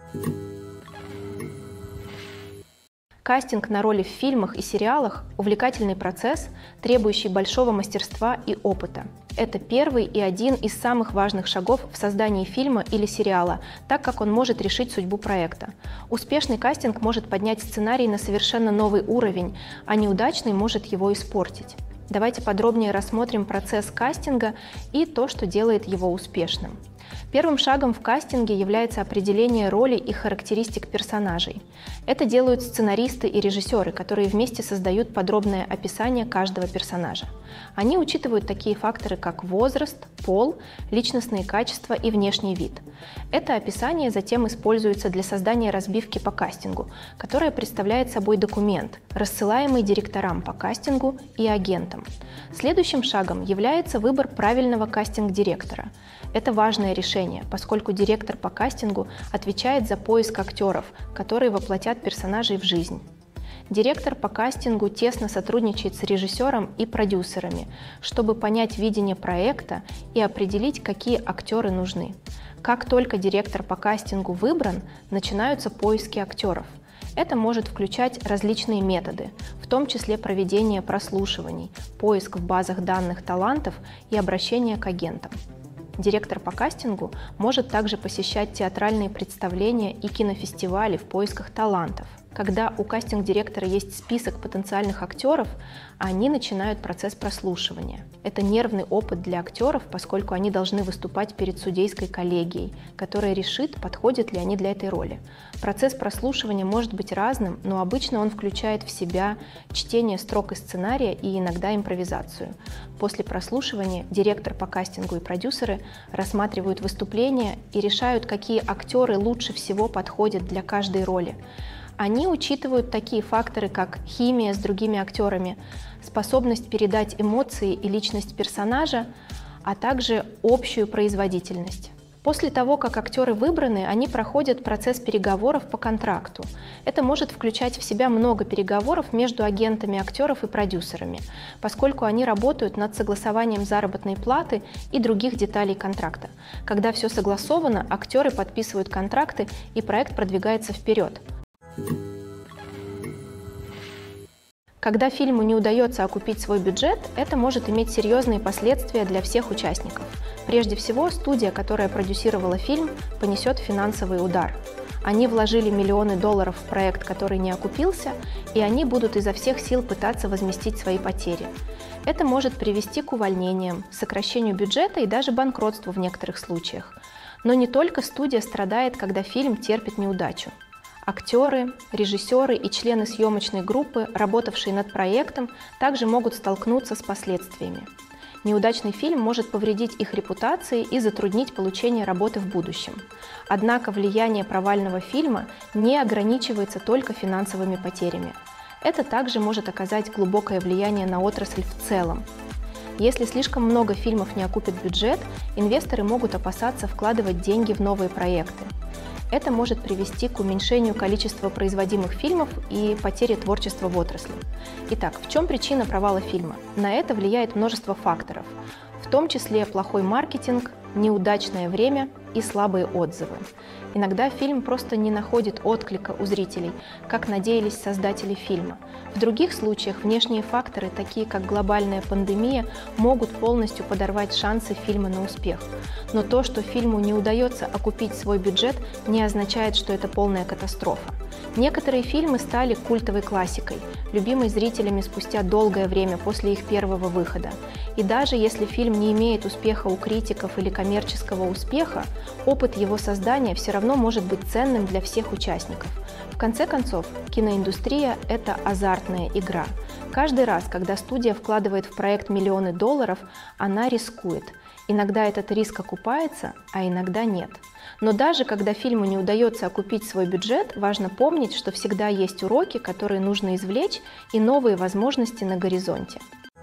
S1: Кастинг на роли в фильмах и сериалах – увлекательный процесс, требующий большого мастерства и опыта. Это первый и один из самых важных шагов в создании фильма или сериала, так как он может решить судьбу проекта. Успешный кастинг может поднять сценарий на совершенно новый уровень, а неудачный может его испортить. Давайте подробнее рассмотрим процесс кастинга и то, что делает его успешным. Первым шагом в кастинге является определение роли и характеристик персонажей. Это делают сценаристы и режиссеры, которые вместе создают подробное описание каждого персонажа. Они учитывают такие факторы, как возраст, пол, личностные качества и внешний вид. Это описание затем используется для создания разбивки по кастингу, которая представляет собой документ, рассылаемый директорам по кастингу и агентам. Следующим шагом является выбор правильного кастинг-директора. Это важное решение, поскольку директор по кастингу отвечает за поиск актеров, которые воплотят персонажей в жизнь. Директор по кастингу тесно сотрудничает с режиссером и продюсерами, чтобы понять видение проекта и определить, какие актеры нужны. Как только директор по кастингу выбран, начинаются поиски актеров. Это может включать различные методы, в том числе проведение прослушиваний, поиск в базах данных талантов и обращение к агентам. Директор по кастингу может также посещать театральные представления и кинофестивали в поисках талантов. Когда у кастинг-директора есть список потенциальных актеров, они начинают процесс прослушивания. Это нервный опыт для актеров, поскольку они должны выступать перед судейской коллегией, которая решит, подходят ли они для этой роли. Процесс прослушивания может быть разным, но обычно он включает в себя чтение строк из сценария и иногда импровизацию. После прослушивания директор по кастингу и продюсеры рассматривают выступления и решают, какие актеры лучше всего подходят для каждой роли. Они учитывают такие факторы, как химия с другими актерами, способность передать эмоции и личность персонажа, а также общую производительность. После того, как актеры выбраны, они проходят процесс переговоров по контракту. Это может включать в себя много переговоров между агентами актеров и продюсерами, поскольку они работают над согласованием заработной платы и других деталей контракта. Когда все согласовано, актеры подписывают контракты, и проект продвигается вперед. Когда фильму не удается окупить свой бюджет, это может иметь серьезные последствия для всех участников. Прежде всего, студия, которая продюсировала фильм, понесет финансовый удар. Они вложили миллионы долларов в проект, который не окупился, и они будут изо всех сил пытаться возместить свои потери. Это может привести к увольнениям, сокращению бюджета и даже банкротству в некоторых случаях. Но не только студия страдает, когда фильм терпит неудачу. Актеры, режиссеры и члены съемочной группы, работавшие над проектом, также могут столкнуться с последствиями. Неудачный фильм может повредить их репутации и затруднить получение работы в будущем. Однако влияние провального фильма не ограничивается только финансовыми потерями. Это также может оказать глубокое влияние на отрасль в целом. Если слишком много фильмов не окупит бюджет, инвесторы могут опасаться вкладывать деньги в новые проекты. Это может привести к уменьшению количества производимых фильмов и потере творчества в отрасли. Итак, в чем причина провала фильма? На это влияет множество факторов, в том числе плохой маркетинг, неудачное время и слабые отзывы. Иногда фильм просто не находит отклика у зрителей, как надеялись создатели фильма. В других случаях внешние факторы, такие как глобальная пандемия, могут полностью подорвать шансы фильма на успех. Но то, что фильму не удается окупить свой бюджет, не означает, что это полная катастрофа. Некоторые фильмы стали культовой классикой, любимой зрителями спустя долгое время после их первого выхода. И даже если фильм не имеет успеха у критиков или коммерческого успеха, опыт его создания все равно может быть ценным для всех участников. В конце концов, киноиндустрия – это азартная игра. Каждый раз, когда студия вкладывает в проект миллионы долларов, она рискует. Иногда этот риск окупается, а иногда нет. Но даже когда фильму не удается окупить свой бюджет, важно помнить, что всегда есть уроки, которые нужно извлечь, и новые возможности на горизонте.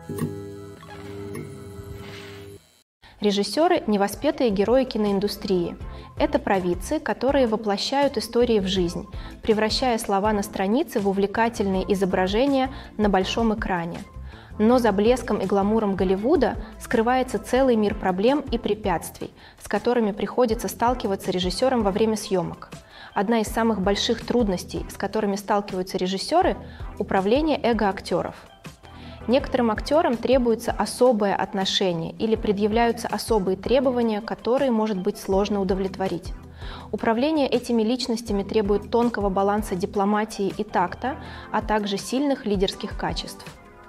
S1: Режиссеры – невоспетые герои киноиндустрии. Это провидцы, которые воплощают истории в жизнь, превращая слова на странице в увлекательные изображения на большом экране. Но за блеском и гламуром Голливуда скрывается целый мир проблем и препятствий, с которыми приходится сталкиваться режиссерам во время съемок. Одна из самых больших трудностей, с которыми сталкиваются режиссеры – управление эго актеров. Некоторым актерам требуется особое отношение или предъявляются особые требования, которые может быть сложно удовлетворить. Управление этими личностями требует тонкого баланса дипломатии и такта, а также сильных лидерских качеств.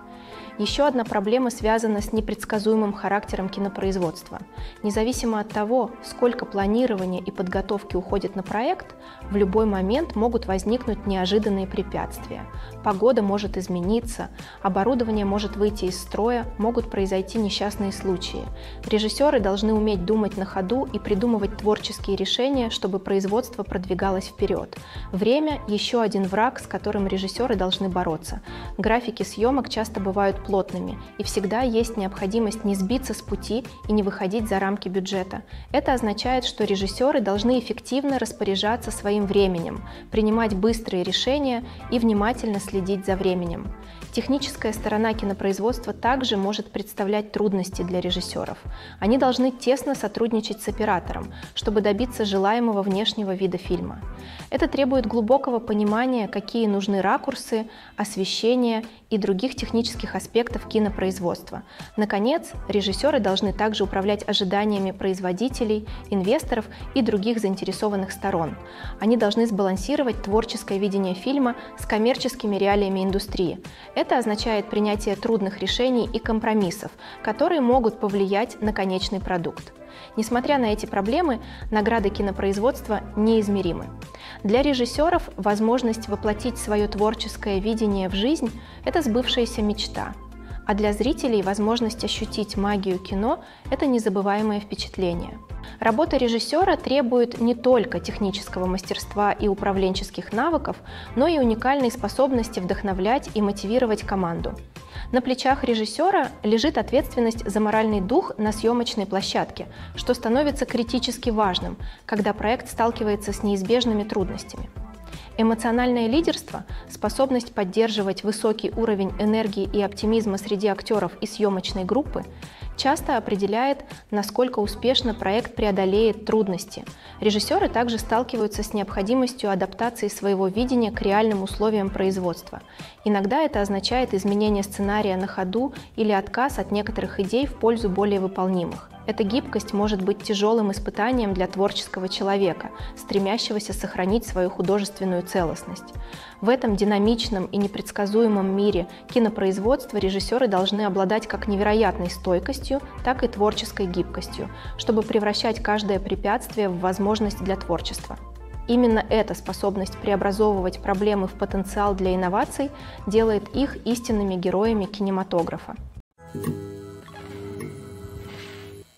S1: Еще одна проблема связана с непредсказуемым характером кинопроизводства. Независимо от того, сколько планирования и подготовки уходит на проект, в любой момент могут возникнуть неожиданные препятствия. Погода может измениться, оборудование может выйти из строя, могут произойти несчастные случаи. Режиссеры должны уметь думать на ходу и придумывать творческие решения, чтобы производство продвигалось вперед. Время – еще один враг, с которым режиссеры должны бороться. Графики съемок часто бывают плотными, и всегда есть необходимость не сбиться с пути и не выходить за рамки бюджета. Это означает, что режиссеры должны эффективно распоряжаться своим временем, принимать быстрые решения и внимательно следить за временем. Техническая сторона кинопроизводства также может представлять трудности для режиссеров. Они должны тесно сотрудничать с оператором, чтобы добиться желаемого внешнего вида фильма. Это требует глубокого понимания, какие нужны ракурсы, освещение и других технических аспектов кинопроизводства. Наконец, режиссеры должны также управлять ожиданиями производителей, инвесторов и других заинтересованных сторон. Они должны сбалансировать творческое видение фильма с коммерческими реалиями индустрии. Это означает принятие трудных решений и компромиссов, которые могут повлиять на конечный продукт. Несмотря на эти проблемы, награды кинопроизводства неизмеримы. Для режиссеров возможность воплотить свое творческое видение в жизнь – это сбывшаяся мечта. А для зрителей возможность ощутить магию кино – это незабываемое впечатление. Работа режиссера требует не только технического мастерства и управленческих навыков, но и уникальной способности вдохновлять и мотивировать команду. На плечах режиссера лежит ответственность за моральный дух на съемочной площадке, что становится критически важным, когда проект сталкивается с неизбежными трудностями. Эмоциональное лидерство, способность поддерживать высокий уровень энергии и оптимизма среди актеров и съемочной группы, часто определяет, насколько успешно проект преодолеет трудности. Режиссеры также сталкиваются с необходимостью адаптации своего видения к реальным условиям производства. Иногда это означает изменение сценария на ходу или отказ от некоторых идей в пользу более выполнимых. Эта гибкость может быть тяжелым испытанием для творческого человека, стремящегося сохранить свою художественную целостность. В этом динамичном и непредсказуемом мире кинопроизводства режиссеры должны обладать как невероятной стойкостью, так и творческой гибкостью, чтобы превращать каждое препятствие в возможность для творчества. Именно эта способность преобразовывать проблемы в потенциал для инноваций делает их истинными героями кинематографа.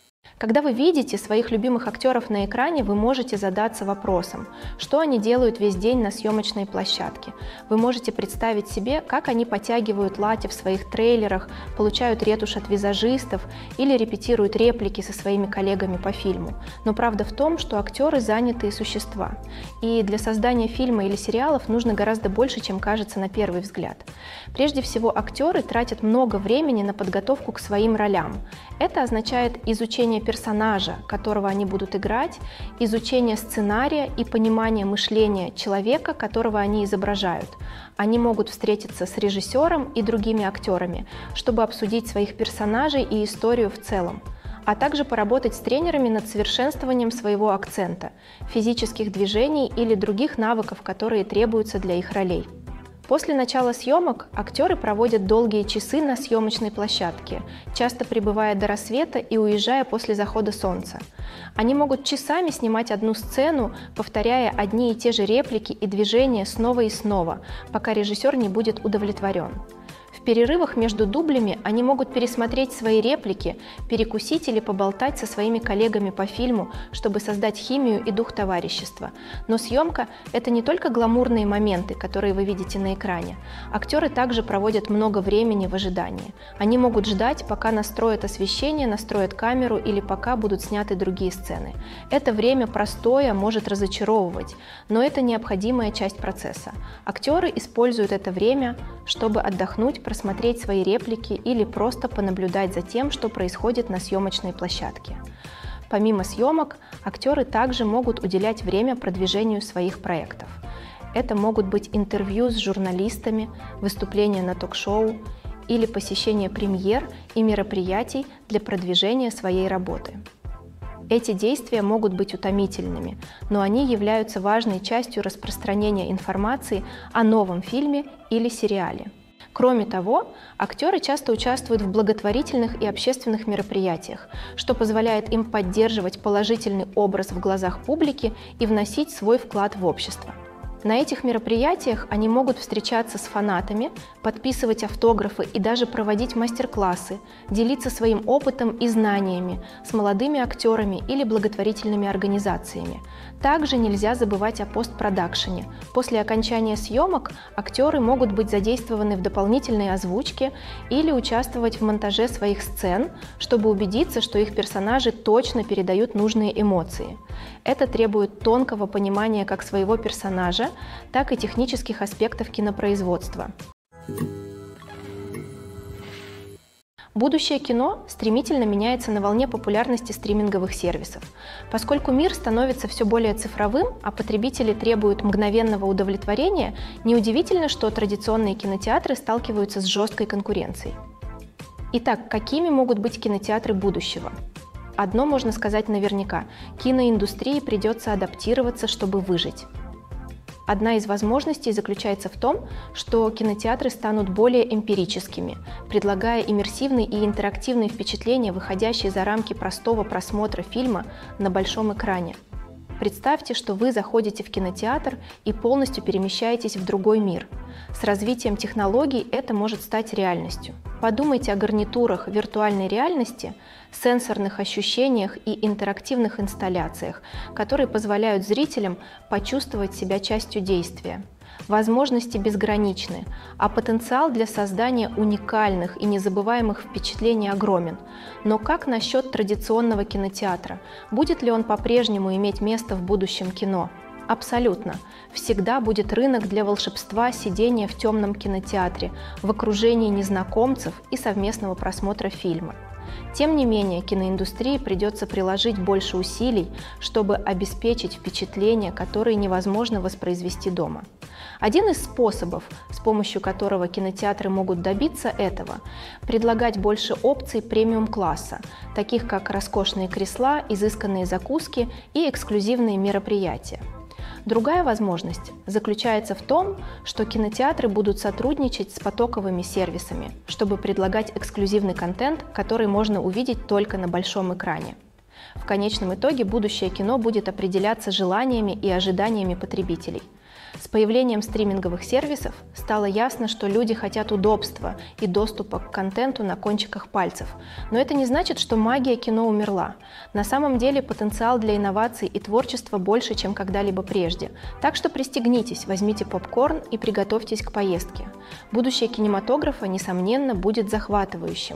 S1: Когда вы видите своих любимых актеров на экране, вы можете задаться вопросом, что они делают весь день на съемочной площадке. Вы можете представить себе, как они подтягивают лати в своих трейлерах, получают ретушь от визажистов или репетируют реплики со своими коллегами по фильму. Но правда в том, что актеры занятые существа. И для создания фильма или сериалов нужно гораздо больше, чем кажется на первый взгляд. Прежде всего, актеры тратят много времени на подготовку к своим ролям. Это означает изучение персонажа, которого они будут играть, изучение сценария и понимание мышления человека, которого они изображают. Они могут встретиться с режиссером и другими актерами, чтобы обсудить своих персонажей и историю в целом, а также поработать с тренерами над совершенствованием своего акцента, физических движений или других навыков, которые требуются для их ролей. После начала съемок актеры проводят долгие часы на съемочной площадке, часто пребывая до рассвета и уезжая после захода солнца. Они могут часами снимать одну сцену, повторяя одни и те же реплики и движения снова и снова, пока режиссер не будет удовлетворен. В перерывах между дублями они могут пересмотреть свои реплики, перекусить или поболтать со своими коллегами по фильму, чтобы создать химию и дух товарищества. Но съемка – это не только гламурные моменты, которые вы видите на экране. Актеры также проводят много времени в ожидании. Они могут ждать, пока настроят освещение, настроят камеру или пока будут сняты другие сцены. Это время простое может разочаровывать, но это необходимая часть процесса. Актеры используют это время, чтобы отдохнуть, просмотреть свои реплики или просто понаблюдать за тем, что происходит на съемочной площадке. Помимо съемок, актеры также могут уделять время продвижению своих проектов. Это могут быть интервью с журналистами, выступления на ток-шоу или посещение премьер и мероприятий для продвижения своей работы. Эти действия могут быть утомительными, но они являются важной частью распространения информации о новом фильме или сериале. Кроме того, актеры часто участвуют в благотворительных и общественных мероприятиях, что позволяет им поддерживать положительный образ в глазах публики и вносить свой вклад в общество. На этих мероприятиях они могут встречаться с фанатами, подписывать автографы и даже проводить мастер-классы, делиться своим опытом и знаниями с молодыми актерами или благотворительными организациями. Также нельзя забывать о постпродакшене. После окончания съемок актеры могут быть задействованы в дополнительной озвучке или участвовать в монтаже своих сцен, чтобы убедиться, что их персонажи точно передают нужные эмоции. Это требует тонкого понимания как своего персонажа, так и технических аспектов кинопроизводства. Будущее кино стремительно меняется на волне популярности стриминговых сервисов. Поскольку мир становится все более цифровым, а потребители требуют мгновенного удовлетворения, неудивительно, что традиционные кинотеатры сталкиваются с жесткой конкуренцией. Итак, какими могут быть кинотеатры будущего? Одно можно сказать наверняка – киноиндустрии придется адаптироваться, чтобы выжить. Одна из возможностей заключается в том, что кинотеатры станут более эмпирическими, предлагая иммерсивные и интерактивные впечатления, выходящие за рамки простого просмотра фильма на большом экране. Представьте, что вы заходите в кинотеатр и полностью перемещаетесь в другой мир. С развитием технологий это может стать реальностью. Подумайте о гарнитурах виртуальной реальности, сенсорных ощущениях и интерактивных инсталляциях, которые позволяют зрителям почувствовать себя частью действия. Возможности безграничны, а потенциал для создания уникальных и незабываемых впечатлений огромен. Но как насчет традиционного кинотеатра? Будет ли он по-прежнему иметь место в будущем кино? Абсолютно. Всегда будет рынок для волшебства сидения в темном кинотеатре, в окружении незнакомцев и совместного просмотра фильма. Тем не менее, киноиндустрии придется приложить больше усилий, чтобы обеспечить впечатления, которые невозможно воспроизвести дома. Один из способов, с помощью которого кинотеатры могут добиться этого, предлагать больше опций премиум-класса, таких как роскошные кресла, изысканные закуски и эксклюзивные мероприятия. Другая возможность заключается в том, что кинотеатры будут сотрудничать с потоковыми сервисами, чтобы предлагать эксклюзивный контент, который можно увидеть только на большом экране. В конечном итоге будущее кино будет определяться желаниями и ожиданиями потребителей. С появлением стриминговых сервисов стало ясно, что люди хотят удобства и доступа к контенту на кончиках пальцев. Но это не значит, что магия кино умерла. На самом деле потенциал для инноваций и творчества больше, чем когда-либо прежде. Так что пристегнитесь, возьмите попкорн и приготовьтесь к поездке. Будущее кинематографа, несомненно, будет захватывающим.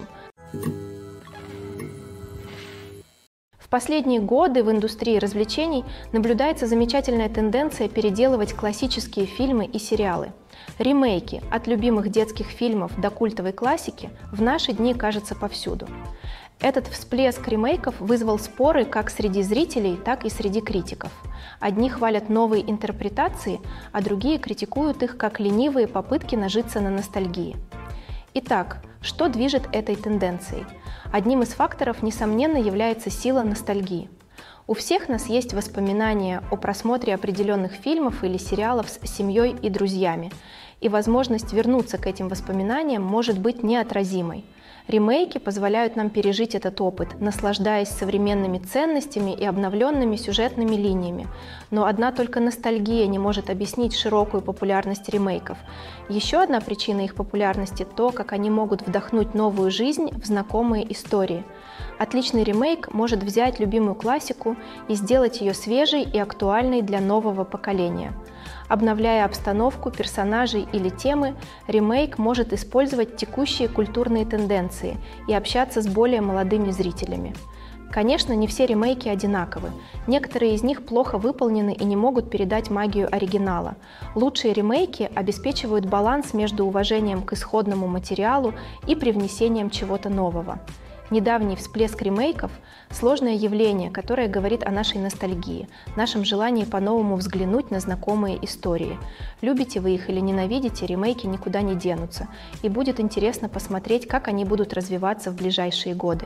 S1: В последние годы в индустрии развлечений наблюдается замечательная тенденция переделывать классические фильмы и сериалы. Ремейки от любимых детских фильмов до культовой классики в наши дни кажутся повсюду. Этот всплеск ремейков вызвал споры как среди зрителей, так и среди критиков. Одни хвалят новые интерпретации, а другие критикуют их как ленивые попытки нажиться на ностальгии. Итак, что движет этой тенденцией? Одним из факторов, несомненно, является сила ностальгии. У всех нас есть воспоминания о просмотре определенных фильмов или сериалов с семьей и друзьями, и возможность вернуться к этим воспоминаниям может быть неотразимой. Ремейки позволяют нам пережить этот опыт, наслаждаясь современными ценностями и обновленными сюжетными линиями. Но одна только ностальгия не может объяснить широкую популярность ремейков. Еще одна причина их популярности – то, как они могут вдохнуть новую жизнь в знакомые истории. Отличный ремейк может взять любимую классику и сделать ее свежей и актуальной для нового поколения. Обновляя обстановку, персонажей или темы, ремейк может использовать текущие культурные тенденции и общаться с более молодыми зрителями. Конечно, не все ремейки одинаковы. Некоторые из них плохо выполнены и не могут передать магию оригинала. Лучшие ремейки обеспечивают баланс между уважением к исходному материалу и привнесением чего-то нового. Недавний всплеск ремейков – сложное явление, которое говорит о нашей ностальгии, нашем желании по-новому взглянуть на знакомые истории. Любите вы их или ненавидите, ремейки никуда не денутся, и будет интересно посмотреть, как они будут развиваться в ближайшие годы.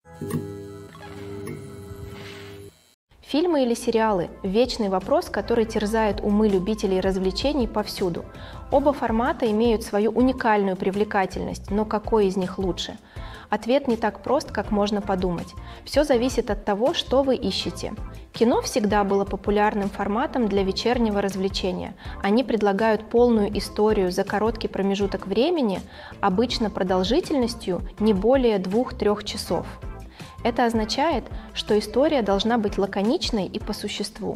S1: Фильмы или сериалы – вечный вопрос, который терзает умы любителей развлечений повсюду. Оба формата имеют свою уникальную привлекательность, но какой из них лучше? Ответ не так прост, как можно подумать. Все зависит от того, что вы ищете. Кино всегда было популярным форматом для вечернего развлечения. Они предлагают полную историю за короткий промежуток времени, обычно продолжительностью не более двух-трех часов. Это означает, что история должна быть лаконичной и по существу,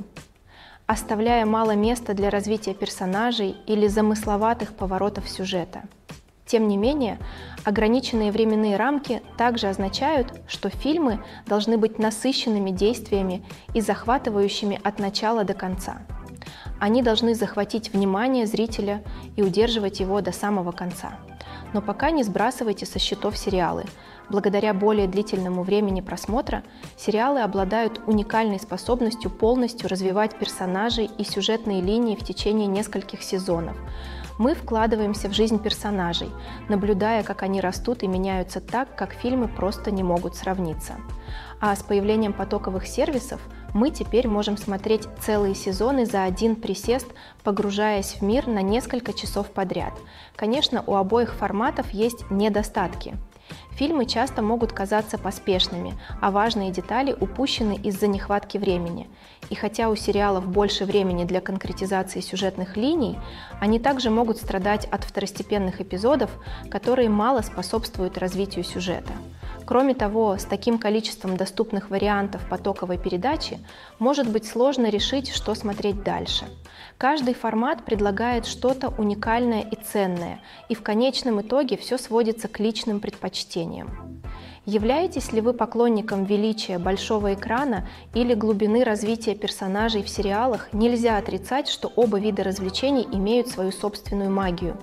S1: оставляя мало места для развития персонажей или замысловатых поворотов сюжета. Тем не менее, ограниченные временные рамки также означают, что фильмы должны быть насыщенными действиями и захватывающими от начала до конца. Они должны захватить внимание зрителя и удерживать его до самого конца. Но пока не сбрасывайте со счетов сериалы. Благодаря более длительному времени просмотра, сериалы обладают уникальной способностью полностью развивать персонажей и сюжетные линии в течение нескольких сезонов. Мы вкладываемся в жизнь персонажей, наблюдая, как они растут и меняются так, как фильмы просто не могут сравниться. А с появлением потоковых сервисов мы теперь можем смотреть целые сезоны за один присест, погружаясь в мир на несколько часов подряд. Конечно, у обоих форматов есть недостатки. Фильмы часто могут казаться поспешными, а важные детали упущены из-за нехватки времени. И хотя у сериалов больше времени для конкретизации сюжетных линий, они также могут страдать от второстепенных эпизодов, которые мало способствуют развитию сюжета. Кроме того, с таким количеством доступных вариантов потоковой передачи может быть сложно решить, что смотреть дальше. Каждый формат предлагает что-то уникальное и ценное, и в конечном итоге все сводится к личным предпочтениям. Являетесь ли вы поклонником величия большого экрана или глубины развития персонажей в сериалах, нельзя отрицать, что оба вида развлечений имеют свою собственную магию.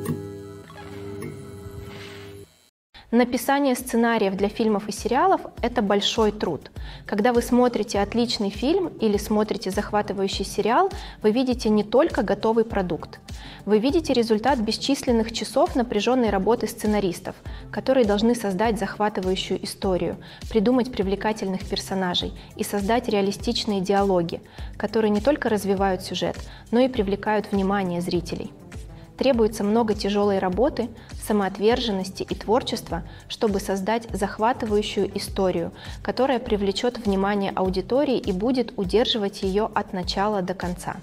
S1: Написание сценариев для фильмов и сериалов – это большой труд. Когда вы смотрите отличный фильм или смотрите захватывающий сериал, вы видите не только готовый продукт. Вы видите результат бесчисленных часов напряженной работы сценаристов, которые должны создать захватывающую историю, придумать привлекательных персонажей и создать реалистичные диалоги, которые не только развивают сюжет, но и привлекают внимание зрителей. Требуется много тяжелой работы, самоотверженности и творчества, чтобы создать захватывающую историю, которая привлечет внимание аудитории и будет удерживать ее от начала до конца.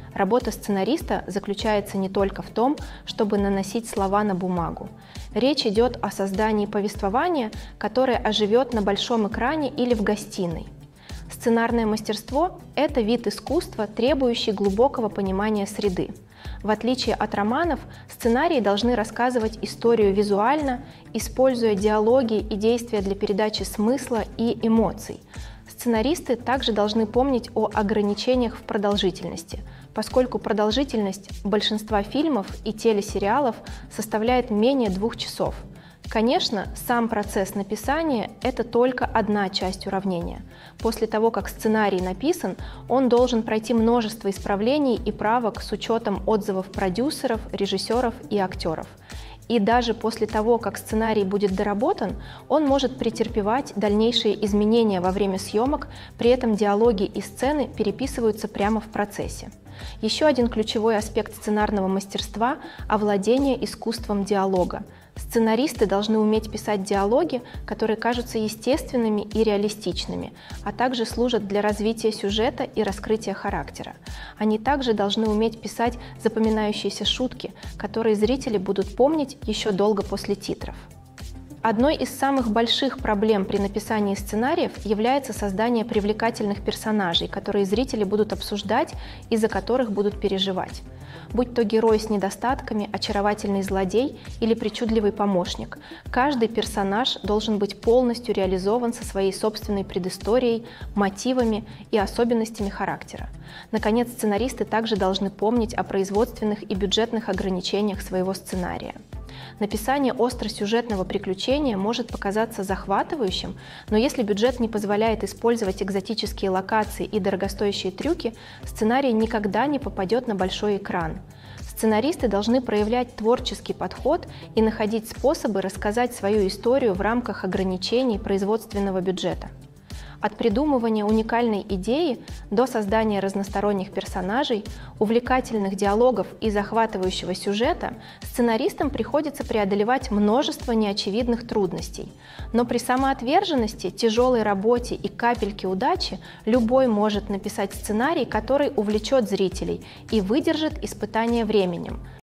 S1: Работа сценариста заключается не только в том, чтобы наносить слова на бумагу. Речь идет о создании повествования, которое оживет на большом экране или в гостиной. Сценарное мастерство – это вид искусства, требующий глубокого понимания среды. В отличие от романов, сценарии должны рассказывать историю визуально, используя диалоги и действия для передачи смысла и эмоций. Сценаристы также должны помнить о ограничениях в продолжительности, поскольку продолжительность большинства фильмов и телесериалов составляет менее двух часов. Конечно, сам процесс написания – это только одна часть уравнения. После того, как сценарий написан, он должен пройти множество исправлений и правок с учетом отзывов продюсеров, режиссеров и актеров. И даже после того, как сценарий будет доработан, он может претерпевать дальнейшие изменения во время съемок, при этом диалоги и сцены переписываются прямо в процессе. Еще один ключевой аспект сценарного мастерства – овладение искусством диалога. Сценаристы должны уметь писать диалоги, которые кажутся естественными и реалистичными, а также служат для развития сюжета и раскрытия характера. Они также должны уметь писать запоминающиеся шутки, которые зрители будут помнить еще долго после титров. Одной из самых больших проблем при написании сценариев является создание привлекательных персонажей, которые зрители будут обсуждать и за которых будут переживать. Будь то герой с недостатками, очаровательный злодей или причудливый помощник, каждый персонаж должен быть полностью реализован со своей собственной предысторией, мотивами и особенностями характера. Наконец, сценаристы также должны помнить о производственных и бюджетных ограничениях своего сценария. Написание остросюжетного приключения может показаться захватывающим, но если бюджет не позволяет использовать экзотические локации и дорогостоящие трюки, сценарий никогда не попадет на большой экран. Сценаристы должны проявлять творческий подход и находить способы рассказать свою историю в рамках ограничений производственного бюджета. От придумывания уникальной идеи до создания разносторонних персонажей, увлекательных диалогов и захватывающего сюжета сценаристам приходится преодолевать множество неочевидных трудностей. Но при самоотверженности, тяжелой работе и капельке удачи любой может написать сценарий, который увлечет зрителей и выдержит испытание временем.